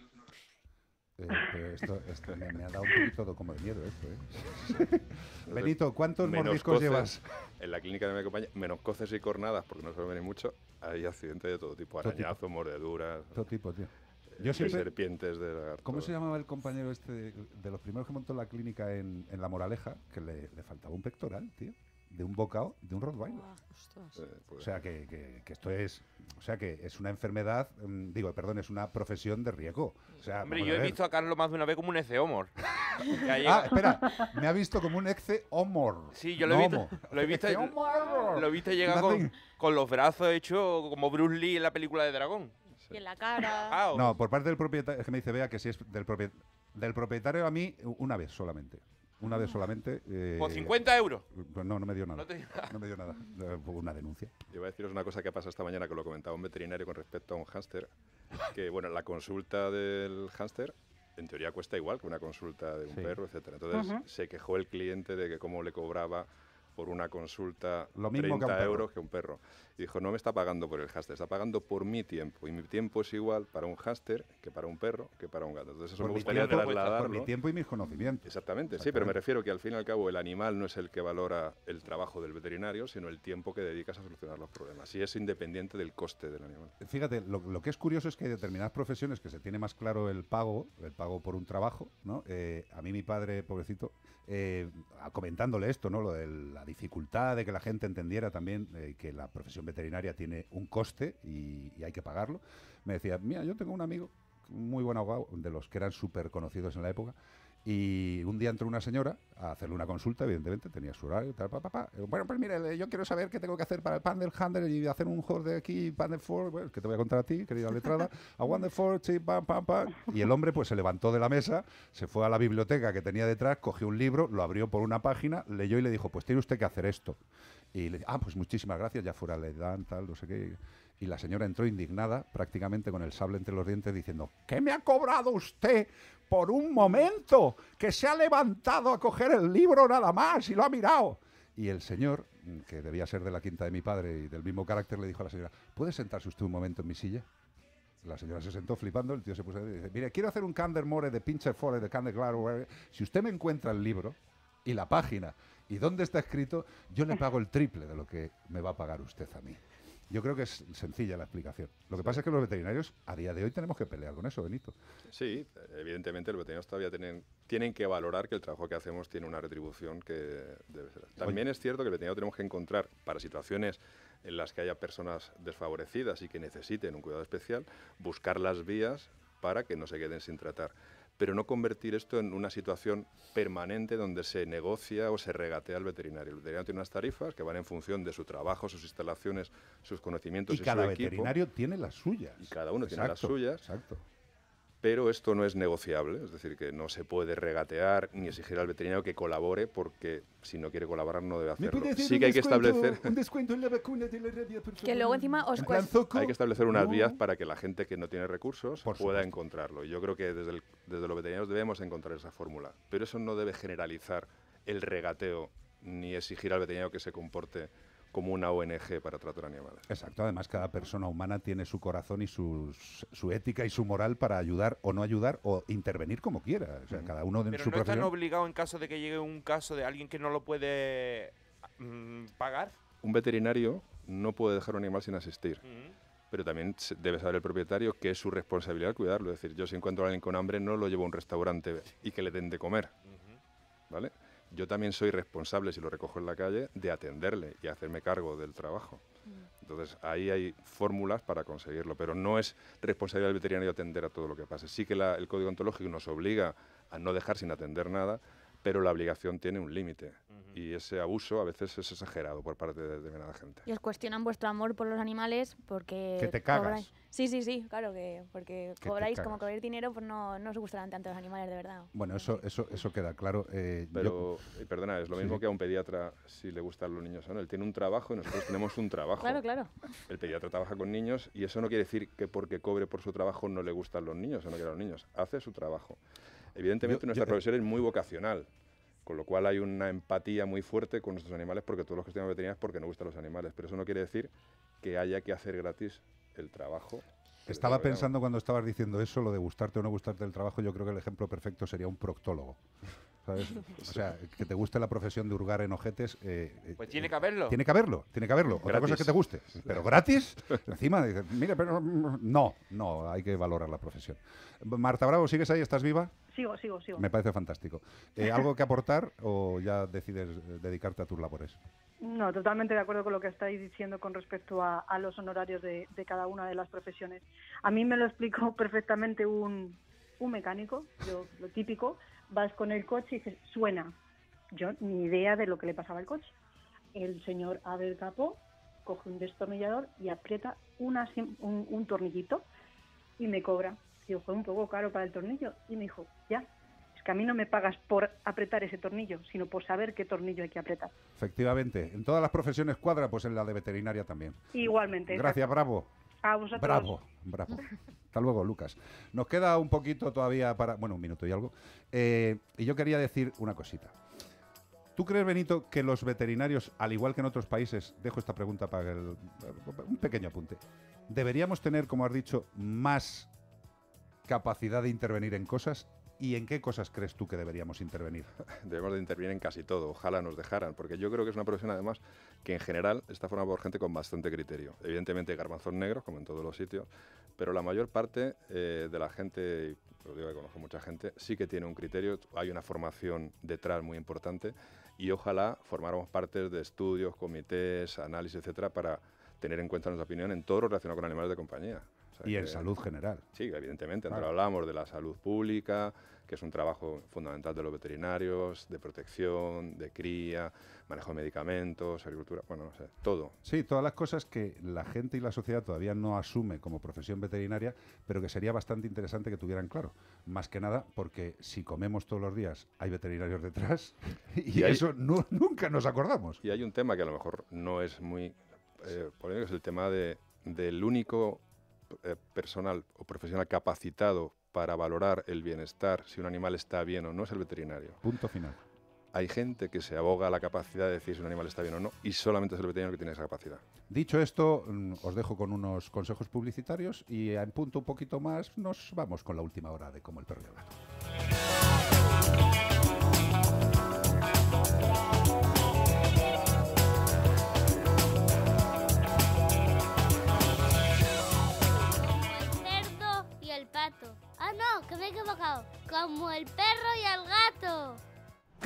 Eh, pero esto, esto me, me ha dado un poquito de, como de miedo esto, ¿eh? Benito, ¿cuántos Menos mordiscos coces, llevas? En la clínica de mi compañía, menos coces y cornadas, porque no suelen venir mucho, hay accidentes de todo tipo, Todo tipo. arañazos, mordeduras, Todo tipo, tío. eh, Yo siempre... serpientes de lagarto. ¿Cómo se llamaba el compañero este de, de los primeros que montó la clínica en, en La Moraleja? Que le, le faltaba un pectoral, tío. De un bocado, de un Rottweiler. Eh, pues, O sea que, que- que esto es, o sea que es una enfermedad, mm, digo, perdón, es una profesión de riesgo. O sea, Hombre, vamos yo a he ver. visto a Carlos más de una vez como un eceomor. Ah, espera, me ha visto como un exe homor. Sí, yo lo he no visto. homo. Lo he visto, Ecceomor. lo he visto llegar con, Nothing. con los brazos hechos como Bruce Lee en la película de Dragón. Y en la cara. Ah, o- No, por parte del propietario, es que me dice, vea que si es del, propie- del propietario a mí, una vez solamente. Una vez solamente. eh, ¿Por cincuenta euros? Pues no, no me dio nada. No te dio nada. No me dio nada. Eh, fue una denuncia. Yo voy a deciros una cosa que ha pasado esta mañana que lo comentaba un veterinario con respecto a un hámster, que bueno, la consulta del hámster en teoría cuesta igual que una consulta de un Sí. perro, etcétera. Entonces Ujú. se quejó el cliente de que cómo le cobraba por una consulta Lo mismo que a un treinta perro. euros que un perro. Y dijo, no me está pagando por el hámster, está pagando por mi tiempo. Y mi tiempo es igual para un hámster que para un perro que para un gato. Entonces eso Por me mi gustaría tiempo- trasladarlo. por mi tiempo y mis conocimientos. Exactamente, sí, pero me refiero que al fin y al cabo el animal no es el que valora el trabajo del veterinario, sino el tiempo que dedicas a solucionar los problemas. Y es independiente del coste del animal. Fíjate, lo, lo que es curioso es que hay determinadas profesiones que se tiene más claro el pago, el pago por un trabajo, ¿no? Eh, a mí mi padre, pobrecito, eh, a- comentándole esto, ¿no? Lo de la dificultad de que la gente entendiera también eh, que la profesión veterinaria tiene un coste y, y hay que pagarlo, me decía, mira, yo tengo un amigo, un muy buen abogado, de los que eran súper conocidos en la época, y un día entró una señora a hacerle una consulta, evidentemente, tenía su horario, tal, pa, pa, pa. Bueno, pues mire, yo quiero saber qué tengo que hacer para el Pandel Handler y hacer un juego de aquí, Pandel Four, bueno, que te voy a contar a ti, querida letrada, a Wonder Four, sí, pam, pam, pam. Y el hombre pues se levantó de la mesa, se fue a la biblioteca que tenía detrás, cogió un libro, lo abrió por una página, leyó y le dijo, pues tiene usted que hacer esto. Y le ah, pues muchísimas gracias, ya fuera le dan, tal, no sé qué. Y la señora entró indignada, prácticamente con el sable entre los dientes, diciendo, ¿qué me ha cobrado usted por un momento que se ha levantado a coger el libro nada más y lo ha mirado? Y el señor, mm, que debía ser de la quinta de mi padre y del mismo carácter, le dijo a la señora, ¿puede sentarse usted un momento en mi silla? La señora se sentó flipando, el tío se puso y dice, mire, quiero hacer un Candermore de Pincher Forest, de Candermore. Si usted me encuentra el libro y la página y dónde está escrito, yo le pago el triple de lo que me va a pagar usted a mí. Yo creo que es sencilla la explicación. Lo que pasa es que los veterinarios a día de hoy tenemos que pelear con eso, Benito. Sí, evidentemente los veterinarios todavía tienen, tienen que valorar que el trabajo que hacemos tiene una retribución que debe ser. También Oye. es cierto que el veterinario tenemos que encontrar, para situaciones en las que haya personas desfavorecidas y que necesiten un cuidado especial, buscar las vías para que no se queden sin tratar. Pero no convertir esto en una situación permanente donde se negocia o se regatea al veterinario. El veterinario tiene unas tarifas que van en función de su trabajo, sus instalaciones, sus conocimientos y, y cada su equipo. veterinario tiene las suyas. Y cada uno exacto, tiene las suyas. Exacto. Pero esto no es negociable, es decir, que no se puede regatear ni exigir al veterinario que colabore, porque si no quiere colaborar no debe hacerlo. Sí que hay que establecer un descuento en la vacuna de la rabia, por favor. Que luego encima os cuesta. Hay que establecer unas no. vías para que la gente que no tiene recursos por pueda supuesto. encontrarlo. Y yo creo que desde, el, desde los veterinarios debemos encontrar esa fórmula. Pero eso no debe generalizar el regateo ni exigir al veterinario que se comporte como una O N G para tratar animales. Exacto, además cada persona humana tiene su corazón y sus, su ética y su moral para ayudar o no ayudar o intervenir como quiera. O sea, cada uno de Pero su no profesión. están obligados en caso de que llegue un caso de alguien que no lo puede mmm, pagar. Un veterinario no puede dejar un animal sin asistir. Uh-huh. Pero también debe saber el propietario que es su responsabilidad cuidarlo. Es decir, yo si encuentro a alguien con hambre no lo llevo a un restaurante y que le den de comer. Uh-huh. ¿Vale? Yo también soy responsable, si lo recojo en la calle, de atenderle y hacerme cargo del trabajo. Mm. Entonces, ahí hay fórmulas para conseguirlo, pero no es responsabilidad del veterinario atender a todo lo que pase. Sí que la, el Código Ontológico nos obliga a no dejar sin atender nada, pero la obligación tiene un límite. Uh-huh. Y ese abuso a veces es exagerado por parte de determinada gente. Y os cuestionan vuestro amor por los animales porque... Que te cagas. Cobráis. Sí, sí, sí, claro, que porque que cobráis, como cobráis dinero, pues no, no os gustarán tanto los animales, de verdad. Bueno, eso eso eso queda claro. Eh, pero, yo... perdona, es lo mismo sí. que a un pediatra si le gustan los niños o no. Él tiene un trabajo y nosotros tenemos un trabajo. Claro, claro. El pediatra trabaja con niños y eso no quiere decir que porque cobre por su trabajo no le gustan los niños o no quiere a los niños. Hace su trabajo. Evidentemente yo, nuestra yo, profesión es muy vocacional, con lo cual hay una empatía muy fuerte con nuestros animales porque todos los que estudiamos veterinaria es porque nos gustan los animales, pero eso no quiere decir que haya que hacer gratis el trabajo. Estaba pensando cuando estabas diciendo eso, lo de gustarte o no gustarte el trabajo, yo creo que el ejemplo perfecto sería un proctólogo. ¿Sabes? O sea, que te guste la profesión de hurgar en ojetes. Eh, pues tiene que haberlo. Tiene que haberlo, tiene que haberlo. Otra gratis. cosa es que te guste. Pero gratis, encima dices, mira, pero no, no, hay que valorar la profesión. Marta Bravo, ¿sigues ahí? ¿Estás viva? Sigo, sigo, sigo. Me parece fantástico. Eh, ¿Algo que aportar o ya decides dedicarte a tus labores? No, totalmente de acuerdo con lo que estáis diciendo con respecto a, a los honorarios de, de cada una de las profesiones. A mí me lo explicó perfectamente un, un mecánico, yo, lo típico, vas con el coche y dices, suena. Yo ni idea de lo que le pasaba al coche. El señor abre el capó, coge un destornillador y aprieta una, un, un tornillito y me cobra. Digo, fue un poco caro para el tornillo. Y me dijo, ya, es que a mí no me pagas por apretar ese tornillo, sino por saber qué tornillo hay que apretar. Efectivamente, en todas las profesiones cuadra, pues en la de veterinaria también. Igualmente. Gracias, exacto. Bravo. A vosotros. Bravo, bravo. Hasta luego, Lucas. Nos queda un poquito todavía para... Bueno, un minuto y algo. Eh, y yo quería decir una cosita. ¿Tú crees, Benito, que los veterinarios, al igual que en otros países, dejo esta pregunta para el, un pequeño apunte, deberíamos tener, como has dicho, más capacidad de intervenir en cosas? ¿Y en qué cosas crees tú que deberíamos intervenir? Debemos de intervenir en casi todo, ojalá nos dejaran, porque yo creo que es una profesión además que en general está formada por gente con bastante criterio. Evidentemente hay garbanzos negros, como en todos los sitios, pero la mayor parte eh, de la gente, y lo digo que conozco mucha gente, sí que tiene un criterio, hay una formación detrás muy importante y ojalá formáramos parte de estudios, comités, análisis, etcétera, para tener en cuenta nuestra opinión en todo lo relacionado con animales de compañía. O sea y que, en salud general. Sí, evidentemente. Claro. Hablamos de la salud pública, que es un trabajo fundamental de los veterinarios, de protección, de cría, manejo de medicamentos, agricultura, bueno, no sé, todo. Sí, todas las cosas que la gente y la sociedad todavía no asume como profesión veterinaria, pero que sería bastante interesante que tuvieran claro. Más que nada porque si comemos todos los días hay veterinarios detrás y, y hay, eso no, nunca nos acordamos. Y hay un tema que a lo mejor no es muy eh, polémico, es el tema de, del único eh, personal o profesional capacitado para valorar el bienestar, si un animal está bien o no, es el veterinario. Punto final. Hay gente que se aboga a la capacidad de decir si un animal está bien o no, y solamente es el veterinario que tiene esa capacidad. Dicho esto, os dejo con unos consejos publicitarios y en punto un poquito más nos vamos con la última hora de Como el Perro y el Gato.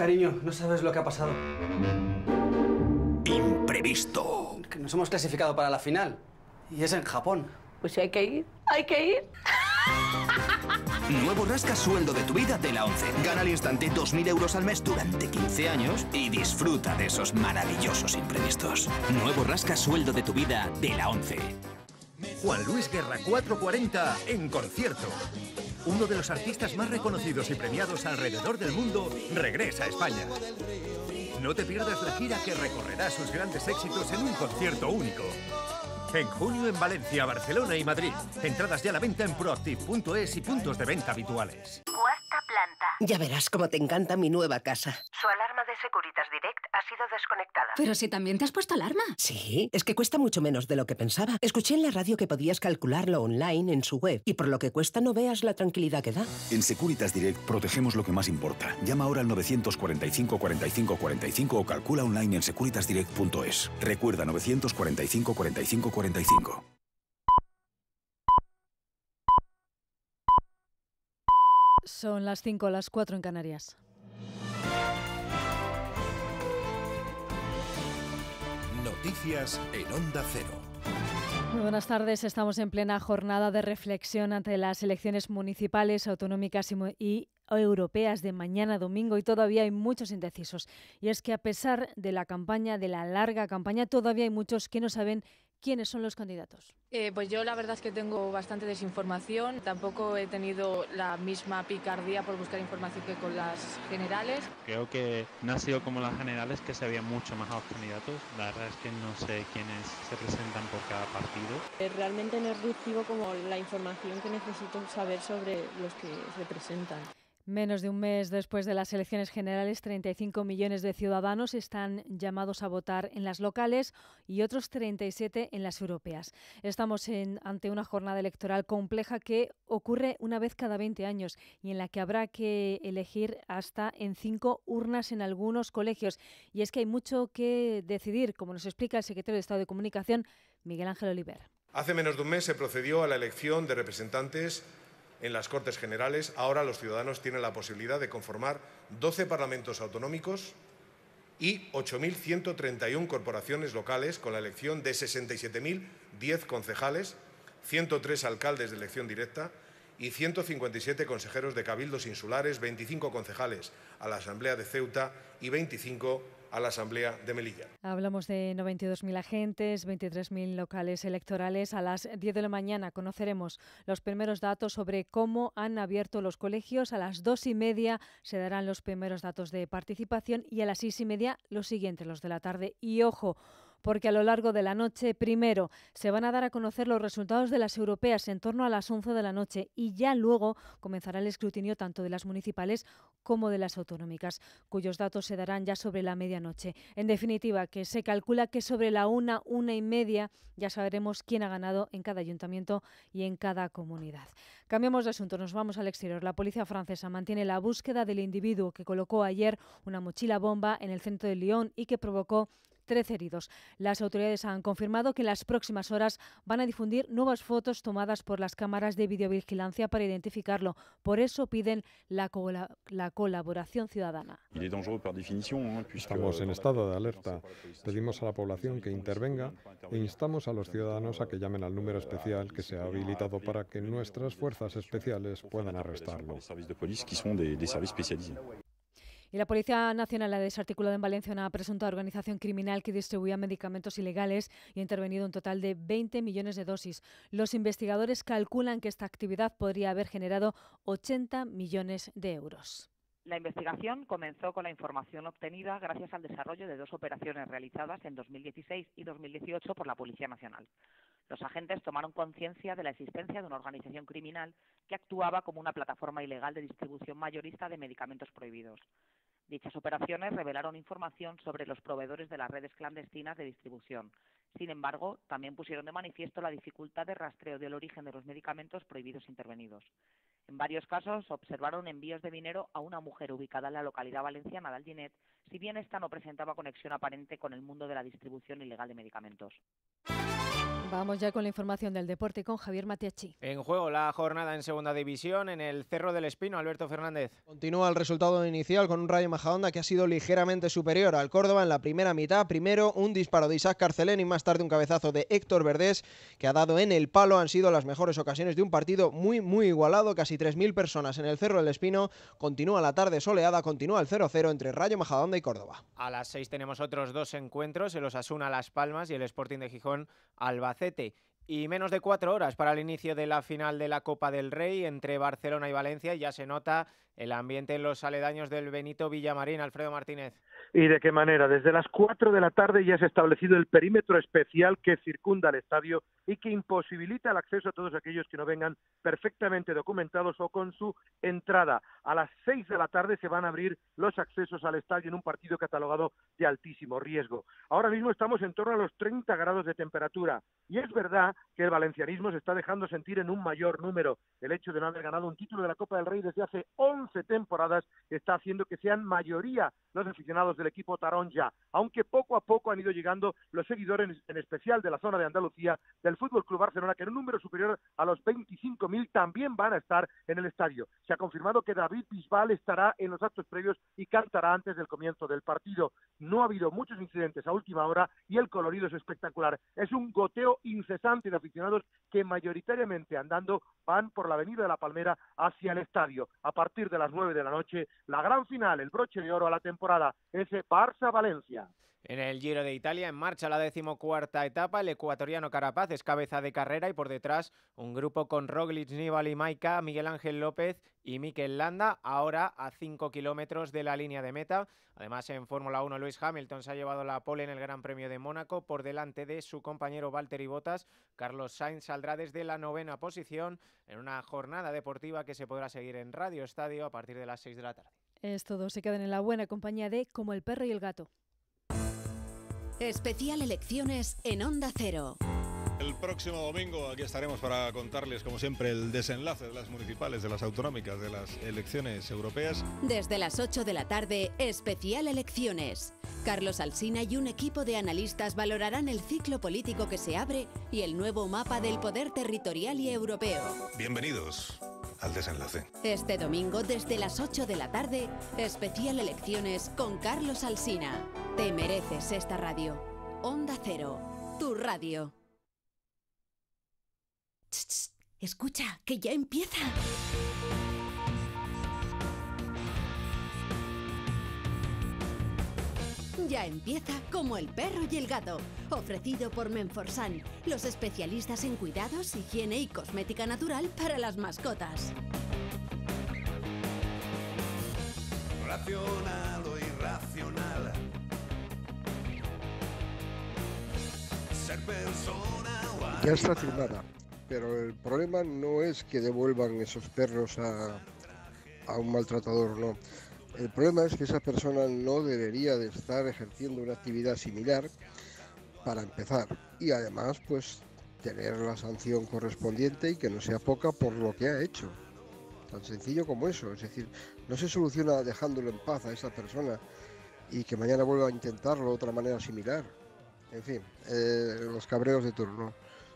Cariño, no sabes lo que ha pasado. Imprevisto. Que nos hemos clasificado para la final. Y es en Japón. Pues si hay que ir, hay que ir. Nuevo rasca sueldo de tu vida de la ONCE. Gana al instante dos mil euros al mes durante quince años y disfruta de esos maravillosos imprevistos. Nuevo rasca sueldo de tu vida de la ONCE. Juan Luis Guerra cuatrocientos cuarenta en concierto. Uno de los artistas más reconocidos y premiados alrededor del mundo regresa a España. No te pierdas la gira que recorrerá sus grandes éxitos en un concierto único. En junio en Valencia, Barcelona y Madrid. Entradas ya a la venta en proactiv punto es y puntos de venta habituales. Cuarta planta. Ya verás cómo te encanta mi nueva casa. Su alarma de Securitas Direct ha sido desconectada. Pero si también te has puesto alarma. Sí, es que cuesta mucho menos de lo que pensaba. Escuché en la radio que podías calcularlo online en su web y por lo que cuesta no veas la tranquilidad que da. En Securitas Direct protegemos lo que más importa. Llama ahora al novecientos cuarenta y cinco cuarenta y cinco cuarenta y cinco o calcula online en securitas direct punto es. Recuerda novecientos cuarenta y cinco cuarenta y cinco cuarenta y cinco. Son las cinco, las cuatro en Canarias. Noticias en Onda Cero. Muy buenas tardes. Estamos en plena jornada de reflexión ante las elecciones municipales, autonómicas y, y europeas de mañana domingo y todavía hay muchos indecisos. Y es que a pesar de la campaña, de la larga campaña, todavía hay muchos que no saben quiénes son los candidatos. Eh, pues yo la verdad es que tengo bastante desinformación. Tampoco he tenido la misma picardía por buscar información que con las generales. Creo que no ha sido como las generales, que se habían mucho más a los candidatos. La verdad es que no sé quiénes se presentan por cada partido. Eh, realmente no es recibo como la información que necesito saber sobre los que se presentan. Menos de un mes después de las elecciones generales, treinta y cinco millones de ciudadanos están llamados a votar en las locales y otros treinta y siete en las europeas. Estamos en, ante una jornada electoral compleja que ocurre una vez cada veinte años y en la que habrá que elegir hasta en cinco urnas en algunos colegios. Y es que hay mucho que decidir, como nos explica el secretario de Estado de Comunicación, Miguel Ángel Oliver. Hace menos de un mes se procedió a la elección de representantes en las Cortes Generales. Ahora los ciudadanos tienen la posibilidad de conformar doce parlamentos autonómicos y ocho mil ciento treinta y uno corporaciones locales con la elección de sesenta y siete mil diez concejales, ciento tres alcaldes de elección directa y ciento cincuenta y siete consejeros de cabildos insulares, veinticinco concejales a la Asamblea de Ceuta y veinticinco a la Asamblea de Melilla. Hablamos de noventa y dos mil agentes, veintitrés mil locales electorales. A las diez de la mañana conoceremos los primeros datos sobre cómo han abierto los colegios. A las dos y media se darán los primeros datos de participación y a las seis y media los siguientes, los de la tarde. Y ojo, porque a lo largo de la noche, primero, se van a dar a conocer los resultados de las europeas en torno a las once de la noche y ya luego comenzará el escrutinio tanto de las municipales como de las autonómicas, cuyos datos se darán ya sobre la medianoche. En definitiva, que se calcula que sobre la una, una y media ya sabremos quién ha ganado en cada ayuntamiento y en cada comunidad. Cambiamos de asunto, nos vamos al exterior. La policía francesa mantiene la búsqueda del individuo que colocó ayer una mochila bomba en el centro de Lyon y que provocó trece heridos. Las autoridades han confirmado que en las próximas horas van a difundir nuevas fotos tomadas por las cámaras de videovigilancia para identificarlo. Por eso piden la, cola la colaboración ciudadana. Estamos en estado de alerta. Pedimos a la población que intervenga e instamos a los ciudadanos a que llamen al número especial que se ha habilitado para que nuestras fuerzas especiales puedan arrestarlo. Y la Policía Nacional ha desarticulado en Valencia una presunta organización criminal que distribuía medicamentos ilegales y ha intervenido un total de veinte millones de dosis. Los investigadores calculan que esta actividad podría haber generado ochenta millones de euros. La investigación comenzó con la información obtenida gracias al desarrollo de dos operaciones realizadas en dos mil dieciséis y dos mil dieciocho por la Policía Nacional. Los agentes tomaron conciencia de la existencia de una organización criminal que actuaba como una plataforma ilegal de distribución mayorista de medicamentos prohibidos. Dichas operaciones revelaron información sobre los proveedores de las redes clandestinas de distribución. Sin embargo, también pusieron de manifiesto la dificultad de rastreo del origen de los medicamentos prohibidos intervenidos. En varios casos observaron envíos de dinero a una mujer ubicada en la localidad valenciana de Alginet, si bien esta no presentaba conexión aparente con el mundo de la distribución ilegal de medicamentos. Vamos ya con la información del deporte con Javier Matiachi. En juego la jornada en segunda división en el Cerro del Espino. Alberto Fernández. Continúa el resultado inicial con un Rayo Majadahonda que ha sido ligeramente superior al Córdoba en la primera mitad. Primero un disparo de Isaac Carcelén y más tarde un cabezazo de Héctor Verdés que ha dado en el palo. Han sido las mejores ocasiones de un partido muy muy igualado. Casi tres mil personas en el Cerro del Espino. Continúa la tarde soleada, continúa el cero cero entre Rayo Majadahonda y Córdoba. A las seis tenemos otros dos encuentros, el Osasuna Las Palmas y el Sporting de Gijón Albacete. Y menos de cuatro horas para el inicio de la final de la Copa del Rey entre Barcelona y Valencia. Ya se nota el ambiente en los aledaños del Benito Villamarín. Alfredo Martínez. ¿Y de qué manera? Desde las cuatro de la tarde ya se ha establecido el perímetro especial que circunda el estadio y que imposibilita el acceso a todos aquellos que no vengan perfectamente documentados o con su entrada. A las seis de la tarde se van a abrir los accesos al estadio en un partido catalogado de altísimo riesgo. Ahora mismo estamos en torno a los treinta grados de temperatura y es verdad que el valencianismo se está dejando sentir en un mayor número. El hecho de no haber ganado un título de la Copa del Rey desde hace once temporadas está haciendo que sean mayoría los aficionados del equipo taronja, aunque poco a poco han ido llegando los seguidores, en especial de la zona de Andalucía, del F C Barcelona, que en un número superior a los veinticinco mil también van a estar en el estadio. Se ha confirmado que David Bisbal estará en los actos previos y cantará antes del comienzo del partido. No ha habido muchos incidentes a última hora y el colorido es espectacular. Es un goteo incesante de aficionados que mayoritariamente andando van por la avenida de la Palmera hacia el estadio. A partir de las nueve de la noche, la gran final, el broche de oro a la temporada, ese Barça-Valencia. En el Giro de Italia, en marcha la decimocuarta etapa, el ecuatoriano Carapaz es cabeza de carrera y por detrás un grupo con Roglic, Nibali, Maika, Miguel Ángel López y Mikel Landa, ahora a cinco kilómetros de la línea de meta. Además, en Fórmula uno, Lewis Hamilton se ha llevado la pole en el Gran Premio de Mónaco por delante de su compañero Valtteri Bottas. Carlos Sainz saldrá desde la novena posición en una jornada deportiva que se podrá seguir en Radio Estadio a partir de las seis de la tarde. Es todo, se quedan en la buena compañía de Como el perro y el gato. Especial Elecciones en Onda Cero. El próximo domingo aquí estaremos para contarles, como siempre, el desenlace de las municipales, de las autonómicas, de las elecciones europeas. Desde las ocho de la tarde, Especial Elecciones. Carlos Alsina y un equipo de analistas valorarán el ciclo político que se abre y el nuevo mapa del poder territorial y europeo. Bienvenidos al desenlace. Este domingo, desde las ocho de la tarde, Especial Elecciones con Carlos Alsina. Te mereces esta radio. Onda Cero, tu radio. Ch, ch, escucha, que ya empieza. Ya empieza Como el perro y el gato, ofrecido por Menforsan, los especialistas en cuidados, higiene y cosmética natural para las mascotas. Racional o irracional. Ser persona o Ya está firmada, pero el problema no es que devuelvan esos perros a, a un maltratador, no. El problema es que esa persona no debería de estar ejerciendo una actividad similar para empezar y además pues tener la sanción correspondiente y que no sea poca por lo que ha hecho. Tan sencillo como eso, es decir, no se soluciona dejándolo en paz a esa persona y que mañana vuelva a intentarlo de otra manera similar. En fin, eh, los cabreos de turno.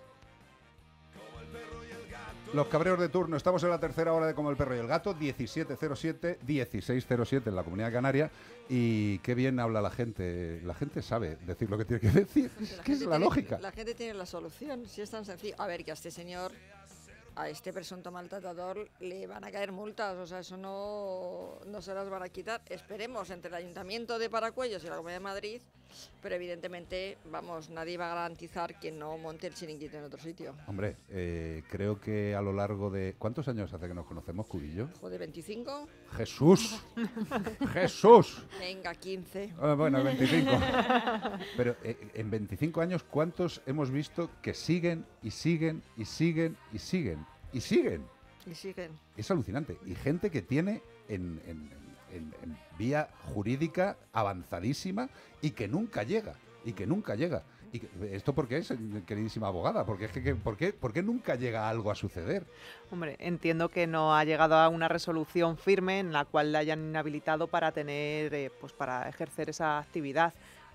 Los cabreos de turno, estamos en la tercera hora de Como el perro y el gato, diecisiete cero siete, dieciséis cero siete en la Comunidad Canaria, y qué bien habla la gente, la gente sabe decir lo que tiene que decir, es que es la tiene, lógica. La gente tiene la solución, si es tan sencillo. A ver, que a este señor, a este presunto maltratador, le van a caer multas, o sea, eso no, no se las van a quitar. Esperemos entre el Ayuntamiento de Paracuellos y la Comunidad de Madrid, pero evidentemente, vamos, nadie va a garantizar que no monte el chiringuito en otro sitio. Hombre, eh, creo que a lo largo de... ¿Cuántos años hace que nos conocemos, Cubillo? Joder, ¿veinticinco? ¡Jesús! ¡Jesús! Venga, quince. Ah, bueno, veinticinco. Pero eh, en veinticinco años, ¿cuántos hemos visto que siguen y siguen y siguen y siguen? Y siguen. Y siguen. Es alucinante. Y gente que tiene en, en, en, en vía jurídica avanzadísima y que nunca llega. Y que nunca llega. Y que, ¿esto por qué es, queridísima abogada? Porque es que, que ¿por qué, por qué nunca llega algo a suceder? Hombre, entiendo que no ha llegado a una resolución firme en la cual la hayan inhabilitado para tener, eh, pues para ejercer esa actividad.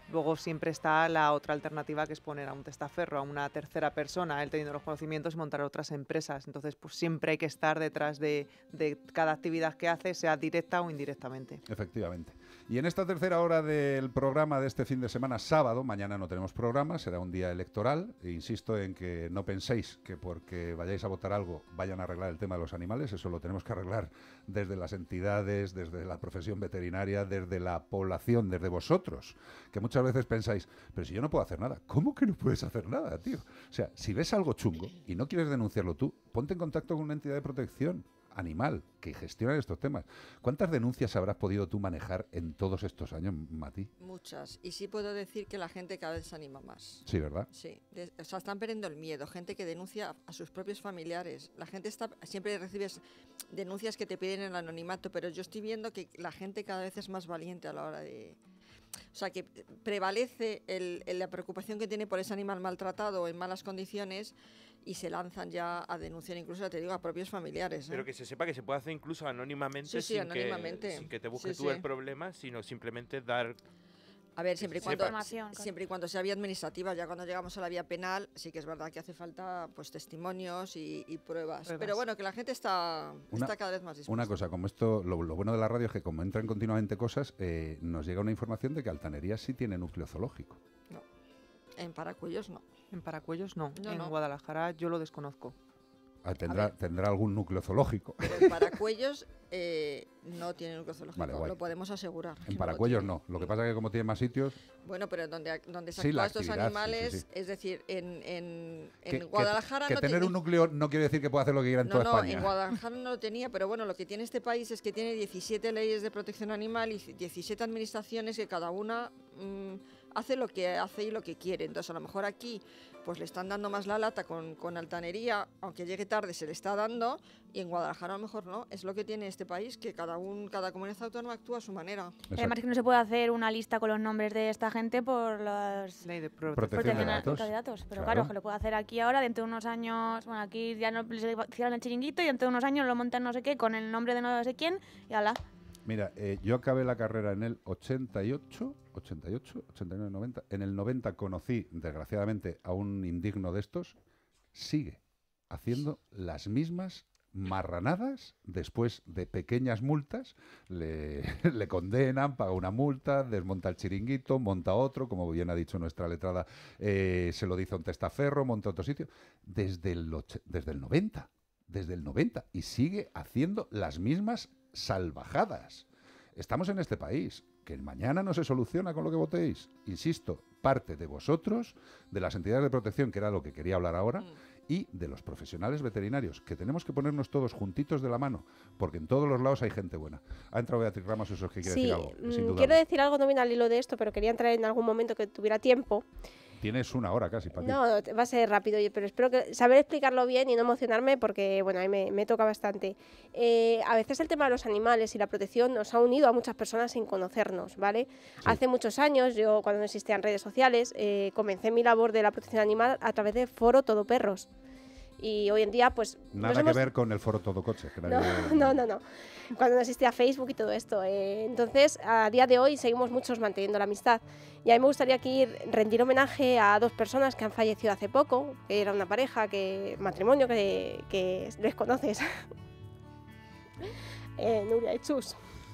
Luego siempre está la otra alternativa, que es poner a un testaferro, a una tercera persona, él teniendo los conocimientos, y montar otras empresas. Entonces, pues siempre hay que estar detrás de, de cada actividad que hace, sea directa o indirectamente. Efectivamente. Y en esta tercera hora del programa de este fin de semana, sábado, mañana no tenemos programa, será un día electoral. E insisto en que no penséis que porque vayáis a votar algo vayan a arreglar el tema de los animales. Eso lo tenemos que arreglar desde las entidades, desde la profesión veterinaria, desde la población, desde vosotros, que muchas veces pensáis, pero si yo no puedo hacer nada. ¿Cómo que no puedes hacer nada, tío? O sea, si ves algo chungo y no quieres denunciarlo tú, ponte en contacto con una entidad de protección animal que gestiona estos temas. ¿Cuántas denuncias habrás podido tú manejar en todos estos años, Mati? Muchas. Y sí puedo decir que la gente cada vez se anima más. Sí, ¿verdad? Sí. De, o sea, están perdiendo el miedo. Gente que denuncia a sus propios familiares. La gente está... Siempre recibes denuncias que te piden el anonimato, pero yo estoy viendo que la gente cada vez es más valiente a la hora de... O sea, que prevalece el, el, la preocupación que tiene por ese animal maltratado o en malas condiciones, y se lanzan ya a denunciar, incluso, ya te digo, a propios familiares. ¿eh? Pero que se sepa que se puede hacer incluso anónimamente, sí, sí, sin, anónimamente. Que, sin que te busques sí, tú sí. el problema, sino simplemente dar... A ver, siempre y, cuando, sepa. siempre y cuando sea vía administrativa. Ya cuando llegamos a la vía penal, sí que es verdad que hace falta pues testimonios y, y pruebas. pruebas. Pero bueno, que la gente está, una, está cada vez más dispuesta. Una cosa, como esto, lo, lo bueno de la radio es que como entran continuamente cosas, eh, nos llega una información de que Altanería sí tiene núcleo zoológico. No, en Paracuellos no. En Paracuellos no, no en no. Guadalajara yo lo desconozco. Ah, tendrá, tendrá algún núcleo zoológico. Pero en Paracuellos eh, no tiene núcleo zoológico, vale, lo podemos asegurar. En Paracuellos no, lo que pasa es que como tiene más sitios... Bueno, pero donde, donde se sí, actúan estos animales, sí, sí, sí. es decir, en, en, que, en Guadalajara... Que, que no tener tiene... un núcleo no quiere decir que pueda hacer lo que quiera en no, toda no, España. No, en Guadalajara no lo tenía, pero bueno, lo que tiene este país es que tiene diecisiete leyes de protección animal y diecisiete administraciones que cada una mmm, hace lo que hace y lo que quiere. Entonces, a lo mejor aquí pues le están dando más la lata con, con Altanería, aunque llegue tarde se le está dando, y en Guadalajara a lo mejor no. Es lo que tiene este país, que cada un cada comunidad autónoma actúa a su manera. Exacto. Además que no se puede hacer una lista con los nombres de esta gente por las ley de protección, protección de datos. De datos. Pero claro. claro, que lo puede hacer aquí ahora, dentro de unos años, bueno, aquí ya no les cierran el chiringuito y dentro de unos años lo montan no sé qué con el nombre de no sé quién y ala. Mira, eh, yo acabé la carrera en el ochenta y ocho, ochenta y ocho, ochenta y nueve, noventa. En el noventa conocí, desgraciadamente, a un indigno de estos. Sigue haciendo las mismas marranadas después de pequeñas multas. Le, le condenan, paga una multa, desmonta el chiringuito, monta otro, como bien ha dicho nuestra letrada, eh, se lo dice a un testaferro, monta otro sitio. Desde el, desde el noventa, desde el noventa. Y sigue haciendo las mismas salvajadas. Estamos en este país, que mañana no se soluciona con lo que votéis. Insisto, parte de vosotros, de las entidades de protección, que era lo que quería hablar ahora, mm. y de los profesionales veterinarios, que tenemos que ponernos todos juntitos de la mano, porque en todos los lados hay gente buena. Ha entrado Beatriz Ramos, eso es que quiere sí, decir algo. Sin duda. Quiero decir algo, no viene al hilo de esto, pero quería entrar en algún momento que tuviera tiempo. Tienes una hora casi para ti. No, va a ser rápido, pero espero que saber explicarlo bien y no emocionarme porque, bueno, a mí me, me toca bastante. Eh, a veces el tema de los animales y la protección nos ha unido a muchas personas sin conocernos, ¿vale? Sí. Hace muchos años, yo cuando no existían redes sociales, eh, comencé mi labor de la protección animal a través de Foro Todo Perros. Y hoy en día, pues... Nada que hemos... ver con el Foro Todo Coches. Que no, nadie... no, no, no. Cuando no existía Facebook y todo esto. Eh, entonces, a día de hoy seguimos muchos manteniendo la amistad. Y a mí me gustaría aquí rendir homenaje a dos personas que han fallecido hace poco, que era una pareja, que matrimonio que, que les conoces. eh, Nuria y Chus.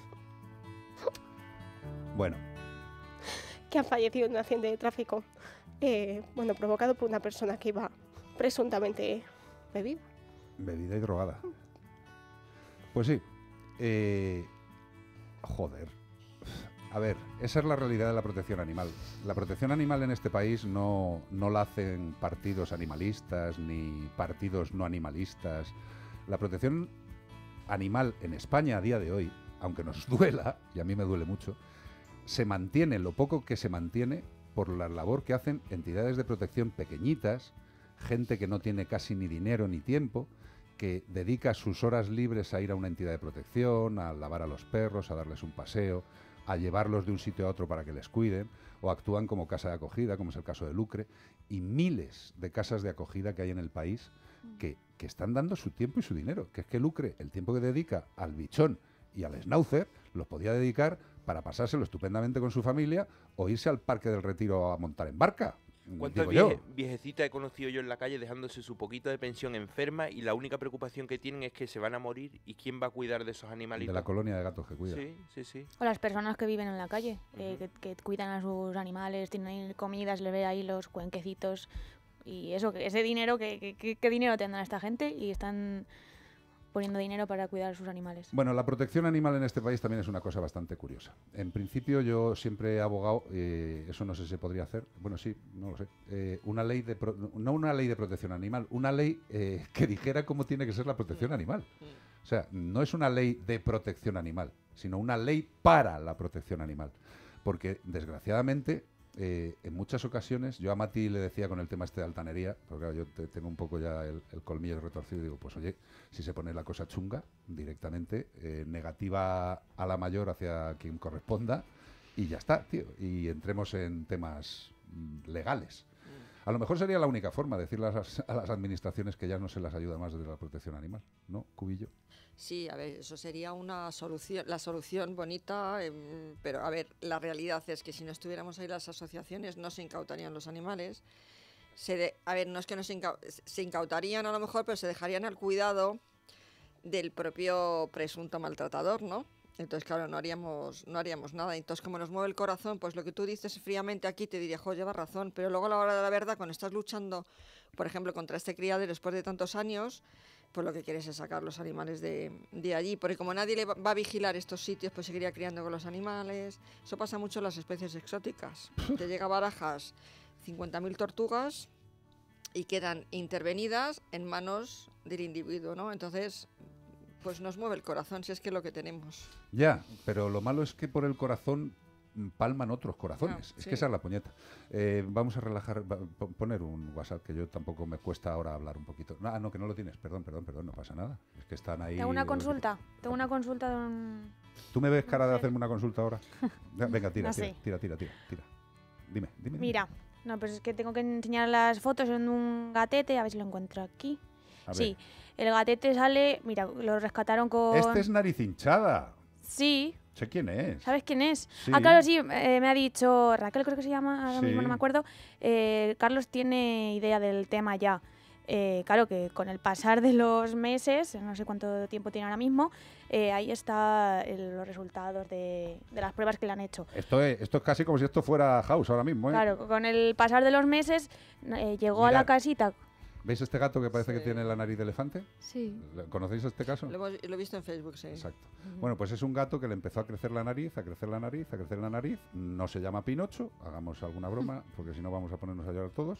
Bueno. Que han fallecido en un accidente de tráfico. Eh, bueno, provocado por una persona que iba presuntamente... bebida. Bebida y drogada. Pues sí. Eh, joder. A ver, esa es la realidad de la protección animal. La protección animal en este país no, no la hacen partidos animalistas ni partidos no animalistas. La protección animal en España a día de hoy, aunque nos duela, y a mí me duele mucho, se mantiene, lo poco que se mantiene, por la labor que hacen entidades de protección pequeñitas, gente que no tiene casi ni dinero ni tiempo, que dedica sus horas libres a ir a una entidad de protección, a lavar a los perros, a darles un paseo, a llevarlos de un sitio a otro para que les cuiden, o actúan como casa de acogida, como es el caso de Lucre, y miles de casas de acogida que hay en el país que, que están dando su tiempo y su dinero. Que es que Lucre, el tiempo que dedica al bichón y al schnauzer, los podía dedicar para pasárselo estupendamente con su familia o irse al Parque del Retiro a montar en barca. ¿Cuántas digo vieje, yo. viejecitas he conocido yo en la calle dejándose su poquito de pensión enferma y la única preocupación que tienen es que se van a morir y quién va a cuidar de esos animalitos? De la colonia de gatos que cuida. Sí, sí, sí. O las personas que viven en la calle, eh, que, que cuidan a sus animales, tienen ahí comidas, le ve ahí los cuenquecitos y eso, que ese dinero, que, que, que- ¿qué dinero tendrán esta gente? Y están poniendo dinero para cuidar a sus animales. Bueno, la protección animal en este país también es una cosa bastante curiosa. En principio yo siempre he abogado, eh, eso no sé si se podría hacer, bueno sí, no lo sé, eh, una ley de, pro- no una ley de protección animal, una ley eh, que dijera cómo tiene que ser la protección animal. O sea, no es una ley de protección animal, sino una ley para la protección animal. Porque desgraciadamente, eh, en muchas ocasiones, yo a Mati le decía con el tema este de altanería, porque claro, yo te- tengo un poco ya el, el colmillo retorcido y digo, pues oye, si se pone la cosa chunga, directamente, eh, negativa a la mayor hacia quien corresponda, y ya está, tío. Y entremos en temas mm, legales. A lo mejor sería la única forma, decirle a las, a las administraciones que ya no se las ayuda más desde la protección animal, ¿no, Cubillo? Sí, a ver, eso sería una solución, la solución bonita, em, pero a ver, la realidad es que si no estuviéramos ahí las asociaciones no se incautarían los animales. Se de- a ver, no es que no se, incau- se incautarían a lo mejor, pero se dejarían al cuidado del propio presunto maltratador, ¿no? Entonces, claro, no haríamos, no haríamos nada. Entonces, como nos mueve el corazón, pues lo que tú dices fríamente aquí te diría, jo, llevas razón. Pero luego a la hora de la verdad, cuando estás luchando, por ejemplo, contra este criadero después de tantos años, pues lo que quieres es sacar los animales de, de allí. Porque como nadie le va va a vigilar estos sitios, pues seguiría criando con los animales. Eso pasa mucho en las especies exóticas. Te llega a Barajas cincuenta mil tortugas y quedan intervenidas en manos del individuo, ¿no? Entonces, pues nos mueve el corazón, si es que es lo que tenemos. Ya, pero lo malo es que por el corazón mm, palman otros corazones. Ah, es sí. que esa es la puñeta. Eh, vamos a relajar, va- po- poner un WhatsApp, que yo tampoco me cuesta ahora hablar un poquito. No, ah, no, que no lo tienes. Perdón, perdón, perdón, no pasa nada. Es que están ahí. Tengo una eh, consulta, tengo una consulta de un... ¿Tú me ves cara de hacerme una consulta ahora? Ya, Venga, tira, No tira, sé. tira, tira, tira, tira. Dime, dime. dime. Mira, no, pues es que tengo que enseñar las fotos en un gatete, a ver si lo encuentro aquí. A ver. Sí, el gatete sale, mira, lo rescataron con... Este es nariz hinchada. Sí, Sé quién es. ¿sabes quién es? Sí. Ah, claro, sí, eh, me ha dicho Raquel, creo que se llama, ahora mismo Sí. no me acuerdo. Eh, Carlos tiene idea del tema ya. Eh, claro que con el pasar de los meses, no sé cuánto tiempo tiene ahora mismo, eh, ahí están los resultados de, de las pruebas que le han hecho. Esto es, esto es casi como si esto fuera House ahora mismo, ¿eh? Claro, con el pasar de los meses eh, llegó a la Mirad. casita. ¿Veis este gato que parece que tiene la nariz de elefante? Sí. ¿Conocéis este caso? Lo, hemos- lo he visto en Facebook, sí. Exacto. Bueno, pues es un gato que le empezó a crecer la nariz, a crecer la nariz, a crecer la nariz. No se llama Pinocho, hagamos alguna broma, porque si no vamos a ponernos a llorar todos.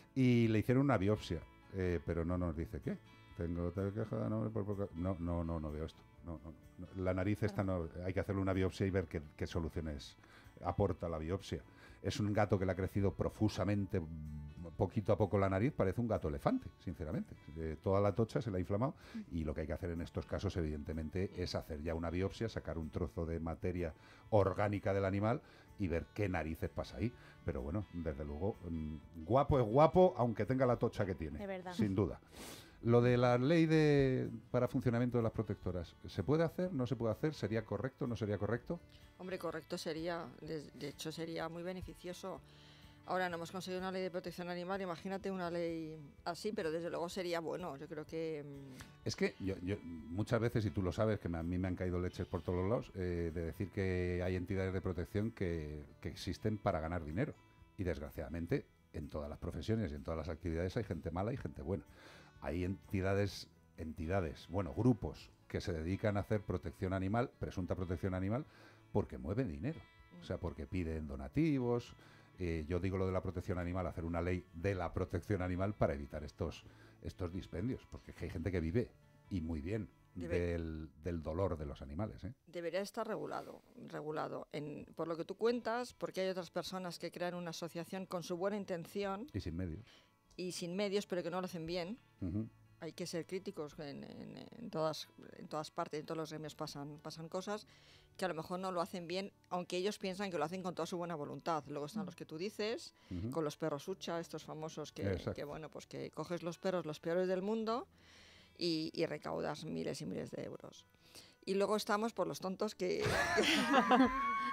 Y le hicieron una biopsia, eh, pero no nos dice qué. Tengo te queja, no, por- por- no, no, no, no veo esto. No, no, no. La nariz esta no, hay que hacerle una biopsia y ver qué, qué soluciones aporta la biopsia. Es un gato que le ha crecido profusamente, poquito a poco la nariz, parece un gato elefante, sinceramente. Eh, toda la tocha se le ha inflamado y lo que hay que hacer en estos casos, evidentemente, es hacer ya una biopsia, sacar un trozo de materia orgánica del animal y ver qué narices pasa ahí. Pero bueno, desde luego, mm, guapo es guapo, aunque tenga la tocha que tiene, De verdad. sin duda. Lo de la ley de para funcionamiento de las protectoras, ¿se puede hacer? ¿No se puede hacer? ¿Sería correcto? ¿No sería correcto? Hombre, correcto sería, de, de hecho sería muy beneficioso. Ahora no hemos conseguido una ley de protección animal, imagínate una ley así, pero desde luego sería bueno. Yo creo que mm, Es que yo, yo muchas veces, y tú lo sabes, que me- a mí me han caído leches por todos los lados, eh, de decir que hay entidades de protección que, que existen para ganar dinero. Y desgraciadamente, en todas las profesiones y en todas las actividades hay gente mala y gente buena. Hay entidades, entidades, bueno, grupos que se dedican a hacer protección animal, presunta protección animal, porque mueven dinero. O sea, porque piden donativos. Eh, yo digo lo de la protección animal, hacer una ley de la protección animal para evitar estos, estos dispendios, porque es que hay gente que vive, y muy bien, Debe- del, del dolor de los animales, ¿eh? debería estar regulado, regulado en, por lo que tú cuentas, porque hay otras personas que crean una asociación con su buena intención Y sin medios. y sin medios, pero que no lo hacen bien. Ujú. Hay que ser críticos en, en- en todas, en todas partes, en todos los gremios pasan, pasan cosas que a lo mejor no lo hacen bien, aunque ellos piensan que lo hacen con toda su buena voluntad. Luego están los que tú dices, Ujú. con los perros hucha, estos famosos que, Exacto. que, bueno, pues que coges los perros, los peores del mundo, y, y recaudas miles y miles de euros. Y luego estamos por los tontos que,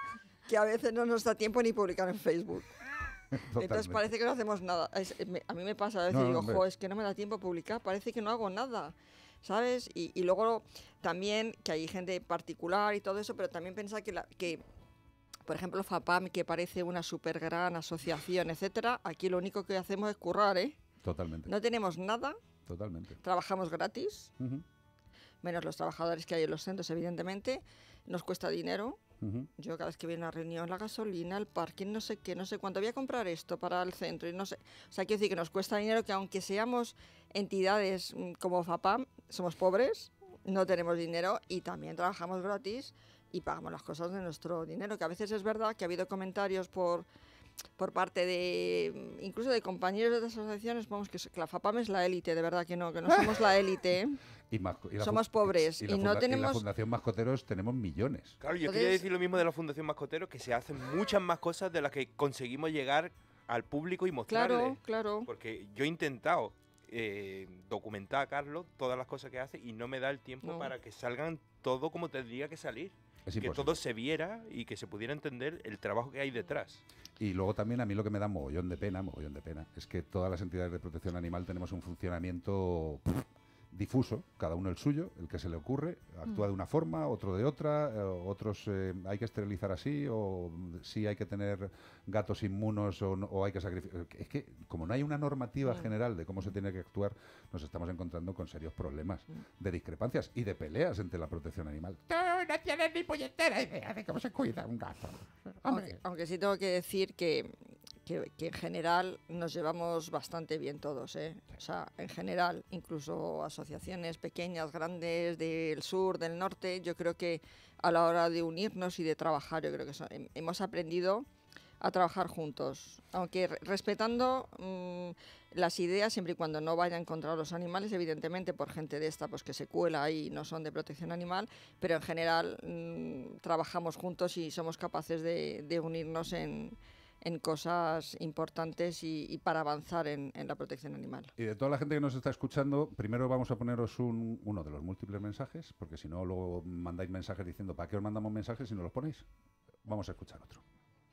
que a veces no nos da tiempo ni publicar en Facebook. Entonces parece que no hacemos nada. Es, me, a mí me pasa a veces, No, digo, hombre. jo, es que no me da tiempo a publicar, parece que no hago nada, ¿sabes? Y, y luego también que hay gente particular y todo eso, pero también pensar que, la, que por ejemplo, FAPAM, que parece una súper gran asociación, etcétera, aquí lo único que hacemos es currar, ¿eh? Totalmente. No tenemos nada, Totalmente. trabajamos gratis, Ujú, menos los trabajadores que hay en los centros, evidentemente, nos cuesta dinero. ujú. Yo cada vez que viene a una reunión, la gasolina, el parking, no sé qué, no sé cuánto, voy a comprar esto para el centro y no sé. O sea, quiero decir que nos cuesta dinero, que aunque seamos entidades mm, como FAPAM, somos pobres, no tenemos dinero y también trabajamos gratis y pagamos las cosas de nuestro dinero, que a veces es verdad que ha habido comentarios por por parte de, incluso de compañeros de otras asociaciones, vamos, que, que la FAPAM es la élite, de verdad que no, que no somos la élite, ¿eh? Y masco- y la Somos fu- pobres y, y la no funda- y tenemos- la Fundación Mascoteros tenemos millones. Claro, yo Entonces- quería decir lo mismo de la Fundación Mascoteros, que se hacen muchas más cosas de las que conseguimos llegar al público y mostrarles. Claro, claro. Porque yo he intentado eh, documentar a Carlos todas las cosas que hace y no me da el tiempo No. para que salgan todo como tendría que salir. Es que imposible. todo se viera y que se pudiera entender el trabajo que hay detrás. Y luego también a mí lo que me da mogollón de pena, mogollón de pena, es que todas las entidades de protección animal tenemos un funcionamiento pff, difuso, cada uno el suyo, el que se le ocurre, actúa Mm. de una forma, otro de otra, eh, otros eh, hay que esterilizar así, o sí hay que tener gatos inmunos, o, no- o hay que sacrificar. Es que como no hay una normativa Mm. general de cómo se tiene que actuar, nos estamos encontrando con serios problemas de discrepancias y de peleas entre la protección animal. Tú no tienes ni puñetera idea de cómo se cuida un gato. Aunque, aunque sí tengo que decir que, que, que en general nos llevamos bastante bien todos, ¿eh? O sea, en general, incluso asociaciones pequeñas, grandes, del sur, del norte, yo creo que a la hora de unirnos y de trabajar, yo creo que so- hem- hemos aprendido a trabajar juntos, aunque re- respetando mm, las ideas, siempre y cuando no vayan contra los animales, evidentemente por gente de esta pues que se cuela y no son de protección animal, pero en general mm, trabajamos juntos y somos capaces de, de unirnos en, en cosas importantes y, y para avanzar en, en la protección animal. Y de toda la gente que nos está escuchando, primero vamos a poneros un- uno de los múltiples mensajes, porque si no, luego mandáis mensajes diciendo ¿para qué os mandamos mensajes si no los ponéis? Vamos a escuchar otro.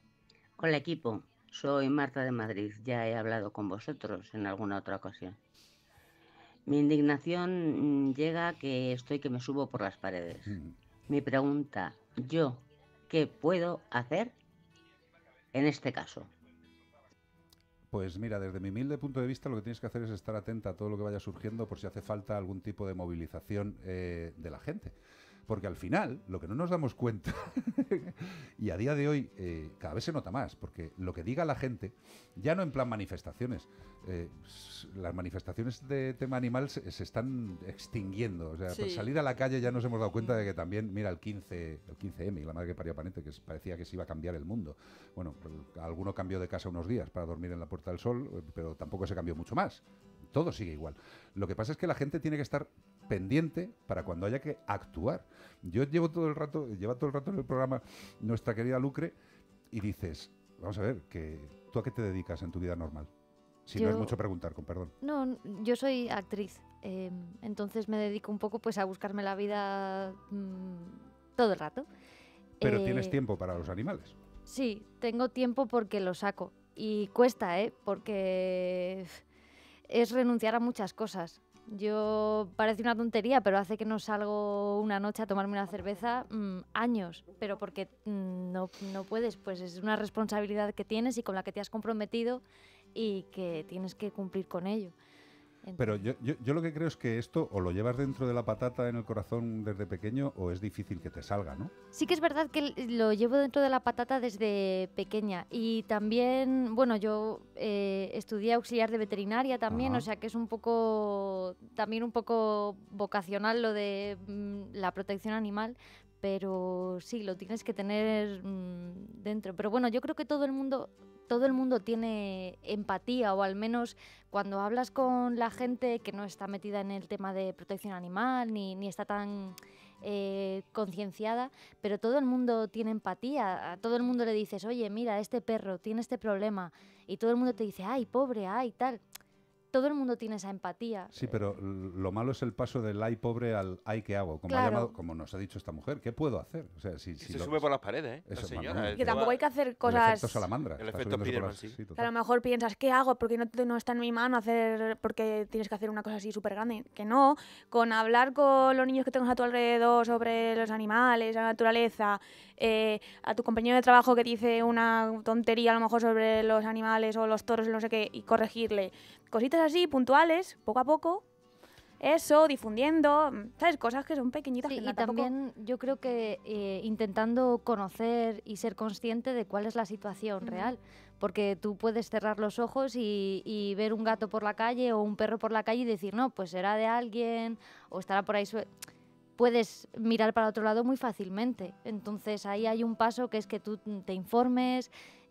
Hola equipo, soy Marta de Madrid, ya he hablado con vosotros en alguna otra ocasión. Mi indignación mm, llega a que estoy que me subo por las paredes. Mi pregunta, ¿yo qué puedo hacer en este caso? Pues mira, desde mi humilde punto de vista lo que tienes que hacer es estar atenta a todo lo que vaya surgiendo por si hace falta algún tipo de movilización eh, de la gente. Porque al final, lo que no nos damos cuenta, y a día de hoy eh, cada vez se nota más, porque lo que diga la gente, ya no en plan manifestaciones, eh, s- las manifestaciones de tema animal se, se están extinguiendo. O sea, por Sí. salir a la calle ya nos hemos dado cuenta de que también, mira, el quince, el quince eme, la madre que parió a Panete, que es- parecía que se iba a cambiar el mundo. Bueno, pues, alguno cambió de casa unos días para dormir en la Puerta del Sol, eh, pero tampoco se cambió mucho más. Todo sigue igual. Lo que pasa es que la gente tiene que estar pendiente para cuando haya que actuar. Yo llevo todo el rato, lleva todo el rato en el programa nuestra querida Lucre y dices, vamos a ver, que ¿tú a qué te dedicas en tu vida normal? Si no Yo- es mucho preguntar, con perdón. No, yo soy actriz, eh, entonces me dedico un poco pues a buscarme la vida mm, todo el rato. Pero Eh, tienes tiempo para los animales. Sí, tengo tiempo porque lo saco y cuesta, ¿eh? Porque es renunciar a muchas cosas. Yo parece una tontería, pero hace que no salgo una noche a tomarme una cerveza mm, años, pero porque mm, no, no puedes, pues es una responsabilidad que tienes y con la que te has comprometido y que tienes que cumplir con ello. Pero yo, yo, yo lo que creo es que esto o lo llevas dentro de la patata en el corazón desde pequeño o es difícil que te salga, ¿no? Sí que es verdad que lo llevo dentro de la patata desde pequeña y también, bueno, yo eh, estudié auxiliar de veterinaria también, Ajá. o sea que es un poco, también un poco vocacional lo de mm, la protección animal, pero sí, lo tienes que tener mm, dentro. Pero bueno, yo creo que todo el mundo... Todo el mundo tiene empatía, o al menos cuando hablas con la gente que no está metida en el tema de protección animal ni, ni está tan eh, concienciada, pero todo el mundo tiene empatía. A todo el mundo le dices, oye, mira, este perro tiene este problema, y todo el mundo te dice, ay, pobre, ay, tal. todo el mundo tiene esa empatía. Sí, pero lo malo es el paso del ay pobre al ay que hago, como, Claro. ha llamado, como nos ha dicho esta mujer. ¿Qué puedo hacer? O sea, si, si se lo- sube por las paredes, ¿eh? La Eso, señora, mamá. eh, Que tampoco hay que hacer El cosas... efecto salamandra. El está efecto subiéndose por Spiderman, las- sí. sí, total. Que a lo mejor piensas, ¿qué hago? Porque no, no está en mi mano hacer, porque tienes que hacer una cosa así súper grande. Que no, con hablar con los niños que tengas a tu alrededor sobre los animales, la naturaleza, eh, a tu compañero de trabajo que dice una tontería a lo mejor sobre los animales o los toros, no sé qué, y corregirle. Cositas así, puntuales, poco a poco. Eso, difundiendo, ¿sabes? Cosas que son pequeñitas. Sí, que y no- tampoco- también yo creo que eh, intentando conocer y ser consciente de cuál es la situación Ujú. real. Porque tú puedes cerrar los ojos y, y ver un gato por la calle o un perro por la calle y decir, no, pues será de alguien o estará por ahí. sue-". Puedes mirar para otro lado muy fácilmente. Entonces ahí hay un paso que es que tú te informes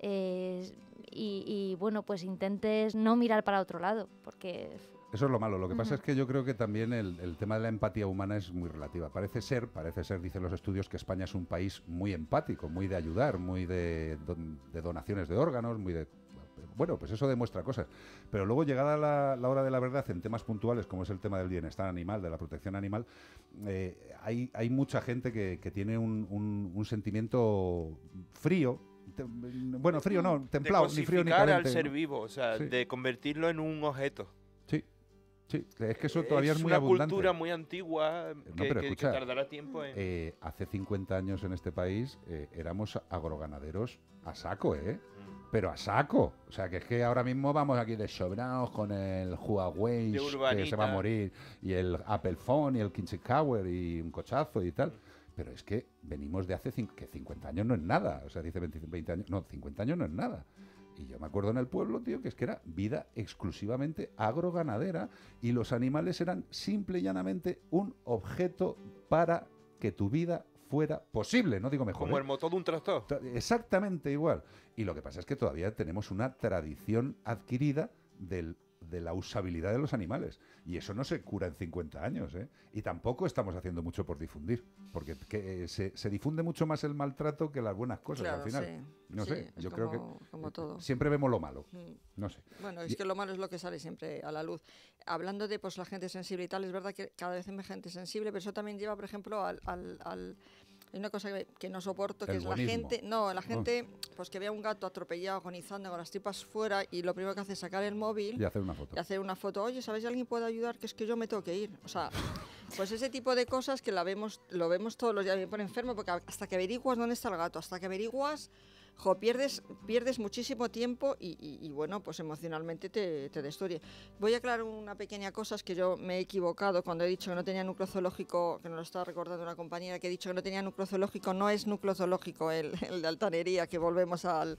eh, y, y, bueno, pues intentes no mirar para otro lado. Porque Eso es lo malo. Lo que pasa Ujú. es que yo creo que también el, el tema de la empatía humana es muy relativa. Parece ser, parece ser, dicen los estudios, que España es un país muy empático, muy de ayudar, muy de, don- de donaciones de órganos, muy de... Bueno, pues eso demuestra cosas. Pero luego, llegada la, la hora de la verdad, en temas puntuales, como es el tema del bienestar animal, de la protección animal, eh, hay, hay mucha gente que, que tiene un, un- un sentimiento frío. Te- bueno, frío no, De templado, ni frío ni cosificar caliente. al ser ¿no? vivo, o sea, Sí. de convertirlo en un objeto. Sí, sí, es que eso todavía es, muy una abundante. cultura muy antigua No, que, pero que- que escucha, tardará tiempo en... eh, hace cincuenta años en este país eh, éramos agroganaderos a saco, ¿eh? Pero a saco. O sea, que es que ahora mismo vamos aquí de sobrados con el Huawei De que se urbanita. va a morir y el Apple Phone y el Kinshikawa y un cochazo y tal. Pero es que venimos de hace cin- que cincuenta años no es nada. O sea, dice veinte, veinte años. No, cincuenta años no es nada. Y yo me acuerdo en el pueblo, tío, que es que era vida exclusivamente agroganadera y los animales eran simple y llanamente un objeto para que tu vida fuera posible, no digo mejor. Como ¿eh? el motor de un tractor. To- Exactamente igual. Y lo que pasa es que todavía tenemos una tradición adquirida del- de la usabilidad de los animales. Y eso no se cura en cincuenta años, ¿eh? Y tampoco estamos haciendo mucho por difundir. Porque que, eh, se, se difunde mucho más el maltrato que las buenas cosas Claro, al final. sí, no sí, sé, es yo creo como- que como eh, todo. siempre vemos lo malo. Mm. No sé. Bueno, Y- es que lo malo es lo que sale siempre a la luz. Hablando de pues la gente sensible y tal, es verdad que cada vez hay más gente sensible, pero eso también lleva, por ejemplo, al... al, al- hay una cosa que, que no soporto, que El es buenismo. la gente... No, la Oh. gente pues que ve a un gato atropellado, agonizando, con las tripas fuera, y lo primero que hace es sacar el móvil Y hacer una foto. y hacer una foto. Oye, ¿sabéis si alguien puede ayudar? Que es que yo me tengo que ir. O sea, pues ese tipo de cosas que la vemos, lo vemos todos los días. Me pone enfermo porque hasta que averiguas dónde está el gato, hasta que averiguas... Jo, pierdes, pierdes muchísimo tiempo y, y- y, bueno, pues emocionalmente te, te destruye. Voy a aclarar una pequeña cosa, es que yo me he equivocado cuando he dicho que no tenía núcleo zoológico, que nos lo estaba recordando una compañera, que he dicho que no tenía núcleo zoológico, no es núcleo zoológico el, el de Altanería, que volvemos al...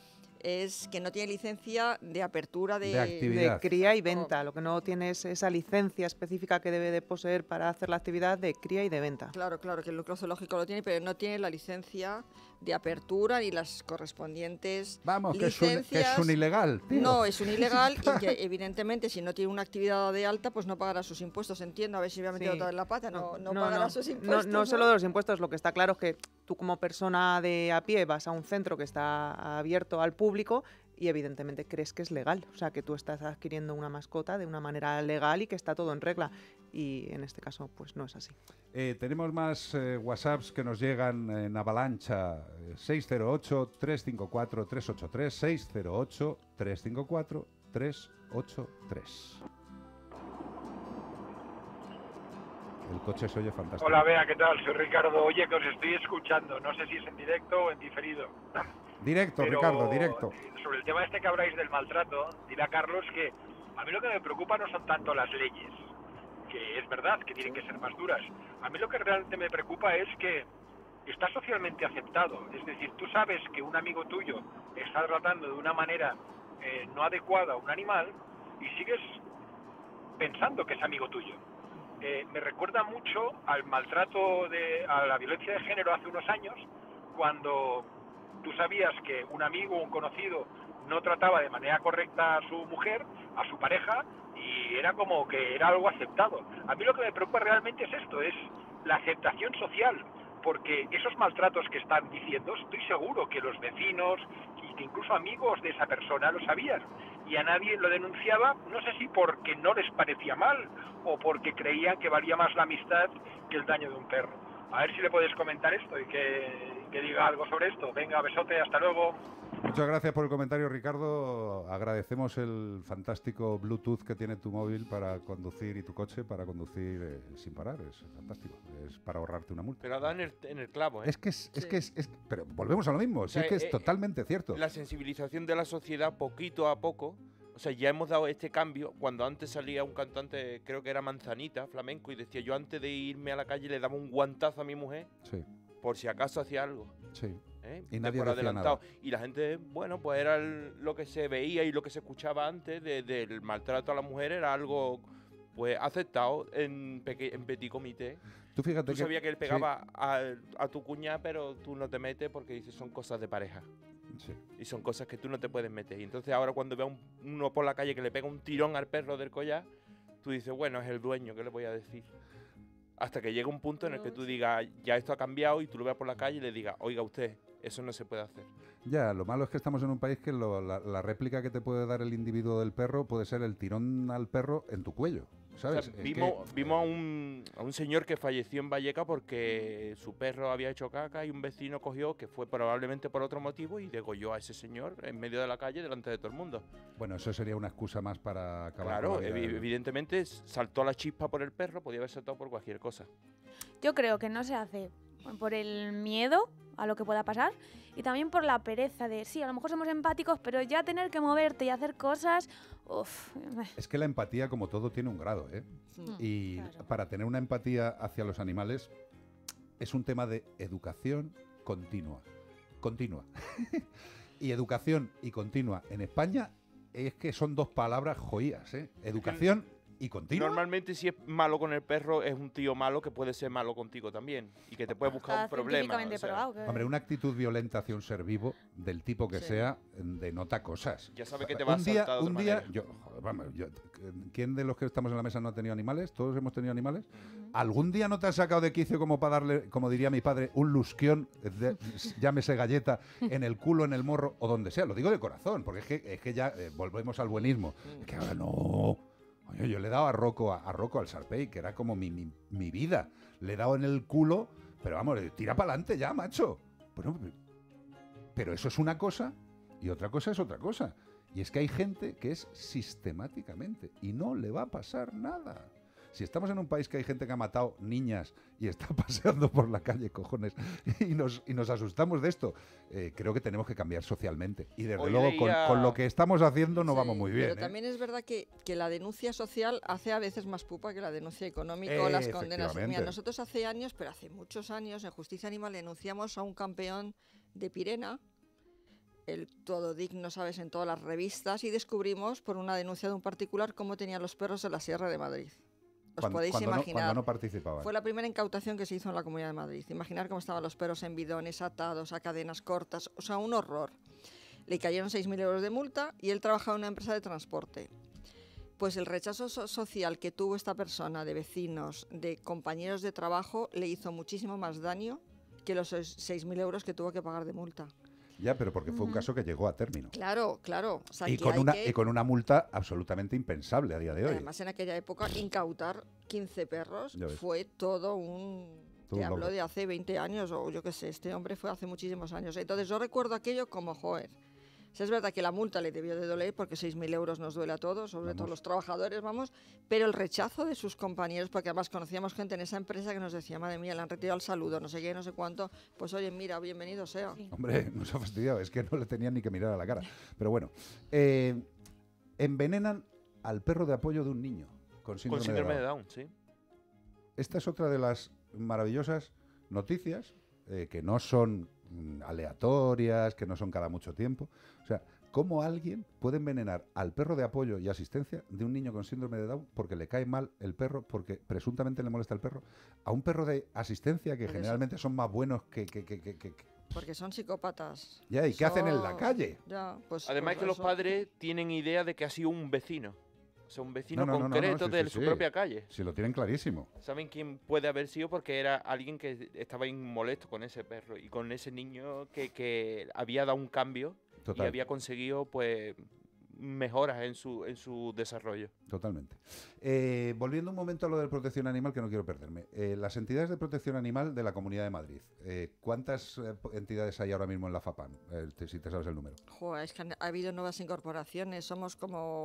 Es que no tiene licencia de apertura de... de cría y venta. Lo que no tiene es esa licencia específica que debe de poseer para hacer la actividad de cría y de venta. Claro, claro, que el núcleo zoológico lo tiene, pero no tiene la licencia de apertura ni las correspondientes Vamos, que es, un, licencias. que es un ilegal, tío. No, es un ilegal y que evidentemente si no tiene una actividad de alta, pues no pagará sus impuestos. Entiendo, a ver si me ha metido Sí. otra vez la pata, no, no, No, pagará no, sus no, impuestos. no solo de los impuestos, lo que está claro es que tú como persona de a pie vas a un centro que está abierto al público y evidentemente crees que es legal, o sea que tú estás adquiriendo una mascota de una manera legal y que está todo en regla y en este caso pues no es así. Eh, tenemos más eh, WhatsApps que nos llegan en avalancha. eh, seis cero ocho, tres cinco cuatro, tres ocho tres, seis cero ocho, tres cinco cuatro, tres ocho tres. El coche se oye fantástico. Hola, Bea, ¿qué tal? Soy Ricardo. Oye, que os estoy escuchando. No sé si es en directo o en diferido. Directo, Pero, Ricardo, directo. Sobre el tema este que habláis del maltrato, dirá Carlos que a mí lo que me preocupa no son tanto las leyes, que es verdad que tienen que ser más duras. A mí lo que realmente me preocupa es que está socialmente aceptado. Es decir, tú sabes que un amigo tuyo está tratando de una manera eh, no adecuada a un animal y sigues pensando que es amigo tuyo. Eh, me recuerda mucho al maltrato, de, a la violencia de género hace unos años, cuando tú sabías que un amigo o un conocido no trataba de manera correcta a su mujer, a su pareja, y era como que era algo aceptado. A mí lo que me preocupa realmente es esto, es la aceptación social, porque esos maltratos que están diciendo, estoy seguro que los vecinos y que incluso amigos de esa persona lo sabían. y a nadie lo denunciaba, no sé si porque no les parecía mal o porque creían que valía más la amistad que el daño de un perro. A ver si le puedes comentar esto y que, que diga algo sobre esto. Venga, besote, hasta luego. Muchas gracias por el comentario, Ricardo. Agradecemos el fantástico Bluetooth que tiene tu móvil para conducir y tu coche para conducir eh, sin parar. Es fantástico. Es para ahorrarte una multa. Pero da en el, en el clavo, ¿eh? Es que es, es que es, es- pero volvemos a lo mismo. O Si sea, es que es eh, totalmente cierto. La sensibilización de la sociedad poquito a poco, o sea, ya hemos dado este cambio. Cuando antes salía un cantante, creo que era Manzanita, flamenco, y decía, yo antes de irme a la calle le daba un guantazo a mi mujer Sí, por si acaso hacía algo. sí. ¿eh? Y De nadie por decía adelantado. nada. Y la gente, bueno, pues era el- lo que se veía y lo que se escuchaba antes de- del maltrato a la mujer, era algo pues aceptado en, peque- en petit comité. Tú fíjate Tú que- sabías que él sí. pegaba a, a tu cuñada, pero tú no te metes porque dices son cosas de pareja. Sí. Y son cosas que tú no te puedes meter. Y entonces ahora cuando ve a un- uno por la calle que le pega un tirón al perro del collar, tú dices, bueno, es el dueño, ¿qué le voy a decir? Hasta que llega un punto en el que tú digas, ya esto ha cambiado, y tú lo veas por la calle y le digas, oiga usted, eso no se puede hacer. Ya, lo malo es que estamos en un país que lo- la, la réplica que te puede dar el individuo del perro puede ser el tirón al perro en tu cuello, ¿sabes? O sea, Es que- vimos vimos a, un, a un señor que falleció en Valleca porque su perro había hecho caca y un vecino cogió, que fue probablemente por otro motivo, y degolló a ese señor en medio de la calle delante de todo el mundo. Bueno, eso sería una excusa más para acabar Claro, con la vida evi- del- evidentemente s- saltó la chispa por el perro, podía haber saltado por cualquier cosa. Yo creo que no se hace por el miedo a lo que pueda pasar y también por la pereza de, sí, a lo mejor somos empáticos, pero ya tener que moverte y hacer cosas, uff. Es que la empatía, como todo, tiene un grado, ¿eh? Mm, Y para tener una empatía hacia los animales es un tema de educación continua. Continua. Y educación y continua en España es que son dos palabras joyas, ¿eh? Educación y continua. Normalmente si es malo con el perro es un tío malo que puede ser malo contigo también y que te puede buscar un problema. o sea. Hombre, una actitud violenta hacia un ser vivo, del tipo que sea, denota cosas. Ya sabe que te va a un día, saltar de un otra día, manera. yo, joder, vamos, yo- ¿quién de los que estamos en la mesa no ha tenido animales? ¿Todos hemos tenido animales? ¿Algún día no te has sacado de quicio como para darle, como diría mi padre, un lusquión, de- llámese galleta, en el culo, en el morro o donde sea? Lo digo de corazón, porque es que, es que ya eh, volvemos al buenismo. Es que ahora no. Oye, yo le he dado a Rocco, a, a Rocco, al Sarpey, que era como mi, mi, mi vida. Le he dado en el culo, pero vamos, tira para adelante ya, macho. Bueno, pero eso es una cosa y otra cosa es otra cosa. Y es que hay gente que es sistemáticamente y no le va a pasar nada. Si estamos en un país que hay gente que ha matado niñas y está paseando por la calle, cojones, y nos, y nos asustamos de esto, eh, creo que tenemos que cambiar socialmente. Y desde Hoy luego, con, leía- con lo que estamos haciendo no Sí, vamos muy bien. Pero ¿eh? también es verdad que, que la denuncia social hace a veces más pupa que la denuncia económica o las condenas. Mira, Efectivamente. nosotros hace años, pero hace muchos años, en Justicia Animal denunciamos a un campeón de Pirena, el todo digno, sabes, en todas las revistas, y descubrimos por una denuncia de un particular cómo tenían los perros en la Sierra de Madrid. Os Cuando- podéis cuando no- imaginar. cuando no participaban. Fue la primera incautación que se hizo en la Comunidad de Madrid. Imaginar cómo estaban los perros en bidones, atados, a cadenas cortas. O sea, un horror. Le cayeron seis mil euros de multa y él trabajaba en una empresa de transporte. Pues el rechazo so- social que tuvo esta persona de vecinos, de compañeros de trabajo, le hizo muchísimo más daño que los seis mil euros que tuvo que pagar de multa. Ya, pero porque fue un Ujú. caso que llegó a término. Claro, claro. O sea, Y que con, hay una, que- y con una multa absolutamente impensable a día de hoy. Además, en aquella época, incautar quince perros Ya ves. fue todo un... Todo Te un hablo logro. de hace veinte años, o yo qué sé, este hombre fue hace muchísimos años. Entonces yo recuerdo aquello como, joder, o sea, es verdad que la multa le debió de doler, porque seis mil euros nos duele a todos, sobre todo Vamos. los trabajadores, vamos, pero el rechazo de sus compañeros, porque además conocíamos gente en esa empresa que nos decía, madre mía, le han retirado el saludo, no sé qué, no sé cuánto, pues oye, mira, bienvenido sea. Hombre, nos ha fastidiado, es que no le tenían ni que mirar a la cara. Pero bueno, eh, envenenan al perro de apoyo de un niño con síndrome, Con síndrome de de Down. Down, sí. Esta es otra de las maravillosas noticias eh, que no son mm, aleatorias, que no son cada mucho tiempo. O sea, cómo alguien puede envenenar al perro de apoyo y asistencia de un niño con síndrome de Down porque le cae mal el perro, porque presuntamente le molesta el perro, a un perro de asistencia que Por eso. generalmente son más buenos que... que, que, que- que- Porque son psicópatas. Ya, ¿y qué hacen en la Son- calle? Ya, pues, Además pues que los eso. padres tienen idea de que ha sido un vecino. O sea, un vecino No, no, no, no, no, concreto sí, de sí, su sí. propia calle. Si lo tienen clarísimo. Saben quién puede haber sido porque era alguien que estaba molesto con ese perro y con ese niño que, que había dado un cambio Total. y había conseguido, pues, mejoras en su, en su desarrollo. Totalmente. Eh, volviendo un momento a lo de protección animal, que no quiero perderme. Eh, las entidades de protección animal de la Comunidad de Madrid, eh, ¿cuántas eh, entidades hay ahora mismo en la FAPAM? Eh, te- si te sabes el número. Joder, es que han- ha habido nuevas incorporaciones, somos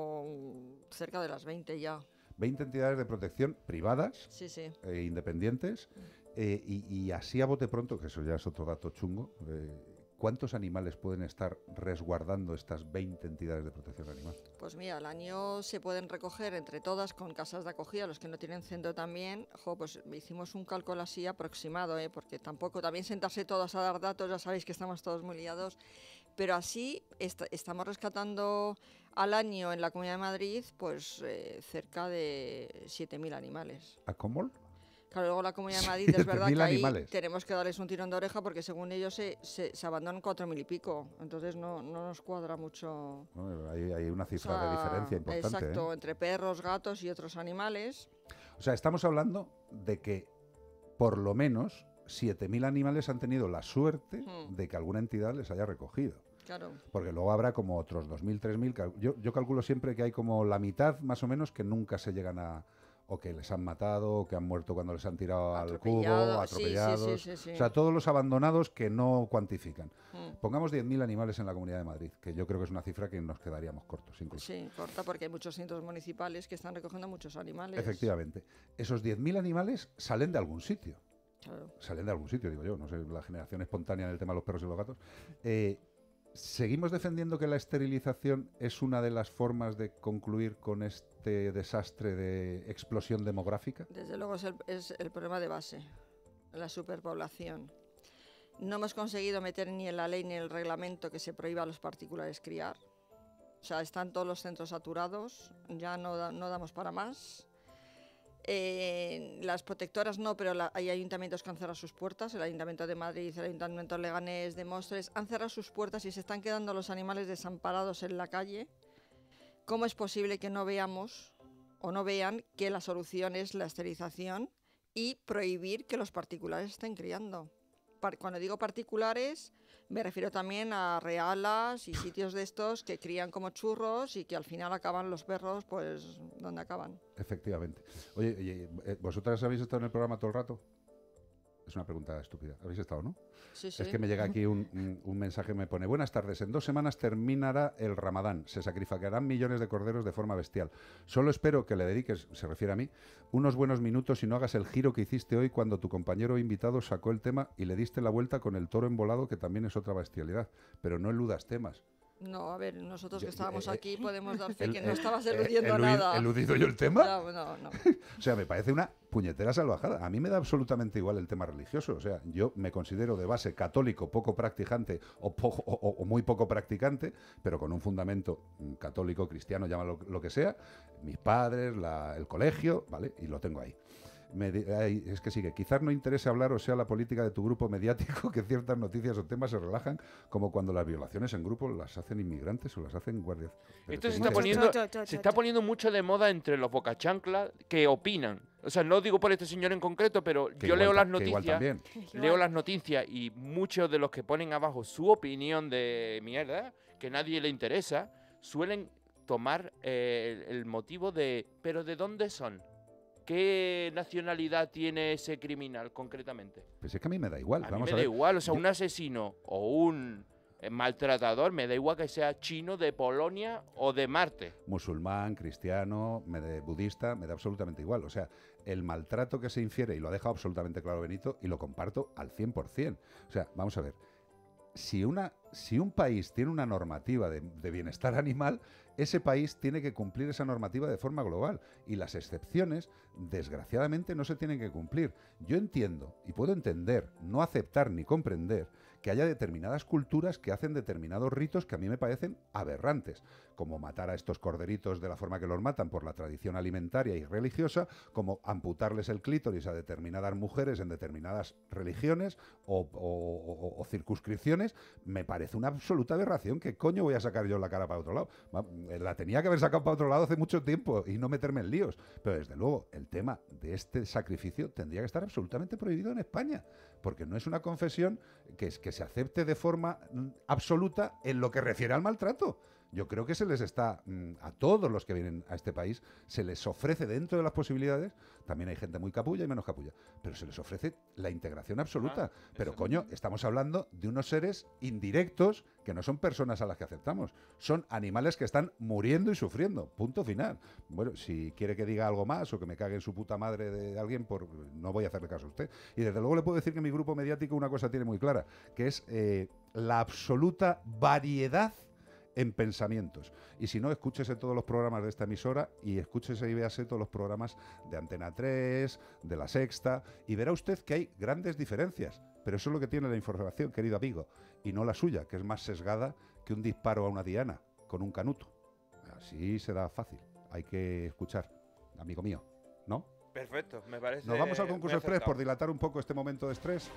como cerca de las veinte ya. veinte entidades de protección privadas, Sí, sí. eh, independientes, eh, y, y así a bote pronto, que eso ya es otro dato chungo, eh, ¿cuántos animales pueden estar resguardando estas veinte entidades de protección animal? Pues mira, al año se pueden recoger entre todas con casas de acogida, los que no tienen centro también. Jo, pues hicimos un cálculo así aproximado, ¿eh? Porque tampoco, también sentarse todos a dar datos, ya sabéis que estamos todos muy liados. Pero así est- estamos rescatando al año en la Comunidad de Madrid pues eh, cerca de siete mil animales. ¿A cómo? Claro, luego la Comunidad de Madrid es verdad siete mil que ahí animales. tenemos que darles un tirón de oreja porque según ellos se, se, se abandonan cuatro mil y pico. Entonces no, no nos cuadra mucho. No, hay, hay una O cifra sea, de diferencia importante. Exacto, ¿eh? entre perros, gatos y otros animales. O sea, estamos hablando de que por lo menos siete mil animales han tenido la suerte Hmm. de que alguna entidad les haya recogido. Claro. Porque luego habrá como otros dos mil, tres mil. cal- Yo, yo calculo siempre que hay como la mitad más o menos que nunca se llegan a... o que les han matado, o que han muerto cuando les han tirado al cubo, Atropellados, sí, sí, sí, atropellados. sí, sí. O sea, todos los abandonados que no cuantifican. Mm. Pongamos diez mil animales en la Comunidad de Madrid, que yo creo que es una cifra que nos quedaríamos cortos incluso. Sí, corta porque hay muchos centros municipales que están recogiendo muchos animales. Efectivamente. Esos diez mil animales salen de algún sitio. Claro. Salen de algún sitio, digo yo, no sé, la generación espontánea en el tema de los perros y los gatos. Eh, ¿Seguimos defendiendo que la esterilización es una de las formas de concluir con este desastre de explosión demográfica? Desde luego es el, es el problema de base, la superpoblación. No hemos conseguido meter ni en la ley ni en el reglamento que se prohíba a los particulares criar. O sea, están todos los centros saturados, ya no, da- no damos para más. Eh, las protectoras no, pero la- hay ayuntamientos que han cerrado sus puertas. El Ayuntamiento de Madrid, el Ayuntamiento de Leganés, de Móstoles, han cerrado sus puertas y se están quedando los animales desamparados en la calle. ¿Cómo es posible que no veamos o no vean que la solución es la esterilización y prohibir que los particulares estén criando? Par- Cuando digo particulares, me refiero también a realas y sitios de estos que crían como churros y que al final acaban los perros, pues, donde acaban. Efectivamente. Oye, oye, eh, ¿vosotras habéis estado en el programa todo el rato? Es una pregunta estúpida. ¿Habéis estado, no? Sí, Es sí. que me llega aquí un, un- un mensaje, me pone: buenas tardes, en dos semanas terminará el Ramadán, se sacrificarán millones de corderos de forma bestial. Solo espero que le dediques, se refiere a mí, unos buenos minutos y no hagas el giro que hiciste hoy cuando tu compañero invitado sacó el tema y le diste la vuelta con el toro embolado, que también es otra bestialidad. Pero no eludas temas. No, a ver, nosotros Yo- que estábamos eh, aquí podemos dar fe El- que el- no estabas eh, eludiendo eludi- nada. ¿Eludido yo el tema? No, no, no. O sea, me parece una puñetera salvajada. A mí me da absolutamente igual el tema religioso. O sea, yo me considero de base católico, poco practicante o, poco- o- o- o muy poco practicante, pero con un fundamento mm, católico, cristiano, llámalo lo que sea. Mis padres, la- el colegio, ¿vale? Y lo tengo ahí. Me di- ay, es que sigue, quizás no interese hablar o sea la política de tu grupo mediático que ciertas noticias o temas se relajan, como cuando las violaciones en grupo las hacen inmigrantes o las hacen guardias. Pero Esto ¿qué se está, dices? poniendo, se está poniendo mucho de moda entre los bocachanclas que opinan. O sea, no digo por este señor en concreto, pero Que yo igual leo ta- las que igual noticias, también. leo las noticias y muchos de los que ponen abajo su opinión de mierda, que nadie le interesa, suelen tomar eh, el, el motivo de, ¿pero de dónde son? ¿Qué nacionalidad tiene ese criminal concretamente? Pues es que a mí me da igual. A mí Vamos me a da ver. igual, o sea, Yo- un asesino o un eh, maltratador, me da igual que sea chino de Polonia o de Marte. Musulmán, cristiano, me de- budista, me da absolutamente igual. O sea, el maltrato que se infiere, y lo ha dejado absolutamente claro Benito, y lo comparto al cien por cien. O sea, vamos a ver, si, una, si un país tiene una normativa de, de bienestar animal, ese país tiene que cumplir esa normativa de forma global. Y las excepciones, desgraciadamente, no se tienen que cumplir. Yo entiendo, y puedo entender, no aceptar ni comprender, que haya determinadas culturas que hacen determinados ritos que a mí me parecen aberrantes, como matar a estos corderitos de la forma que los matan por la tradición alimentaria y religiosa, como amputarles el clítoris a determinadas mujeres en determinadas religiones o, o- o- o circunscripciones, me parece una absoluta aberración. ¿Qué coño voy a sacar yo la cara para otro lado? Va, la tenía que haber sacado para otro lado hace mucho tiempo y no meterme en líos. Pero desde luego, el tema de este sacrificio tendría que estar absolutamente prohibido en España, porque no es una confesión que, es, que se acepte de forma mm, absoluta en lo que refiere al maltrato. Yo creo que se les está, mm, a todos los que vienen a este país, se les ofrece dentro de las posibilidades, también hay gente muy capulla y menos capulla, pero se les ofrece la integración absoluta. Ah, pero eso. coño, estamos hablando de unos seres indirectos que no son personas a las que aceptamos, son animales que están muriendo y sufriendo, punto final. Bueno, si quiere que diga algo más o que me cague en su puta madre de alguien, por, no voy a hacerle caso a usted. Y desde luego le puedo decir que mi grupo mediático una cosa tiene muy clara, que es eh, la absoluta variedad en pensamientos. Y si no, escúchese todos los programas de esta emisora y escúchese y véase todos los programas de Antena tres, de La Sexta, y verá usted que hay grandes diferencias. Pero eso es lo que tiene la información, querido amigo, y no la suya, que es más sesgada que un disparo a una diana con un canuto. Así se da fácil. Hay que escuchar, amigo mío, ¿no? Perfecto, me parece. Nos vamos al concurso muy express acertado. por dilatar un poco este momento de estrés.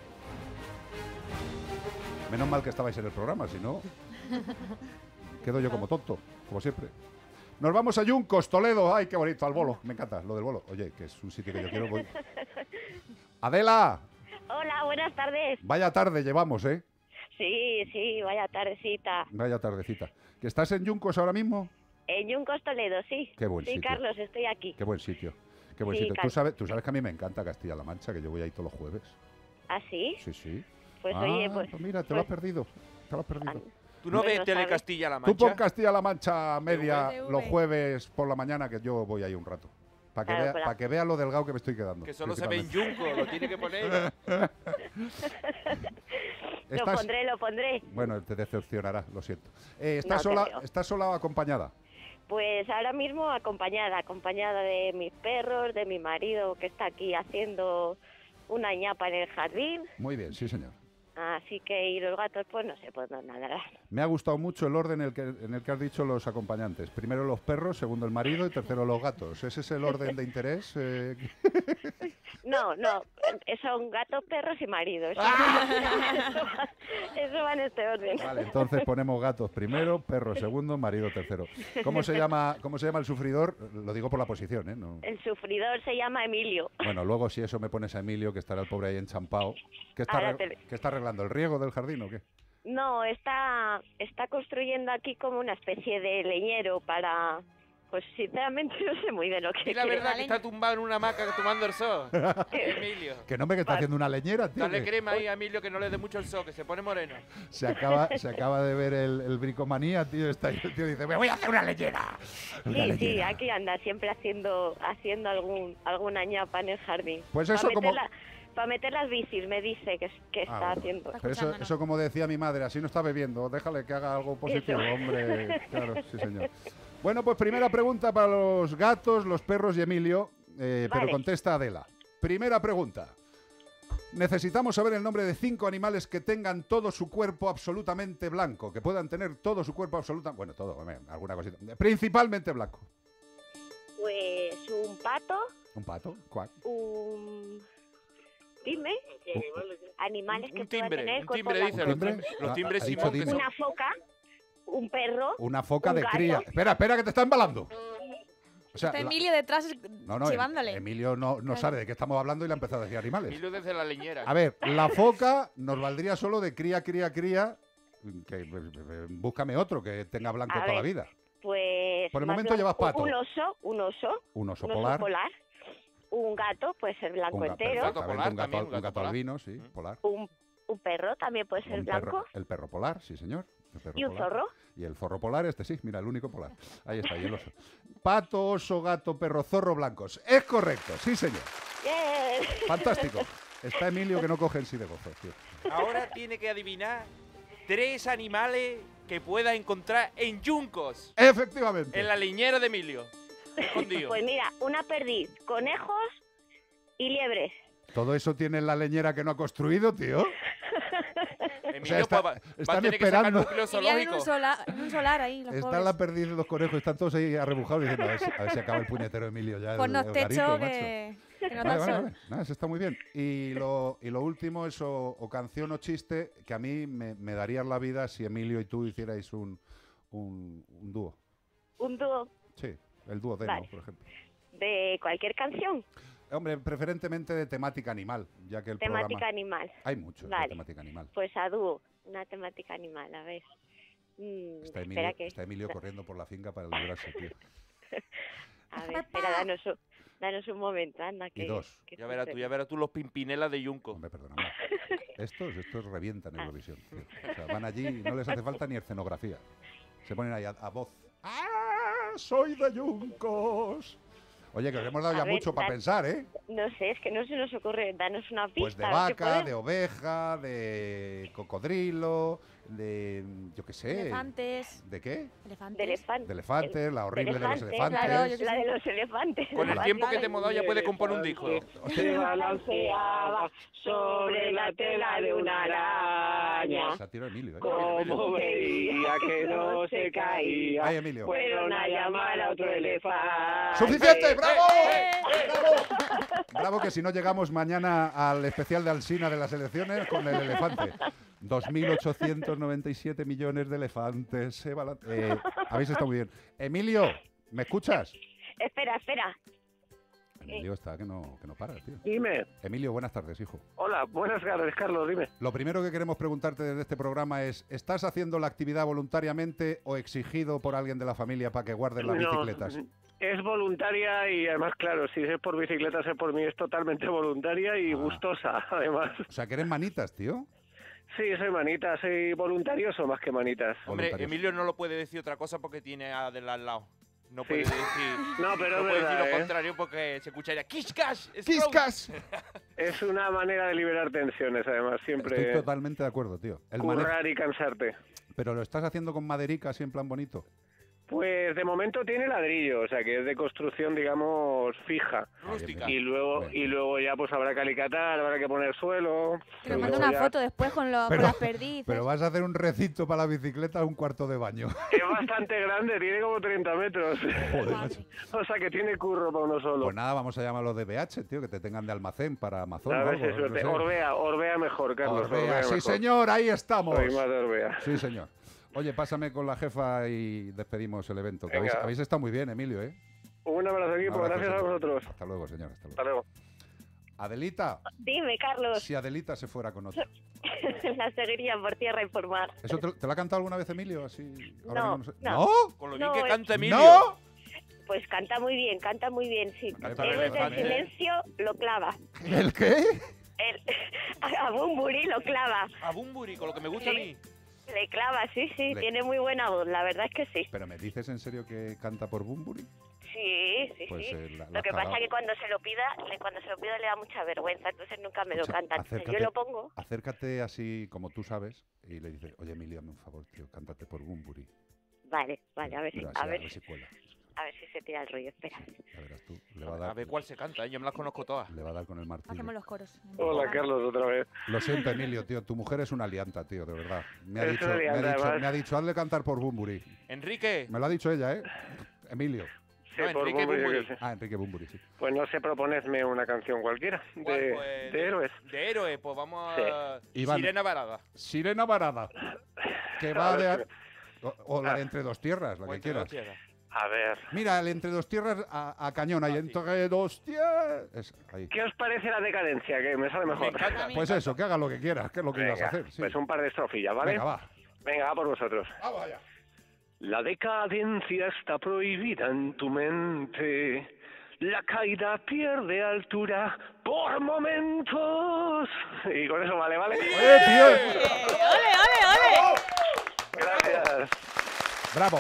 Menos mal que estabais en el programa, si no... Quedo yo como tonto, como siempre. Nos vamos a Yuncos, Toledo. Ay, qué bonito, al bolo. Me encanta lo del bolo. Oye, que es un sitio que yo quiero. Voy. Adela, Hola, buenas tardes. vaya tarde llevamos, ¿eh? Sí, sí, vaya tardecita. Vaya tardecita. ¿Que estás en Yuncos ahora mismo? En Yuncos, Toledo, sí. Qué buen sí, sitio. Carlos, estoy aquí. Qué buen sitio. Qué buen Sí, sitio. ¿Tú Carlos. sabes, tú sabes que a mí me encanta Castilla-La Mancha, que yo voy ahí todos los jueves. ¿Ah, sí? Sí, sí. Pues Ah, oye, pues... mira, te pues- lo has perdido. Te lo has perdido. ¿Tú no ves Bueno, Tele ¿sabes? Castilla-La Tú pon Mancha? Castilla-La Mancha media T V. los jueves por la mañana, que yo voy ahí un rato. Para que, Claro, vea, con la- pa' que vea lo delgado que me estoy quedando. Que solo se ve en principalmente. Yunco, lo tiene que poner. Lo Estás- pondré, lo pondré. Bueno, te decepcionará, lo siento. Eh, ¿estás, No te sola, creo. ¿Estás sola o acompañada? Pues ahora mismo acompañada, acompañada de mis perros, de mi marido que está aquí haciendo una ñapa en el jardín. Muy bien, sí, señor. Así que, y los gatos, pues no sé, pues no nadarán. Me ha gustado mucho el orden en el, que, en el que has dicho los acompañantes. Primero los perros, segundo el marido y tercero los gatos. ¿Ese es el orden de interés? Eh, No, no, eh, son gatos, perros y maridos. ¡Ah! Eso, va, eso va en este orden. Vale, entonces ponemos gatos primero, perros segundo, marido tercero. ¿Cómo se llama, cómo se llama el sufridor? Lo digo por la posición, ¿eh? No. El sufridor se llama Emilio. Bueno, luego si eso me pones a Emilio, que estará el pobre ahí enchampado. ¿Qué está, Ahora arreg- te- ¿Qué está arreglando? ¿El riego del jardín o qué? No, está, está construyendo aquí como una especie de leñero para... Pues sinceramente no sé muy bien lo que Y la quiere. verdad que está tumbado en una hamaca tomando el sol. Emilio. Que no me que está haciendo una leñera, tío. Dale que crema ahí a Emilio que no le dé mucho el sol, que se pone moreno. Se acaba, se acaba de ver el, el bricomanía, tío. Está ahí, el tío dice, me voy a hacer una leñera. Una Sí, sí, leñera. aquí anda siempre haciendo haciendo algún alguna ñapa en el jardín. Pues Pa' eso como- meter la- Para meter las bicis, me dice que, que está Ah, bueno. haciendo. Pero eso, eso como decía mi madre, así no está bebiendo, déjale que haga algo positivo, Eso. hombre. Claro, sí, señor. Bueno, pues primera pregunta para los gatos, los perros y Emilio, eh, pero Vale. contesta Adela. Primera pregunta. Necesitamos saber el nombre de cinco animales que tengan todo su cuerpo absolutamente blanco, que puedan tener todo su cuerpo absolutamente... Bueno, todo, hombre, alguna cosita. Principalmente blanco. Pues un pato, Un pato, cuac. un... Dime. Animales que Un puedan timbre, tener un cuerpo timbre dice, blanco. los, tim- los Ah, timbres ha dicho Simón que dime. son... Una foca, un perro, Una foca un de gato. cría. Espera, espera, que te está embalando. O sea, Está la- Emilio detrás No, no, em- chivándole. Emilio no, no Claro. sabe de qué estamos hablando y le ha empezado a decir animales. Emilio desde la leñera. A ver, la foca nos valdría solo de cría, cría, cría. Que, pues, eh, búscame otro que tenga blanco A toda la ver. vida. Pues... Por el más momento blanco. llevas pato. Un oso, un oso. Un oso un polar. oso polar. Un gato, puede ser blanco Un, ga- entero. perfectamente, polar un gato, también, un un gato gato polar. albino, sí, polar. Un, un perro también puede ser Un blanco. perro- el perro polar, sí, señor. El perro ¿Y un polar. zorro? Y el zorro polar, este sí, mira, el único polar. Ahí está, y el oso. Pato, oso, gato, perro, zorro blancos. Es correcto, sí, señor. Bien. Fantástico. Está Emilio que no coge en sí de gozo, tío. Ahora tiene que adivinar tres animales que pueda encontrar en Yuncos, Efectivamente. en la leñera de Emilio. Escondido. Pues mira, una perdiz, conejos y liebres. Todo eso tiene en la leñera que no ha construido, tío. Emilio está- pues, va, va a están tener que sacar esperando. núcleo Vivían en zoológico. un, sola- en un solar ahí, los Está pobres. la perdiz de los conejos, están todos ahí arrebujados diciendo a ver si, a ver si acaba el puñetero Emilio ya. el- Ponnos el techo garito, que, que no macho. Vale, da vale, sol. vale. Nada, eso está muy bien. Y lo, y lo último es o, o canción o chiste que a mí me, me darías la vida si Emilio y tú hicierais un, un, un dúo. Un dúo Sí, el dúo de Vale. por ejemplo. de cualquier canción, Hombre, preferentemente de temática animal, ya que el temática programa... animal. Hay muchos de Vale. temática animal. Pues a dúo, una temática animal, a ver. Mm, Está espera Emilio, que... está Emilio corriendo por la finca para librarse, tío. A ver, espera, danos un, danos un momento, anda. Que, Y dos. que Ya verás tú, sucede. ya verás tú los Pimpinelas de Yunco. Hombre, perdóname. Estos, estos revientan Ah. Eurovisión, tío. O sea, van allí y no les hace falta ni escenografía. Se ponen ahí a, a voz. ¡Ah, soy de Yuncos! Oye, que os hemos dado A ya ver, mucho para dan- pensar, ¿eh? No sé, es que no se nos ocurre, danos una pista. Pues de a ver si vaca, podemos. de oveja, de cocodrilo, de, yo qué sé. Elefantes. ¿De qué? Elefantes. De elefante. De elefantes, la horrible de los Elefante, elefantes. claro, yo la de los elefantes. Con el tiempo que te hemos dado ya puedes componer un disco. Se balanceaba sobre la tela de una araña. Se ha tirado Emilio, ¿eh? Como veía que no se caía, Ay, Emilio. fueron a llamar a otro elefante. ¡Suficiente! ¡Bravo! ¡Bravo! Bravo, que si no llegamos mañana al especial de Alsina de las elecciones con el elefante. dos mil ochocientos noventa y siete millones de elefantes. Se balan- eh, habéis estado muy bien. Emilio, ¿me escuchas? Espera, espera. Emilio está que no, que no para, tío. Dime. Emilio, buenas tardes, hijo. Hola, buenas tardes, Carlos, dime. Lo primero que queremos preguntarte desde este programa es, ¿estás haciendo la actividad voluntariamente o exigido por alguien de la familia para que guarden las No, bicicletas? es voluntaria y además, claro, si es por bicicletas es por mí, es totalmente voluntaria y gustosa, además. O sea, que eres manitas, tío. Sí, soy manita, soy voluntarioso más que manitas. Hombre, Emilio no lo puede decir otra cosa porque tiene a del al lado. No Sí. puede decir, No, pero es puede decir verdad, lo ¿eh? contrario porque se escucharía ¡Kiskas! ¡Kiskas! Es una manera de liberar tensiones, además, Estoy siempre totalmente de acuerdo, tío. El mane- currar y cansarte. Pero lo estás haciendo con maderica así en plan bonito. Pues de momento tiene ladrillo, o sea que es de construcción, digamos, fija. Rústica. Y luego y luego ya pues habrá que alicatar, habrá que poner suelo. Que nos y manda luego una ya- foto después con, lo- con Pero- las perdices. Pero vas a hacer un recito para la bicicleta, un cuarto de baño. Es bastante grande, tiene como treinta metros. Joder, macho. O sea que tiene curro para uno solo. Pues nada, vamos a llamarlo de B H, tío, que te tengan de almacén para Amazon. A o ver algo, si no suerte. sé. Orbea, Orbea mejor, Carlos. Orbea, sí, mejor. señor, ahí estamos. Soy más de Orbea. Sí, señor. Oye, pásame con la jefa y despedimos el evento. Que habéis, Venga. habéis estado muy bien, Emilio, ¿eh? Un abrazo, equipo. Un abrazo, Gracias a señor. vosotros. Hasta luego, señor. Hasta luego. Hasta luego. Adelita, Dime, Carlos. si Adelita se fuera con otro. La seguiría por tierra y por mar. ¿Eso te, te lo ha cantado alguna vez Emilio? Así, ahora No, mismo sé- no. ¿No? Con lo No, bien que es- canta Emilio. ¿No? Pues canta muy bien, canta muy bien, sí. Canta Él bien, desde el canta bien. silencio lo clava. ¿El qué? Él, a Bumburi lo clava. A Bumburi, con lo que me gusta a mí. Le clava, sí, sí, Le- tiene muy buena voz, la verdad es que sí. ¿Pero me dices en serio que canta por Bumburi? Sí, sí, Pues, sí. eh, la- la lo has que pasa cagado. es que cuando se lo pida, le- cuando se lo pida le da mucha vergüenza, entonces nunca me lo Escucha, canta. Entonces yo acércate- lo pongo. Acércate así como tú sabes y le dices, oye Emilio, hazme un favor, tío, cántate por Bumburi. Vale, vale, a ver si, Pero a así, ver, si cuela. a ver si se tira el rollo, espera. Ya verás tú, le va a A dar, ver cuál se canta, ¿eh? Yo me las conozco todas. le va a dar con el martillo. Hacemos los coros. Hola, Carlos, otra vez. Lo siento, Emilio, tío, tu mujer es una lianta, tío, de verdad. Me ha, Es dicho, una me, ha lianta, dicho, además. me ha dicho, hazle cantar por Bumburi. Enrique. Me lo ha dicho ella, ¿eh? Emilio. Sí, No, por Enrique Bumburi, yo Bumburi. qué sé. Ah, Enrique Bumburi, sí. Pues no sé, proponedme una canción cualquiera de, ¿Cuál, pues? de héroes. De héroe, pues vamos a... Iván. Sirena Varada. Sirena Varada, que A va ver, de... O, o la de Entre Dos Tierras, la O que entre quieras. dos tierras. A ver, Mira, el Entre Dos Tierras a, a cañón, ahí Entre Dos Tierras. Es- ahí. ¿qué os parece la decadencia? Que me sale Me mejor. encanta. Pues eso, que haga lo que quieras, que es lo que ibas a Venga, hacer. Sí. pues un par de estrofillas, ¿vale? Venga, va. Venga, va por vosotros. Vamos allá. La decadencia está prohibida en tu mente. La caída pierde altura por momentos. Y con eso vale, ¿vale? Oye, tío. ¡Ole, ole, ole! Gracias. Bravo.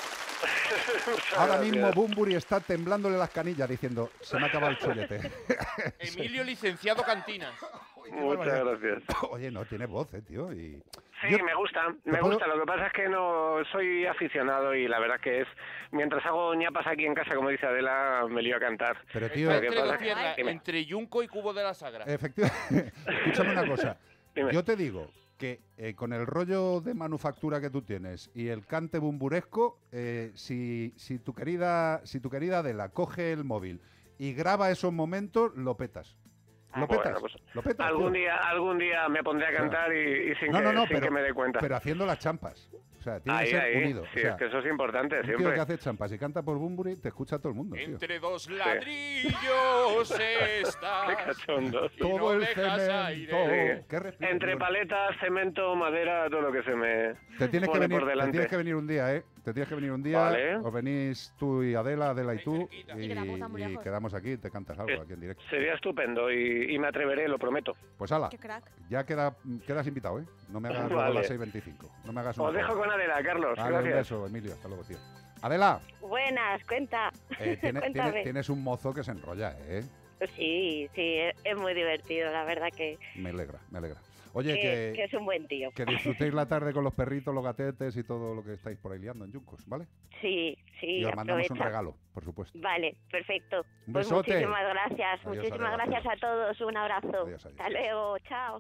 Muchas Ahora gracias. mismo Bumburi está temblándole las canillas diciendo, se me ha acabado el chollete. Emilio Licenciado Cantinas. Muchas gracias. Oye, no, tiene voz, eh, tío. Y... Sí, Yo- me gusta, me puedo- gusta. Lo que pasa es que no soy aficionado y la verdad que es, mientras hago ñapas aquí en casa, como dice Adela, me lío a cantar. Pero, tío, Lo que Entre pasa dos es que- tierras, Dime. entre Yunco y Cubo de la Sagra. Efectivamente. Escúchame una cosa. Dime. Yo te digo que eh, con el rollo de manufactura que tú tienes y el cante bumburesco, eh, si, si, tu querida, si tu querida Adela coge el móvil y graba esos momentos, lo petas. Lo Bueno, petas. pues, Lo petas. algún tío. día, algún día me pondré a cantar y, y sin, No, que, no, no, sin pero, que me dé cuenta. pero haciendo las champas. O sea, tiene Ahí, que ser ahí. unido. Sí, o sea, es que eso es importante un tío siempre. que hace champas y canta por Bunbury, te escucha todo el mundo, tío. Entre dos ladrillos estás. Qué cachondos. y no Todo el dejas cemento. aire. Qué respiro, Entre tío. paletas, cemento, madera, todo lo que se me Te tienes, que pone venir, por te delante. tienes que venir un día, ¿eh? Te tienes que venir un día. Vale. Os venís tú y Adela, Adela y tú. Y, Y quedamos tan muy y lejos. quedamos aquí y te cantas algo Eh, aquí en directo. Sería estupendo y, y me atreveré, lo prometo. Pues ala, Qué crack. ya queda, quedas invitado, ¿eh? No me hagas Vale. luego las seis veinticinco. No me hagas un Os dejo favor. con Adela, Carlos. Vale, un Gracias. beso, Emilio. Hasta luego, tío. Adela, Buenas, cuenta. eh, tiene- Cuéntame. tiene- tienes un mozo que se enrolla, ¿eh? Sí, sí, es, es muy divertido, la verdad que, Me alegra, me alegra. Oye, que, que, que es un buen tío. que disfrutéis la tarde con los perritos, los gatetes y todo lo que estáis por ahí liando en Yuncos, ¿vale? Sí, sí, y os mandamos un aprovecha. regalo, por supuesto. Vale, perfecto. Un Pues besote. muchísimas gracias, Adiós, muchísimas Adela. gracias a todos, un abrazo. Adiós, adiós. Hasta luego, chao.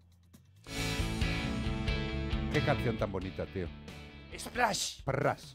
Qué canción tan bonita, tío. Splash. Parras.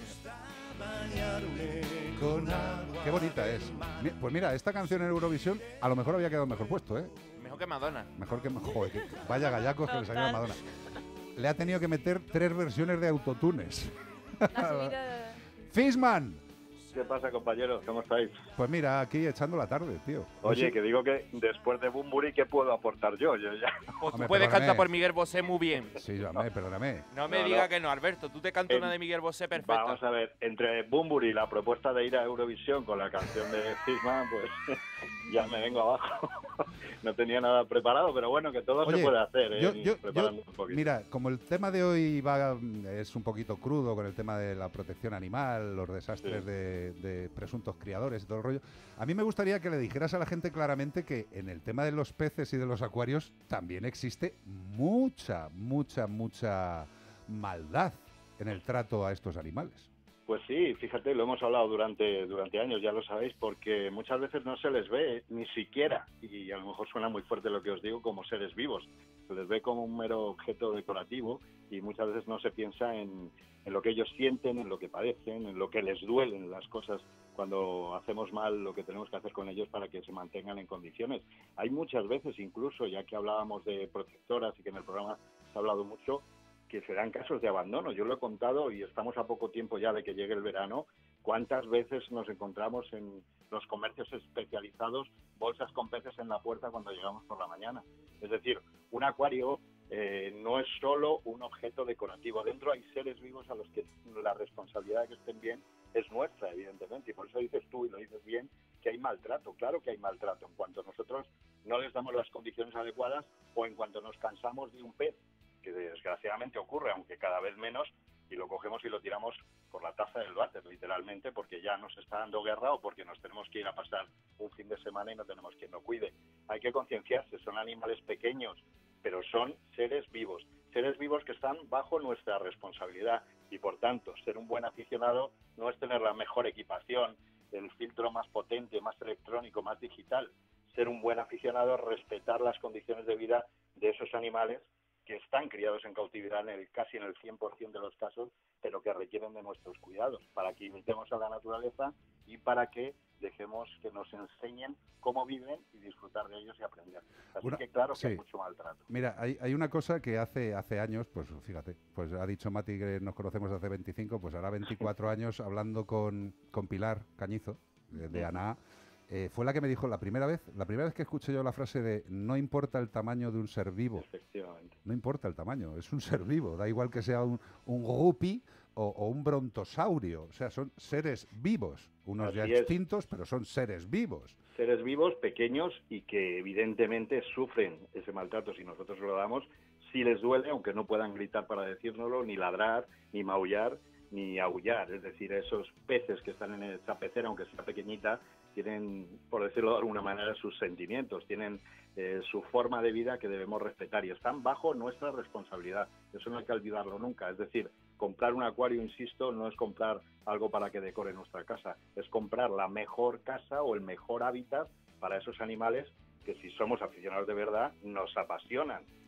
Qué bonita es. Mi- Pues mira, esta canción en Eurovisión a lo mejor había quedado mejor puesto, ¿eh? Mejor que Madonna. Mejor que... Joder, que- vaya gallacos que le salió a Total. Madonna. Le ha tenido que meter tres versiones de autotunes. La subida... Fishman. ¿Qué pasa, compañeros? ¿Cómo estáis? Pues mira, aquí echando la tarde, tío. Oye, Pues sí. que digo que después de Bunbury, ¿qué puedo aportar yo? Yo ya... Pues tú Hombre, puedes perdóname. cantar por Miguel Bosé muy bien. Sí, hombre, perdóname. No me No, diga no. que no, Alberto. Tú te cantas En- una de Miguel Bosé perfecta. Vamos a ver, entre Bunbury y la propuesta de ir a Eurovisión con la canción de Fishman, pues ya me vengo abajo. No tenía nada preparado, pero bueno, que todo Oye, se puede hacer, ¿eh? yo- yo- Preparando yo- un poquito. Mira, como el tema de hoy va mm, es un poquito crudo con el tema de la protección animal, los desastres Sí. de, de presuntos criadores y todo el rollo, a mí me gustaría que le dijeras a la gente claramente que en el tema de los peces y de los acuarios también existe mucha, mucha, mucha maldad en el trato a estos animales. Pues sí, fíjate, lo hemos hablado durante, durante años, ya lo sabéis, porque muchas veces no se les ve ni siquiera, y a lo mejor suena muy fuerte lo que os digo, como seres vivos. Se les ve como un mero objeto decorativo y muchas veces no se piensa en, en lo que ellos sienten, en lo que padecen, en lo que les duelen las cosas cuando hacemos mal, lo que tenemos que hacer con ellos para que se mantengan en condiciones. Hay muchas veces, incluso, ya que hablábamos de protectoras y que en el programa se ha hablado mucho, que se dan casos de abandono. Yo lo he contado y estamos a poco tiempo ya de que llegue el verano. ¿Cuántas veces nos encontramos en los comercios especializados bolsas con peces en la puerta cuando llegamos por la mañana? Es decir, un acuario eh, no es solo un objeto decorativo. Dentro hay seres vivos a los que la responsabilidad de que estén bien es nuestra, evidentemente. Y por eso dices tú, y lo dices bien, que hay maltrato. Claro que hay maltrato. En cuanto nosotros no les damos las condiciones adecuadas o en cuanto nos cansamos de un pez, que desgraciadamente ocurre, aunque cada vez menos, y lo cogemos y lo tiramos por la taza del váter, literalmente, porque ya nos está dando guerra o porque nos tenemos que ir a pasar un fin de semana y no tenemos quien lo cuide. Hay que concienciarse, son animales pequeños, pero son seres vivos, seres vivos que están bajo nuestra responsabilidad y, por tanto, ser un buen aficionado no es tener la mejor equipación, el filtro más potente, más electrónico, más digital. Ser un buen aficionado es respetar las condiciones de vida de esos animales que están criados en cautividad en el, casi en el cien por ciento de los casos, pero que requieren de nuestros cuidados, para que imitemos a la naturaleza y para que dejemos que nos enseñen cómo viven y disfrutar de ellos y aprender. Así Una- que claro que sí. hay mucho maltrato. Mira, hay, hay una cosa que hace hace años, pues fíjate, pues ha dicho Mati que nos conocemos hace veinticinco, pues hará veinticuatro años hablando con, con Pilar Cañizo, de, de ANAA, eh, fue la que me dijo la primera vez, la primera vez que escuché yo la frase de no importa el tamaño de un ser vivo. Efectivamente. No importa el tamaño, es un ser vivo, da igual que sea un, un guppy o, o un brontosaurio, o sea, son seres vivos, unos ya Así es. extintos, pero son seres vivos. Seres vivos, pequeños y que evidentemente sufren ese maltrato si nosotros lo damos, si les duele, aunque no puedan gritar para decírnoslo, ni ladrar, ni maullar, ni aullar. Es decir, esos peces que están en esa pecera, aunque sea pequeñita, tienen, por decirlo de alguna manera, sus sentimientos, tienen eh, su forma de vida que debemos respetar y están bajo nuestra responsabilidad. Eso no hay que olvidarlo nunca. Es decir, comprar un acuario, insisto, no es comprar algo para que decore nuestra casa, es comprar la mejor casa o el mejor hábitat para esos animales que, si somos aficionados de verdad, nos apasionan.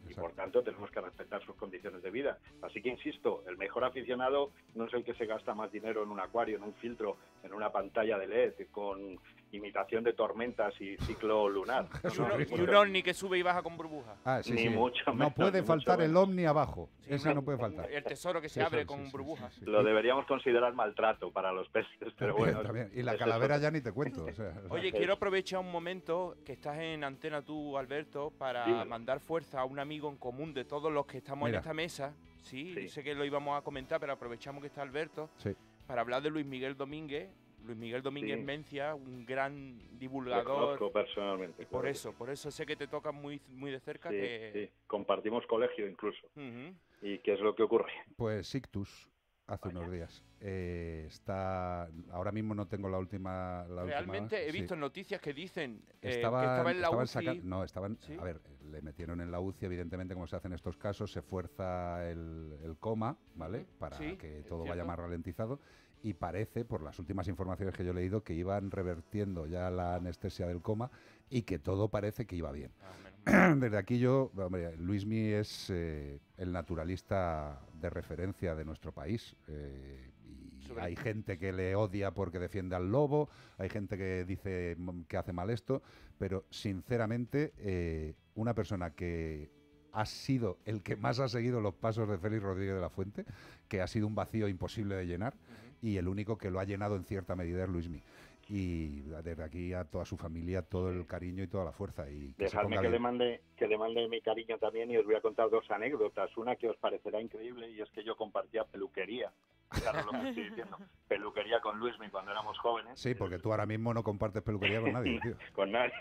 y por tanto tenemos que respetar sus condiciones de vida. Así que insisto, el mejor aficionado no es el que se gasta más dinero en un acuario, en un filtro, en una pantalla de L E D con imitación de tormentas y ciclo lunar. Y un, y un ovni que sube y baja con burbujas. Ah, sí, Ni sí. mucho No menos, puede ni faltar mucho el menos. ovni abajo. Sí, Ese una- no puede faltar. El tesoro que se Sí, abre sí, con sí, burbujas. sí, sí. Lo deberíamos considerar maltrato para los peces, pero También, bueno. también. Y la ese es calavera otro. ya ni te cuento. O sea, Oye, quiero aprovechar un momento que estás en antena tú, Alberto, para Dímelo. mandar fuerza a un amigo en común de todos los que estamos Mira. en esta mesa. Sí, Sí. sé que lo íbamos a comentar, pero aprovechamos que está Alberto sí. para hablar de Luis Miguel Domínguez. Luis Miguel Domínguez Sí. Mencia, un gran Lo divulgador. conozco personalmente. Por claro que eso, por eso sé que te toca muy, muy de cerca. sí, que... sí. Compartimos colegio incluso. Ujú. ¿Y qué es lo que ocurre? Pues Sictus, hace unos días. Eh, está. Ahora mismo no tengo la última. La Realmente última, he sí. visto noticias que dicen eh, Estaban- que estaba en la estaban U C I. saca- no, estaban. ¿Sí? A ver, le metieron en la U C I, evidentemente, como se hace en estos casos, se fuerza el, el coma, ¿vale? Para Sí, que es todo vaya cierto. más ralentizado. Y parece, por las últimas informaciones que yo he leído, que iban revertiendo ya la anestesia del coma y que todo parece que iba bien. Desde aquí yo, hombre, Luismi es eh, el naturalista de referencia de nuestro país. eh, y Sobre- hay gente que le odia porque defiende al lobo, hay gente que dice mm, que hace mal esto, pero sinceramente eh, una persona que ha sido el que más ha seguido los pasos de Félix Rodríguez de la Fuente, que ha sido un vacío imposible de llenar, y el único que lo ha llenado en cierta medida es Luismi. Y desde aquí a toda su familia todo el cariño y toda la fuerza. Y que se Dejadme ponga que le, bien. mande, que le mande mi cariño también y os voy a contar dos anécdotas. Una que os parecerá increíble y es que yo compartía peluquería. Claro, lo que estoy diciendo. Peluquería con Luismi cuando éramos jóvenes. Sí, porque tú ahora mismo no compartes peluquería con nadie, tío. Con nadie.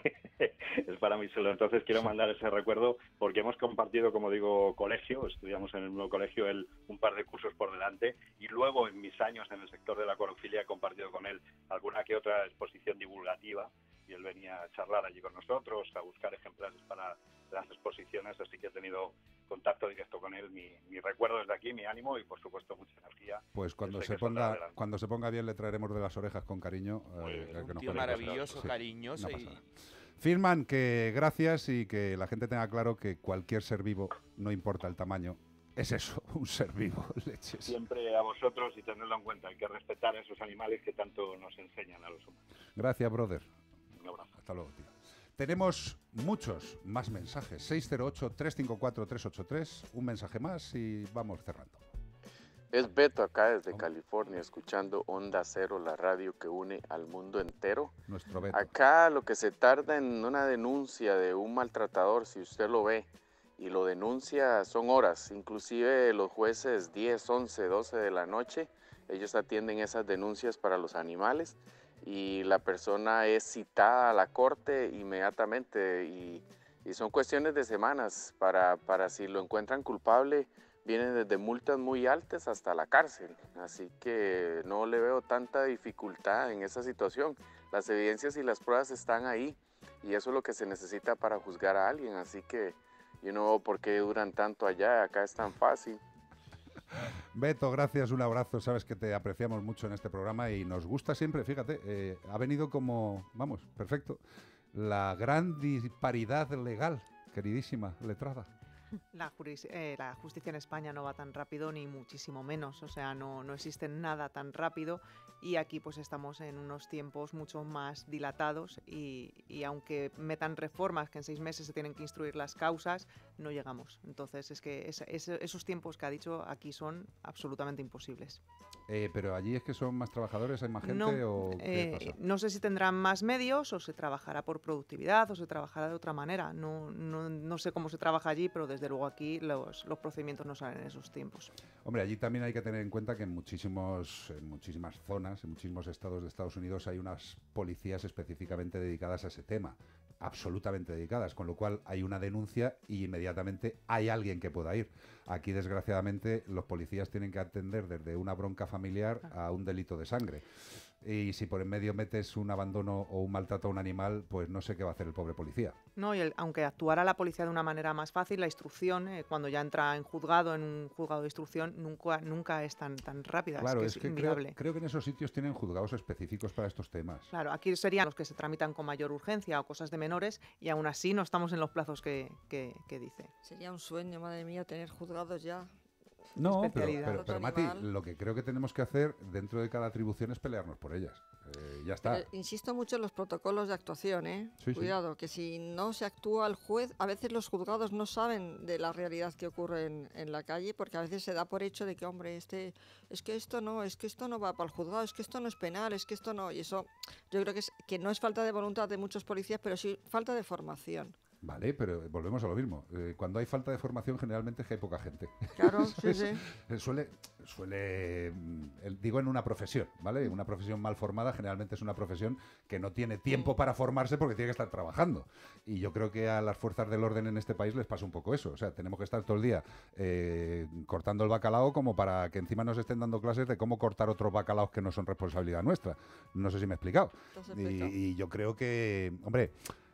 Es para mí solo. Entonces quiero mandar ese recuerdo porque hemos compartido, como digo, colegio. Estudiamos en el mismo colegio, él un par de cursos por delante. Y luego, en mis años en el sector de la acuariofilia, he compartido con él alguna que otra exposición divulgativa. Y él venía a charlar allí con nosotros, a buscar ejemplares para las exposiciones. Así que he tenido contacto directo con él. Mi, mi recuerdo desde aquí, mi ánimo y, por supuesto, mucha energía. Pues cuando Yo sé se que saldrá ponga adelante. cuando se ponga bien le traeremos de las orejas con cariño. eh, que Un nos tío cuente maravilloso, cosas. Sí, cariñoso no y- pasa nada. Firman que gracias y que la gente tenga claro que cualquier ser vivo, no importa el tamaño, es eso, un ser vivo, leches. Siempre a vosotros y tenedlo en cuenta. Hay que respetar a esos animales que tanto nos enseñan a los humanos. Gracias, brother. Un abrazo. Hasta luego, tío. Tenemos muchos más mensajes. seis cero ocho, tres cinco cuatro, tres ocho tres. Un mensaje más y vamos cerrando. Es Beto acá desde California, escuchando Onda Cero, la radio que une al mundo entero. Nuestro Beto. Acá lo que se tarda en una denuncia de un maltratador, si usted lo ve y lo denuncia, son horas. Inclusive los jueces diez, once, doce de la noche, ellos atienden esas denuncias para los animales y la persona es citada a la corte inmediatamente y, y son cuestiones de semanas para, para si lo encuentran culpable. Vienen desde multas muy altas hasta la cárcel, así que no le veo tanta dificultad en esa situación. Las evidencias y las pruebas están ahí y eso es lo que se necesita para juzgar a alguien, así que yo no veo por qué duran tanto allá, acá es tan fácil. Beto, gracias, un abrazo. Sabes que te apreciamos mucho en este programa y nos gusta siempre, fíjate, eh, ha venido como, vamos, perfecto, la gran disparidad legal, queridísima letrada. La, juris- eh, la justicia en España no va tan rápido ni muchísimo menos, o sea, no, no existe nada tan rápido y aquí pues estamos en unos tiempos mucho más dilatados y, y aunque metan reformas que en seis meses se tienen que instruir las causas, no llegamos. Entonces es que es- es- esos tiempos que ha dicho aquí son absolutamente imposibles. Eh, pero allí es que son más trabajadores, hay más gente No, o qué eh, pasa. no sé si tendrán más medios o se trabajará por productividad o se trabajará de otra manera. No, no, no sé cómo se trabaja allí, pero desde luego aquí los, los procedimientos no salen en esos tiempos. Hombre, allí también hay que tener en cuenta que en, muchísimos, en muchísimas zonas, en muchísimos estados de Estados Unidos hay unas policías específicamente dedicadas a ese tema, absolutamente dedicadas, con lo cual hay una denuncia y inmediatamente hay alguien que pueda ir. Aquí, desgraciadamente, los policías tienen que atender desde una bronca familiar a un delito de sangre. Y si por en medio metes un abandono o un maltrato a un animal, pues no sé qué va a hacer el pobre policía. No, y el- aunque actuara la policía de una manera más fácil, la instrucción, eh, cuando ya entra en juzgado, en un juzgado de instrucción, nunca, nunca es tan, tan rápida. Claro, es es que que es creo, inviable. creo que en esos sitios tienen juzgados específicos para estos temas. Claro, aquí serían los que se tramitan con mayor urgencia o cosas de menor menores y aún así no estamos en los plazos que, que, que dice. Sería un sueño, madre mía, tener juzgados ya. No, pero, Especialidad. pero, pero, Mati, lo que creo que tenemos que hacer dentro de cada atribución es pelearnos por ellas. Eh, ya está. Pero insisto mucho en los protocolos de actuación, ¿eh? Sí, sí. Cuidado, que si no se actúa el juez, a veces los juzgados no saben de la realidad que ocurre en, en la calle, porque a veces se da por hecho de que, hombre, este, es que esto no, es que esto no va para el juzgado, es que esto no es penal, es que esto no, y eso yo creo que es que no es falta de voluntad de muchos policías, pero sí falta de formación. Vale, pero volvemos a lo mismo. Eh, cuando hay falta de formación, generalmente es que hay poca gente. Claro, sí, sí. Suele, suele mm, el- digo en una profesión, ¿vale? Una profesión mal formada generalmente es una profesión que no tiene tiempo para formarse porque tiene que estar trabajando. Y yo creo que a las fuerzas del orden en este país les pasa un poco eso. O sea, tenemos que estar todo el día eh, cortando el bacalao como para que encima nos estén dando clases de cómo cortar otros bacalaos que no son responsabilidad nuestra. No sé si me he explicado. Te has Y, explicado. y yo creo que, hombre,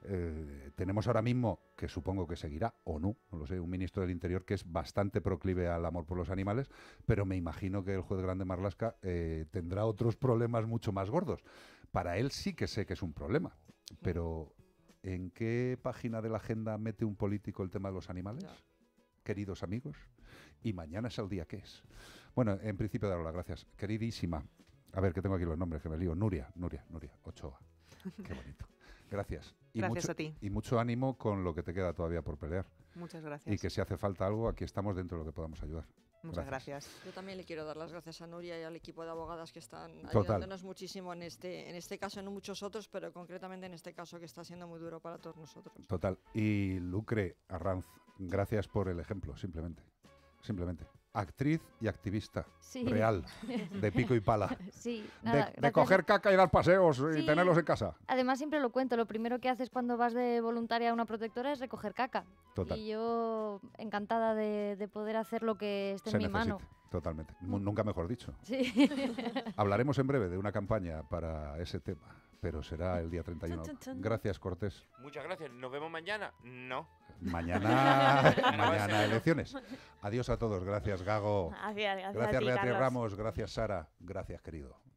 eh, tenemos ahora mismo, que supongo que seguirá o no, no lo sé, un ministro del Interior que es bastante proclive al amor por los animales, pero me imagino que el juez grande Marlaska eh, tendrá otros problemas mucho más gordos. Para él sí que sé que es un problema, pero ¿en qué página de la agenda mete un político el tema de los animales? Queridos amigos, y mañana es el día que es. Bueno, en principio daros las gracias. Queridísima, a ver que tengo aquí los nombres, que me lío. Nuria, Nuria, Nuria, Ochoa. Qué bonito. Gracias. Y Gracias mucho, a ti. Y mucho ánimo con lo que te queda todavía por pelear. Muchas gracias. Y que si hace falta algo, aquí estamos dentro de lo que podamos ayudar. Muchas gracias. Yo también le quiero dar las gracias a Nuria y al equipo de abogadas que están Total. ayudándonos muchísimo en este, en este caso, en muchos otros, pero concretamente en este caso que está siendo muy duro para todos nosotros. Total. Y Lucre Arranz, gracias por el ejemplo, simplemente. Simplemente. Actriz y activista Sí. real, de pico y pala. Sí, De- nada, de, gracias. coger caca y dar paseos y Sí. tenerlos en casa. Además, siempre lo cuento, lo primero que haces cuando vas de voluntaria a una protectora es recoger caca. Total. Y yo encantada de, de poder hacer lo que esté Se en mi necesita. mano. Totalmente. Mu- Nunca mejor dicho. Sí. Hablaremos en breve de una campaña para ese tema, pero será el día treinta y uno. Chun, chun, chun. Gracias, Cortés. Muchas gracias. ¿Nos vemos mañana? No. Mañana, mañana elecciones. Adiós a todos. Gracias, Gago. Gracias, gracias a Gracias, ti, Beatriz Carlos. Ramos. Gracias, Sara. Gracias, querido.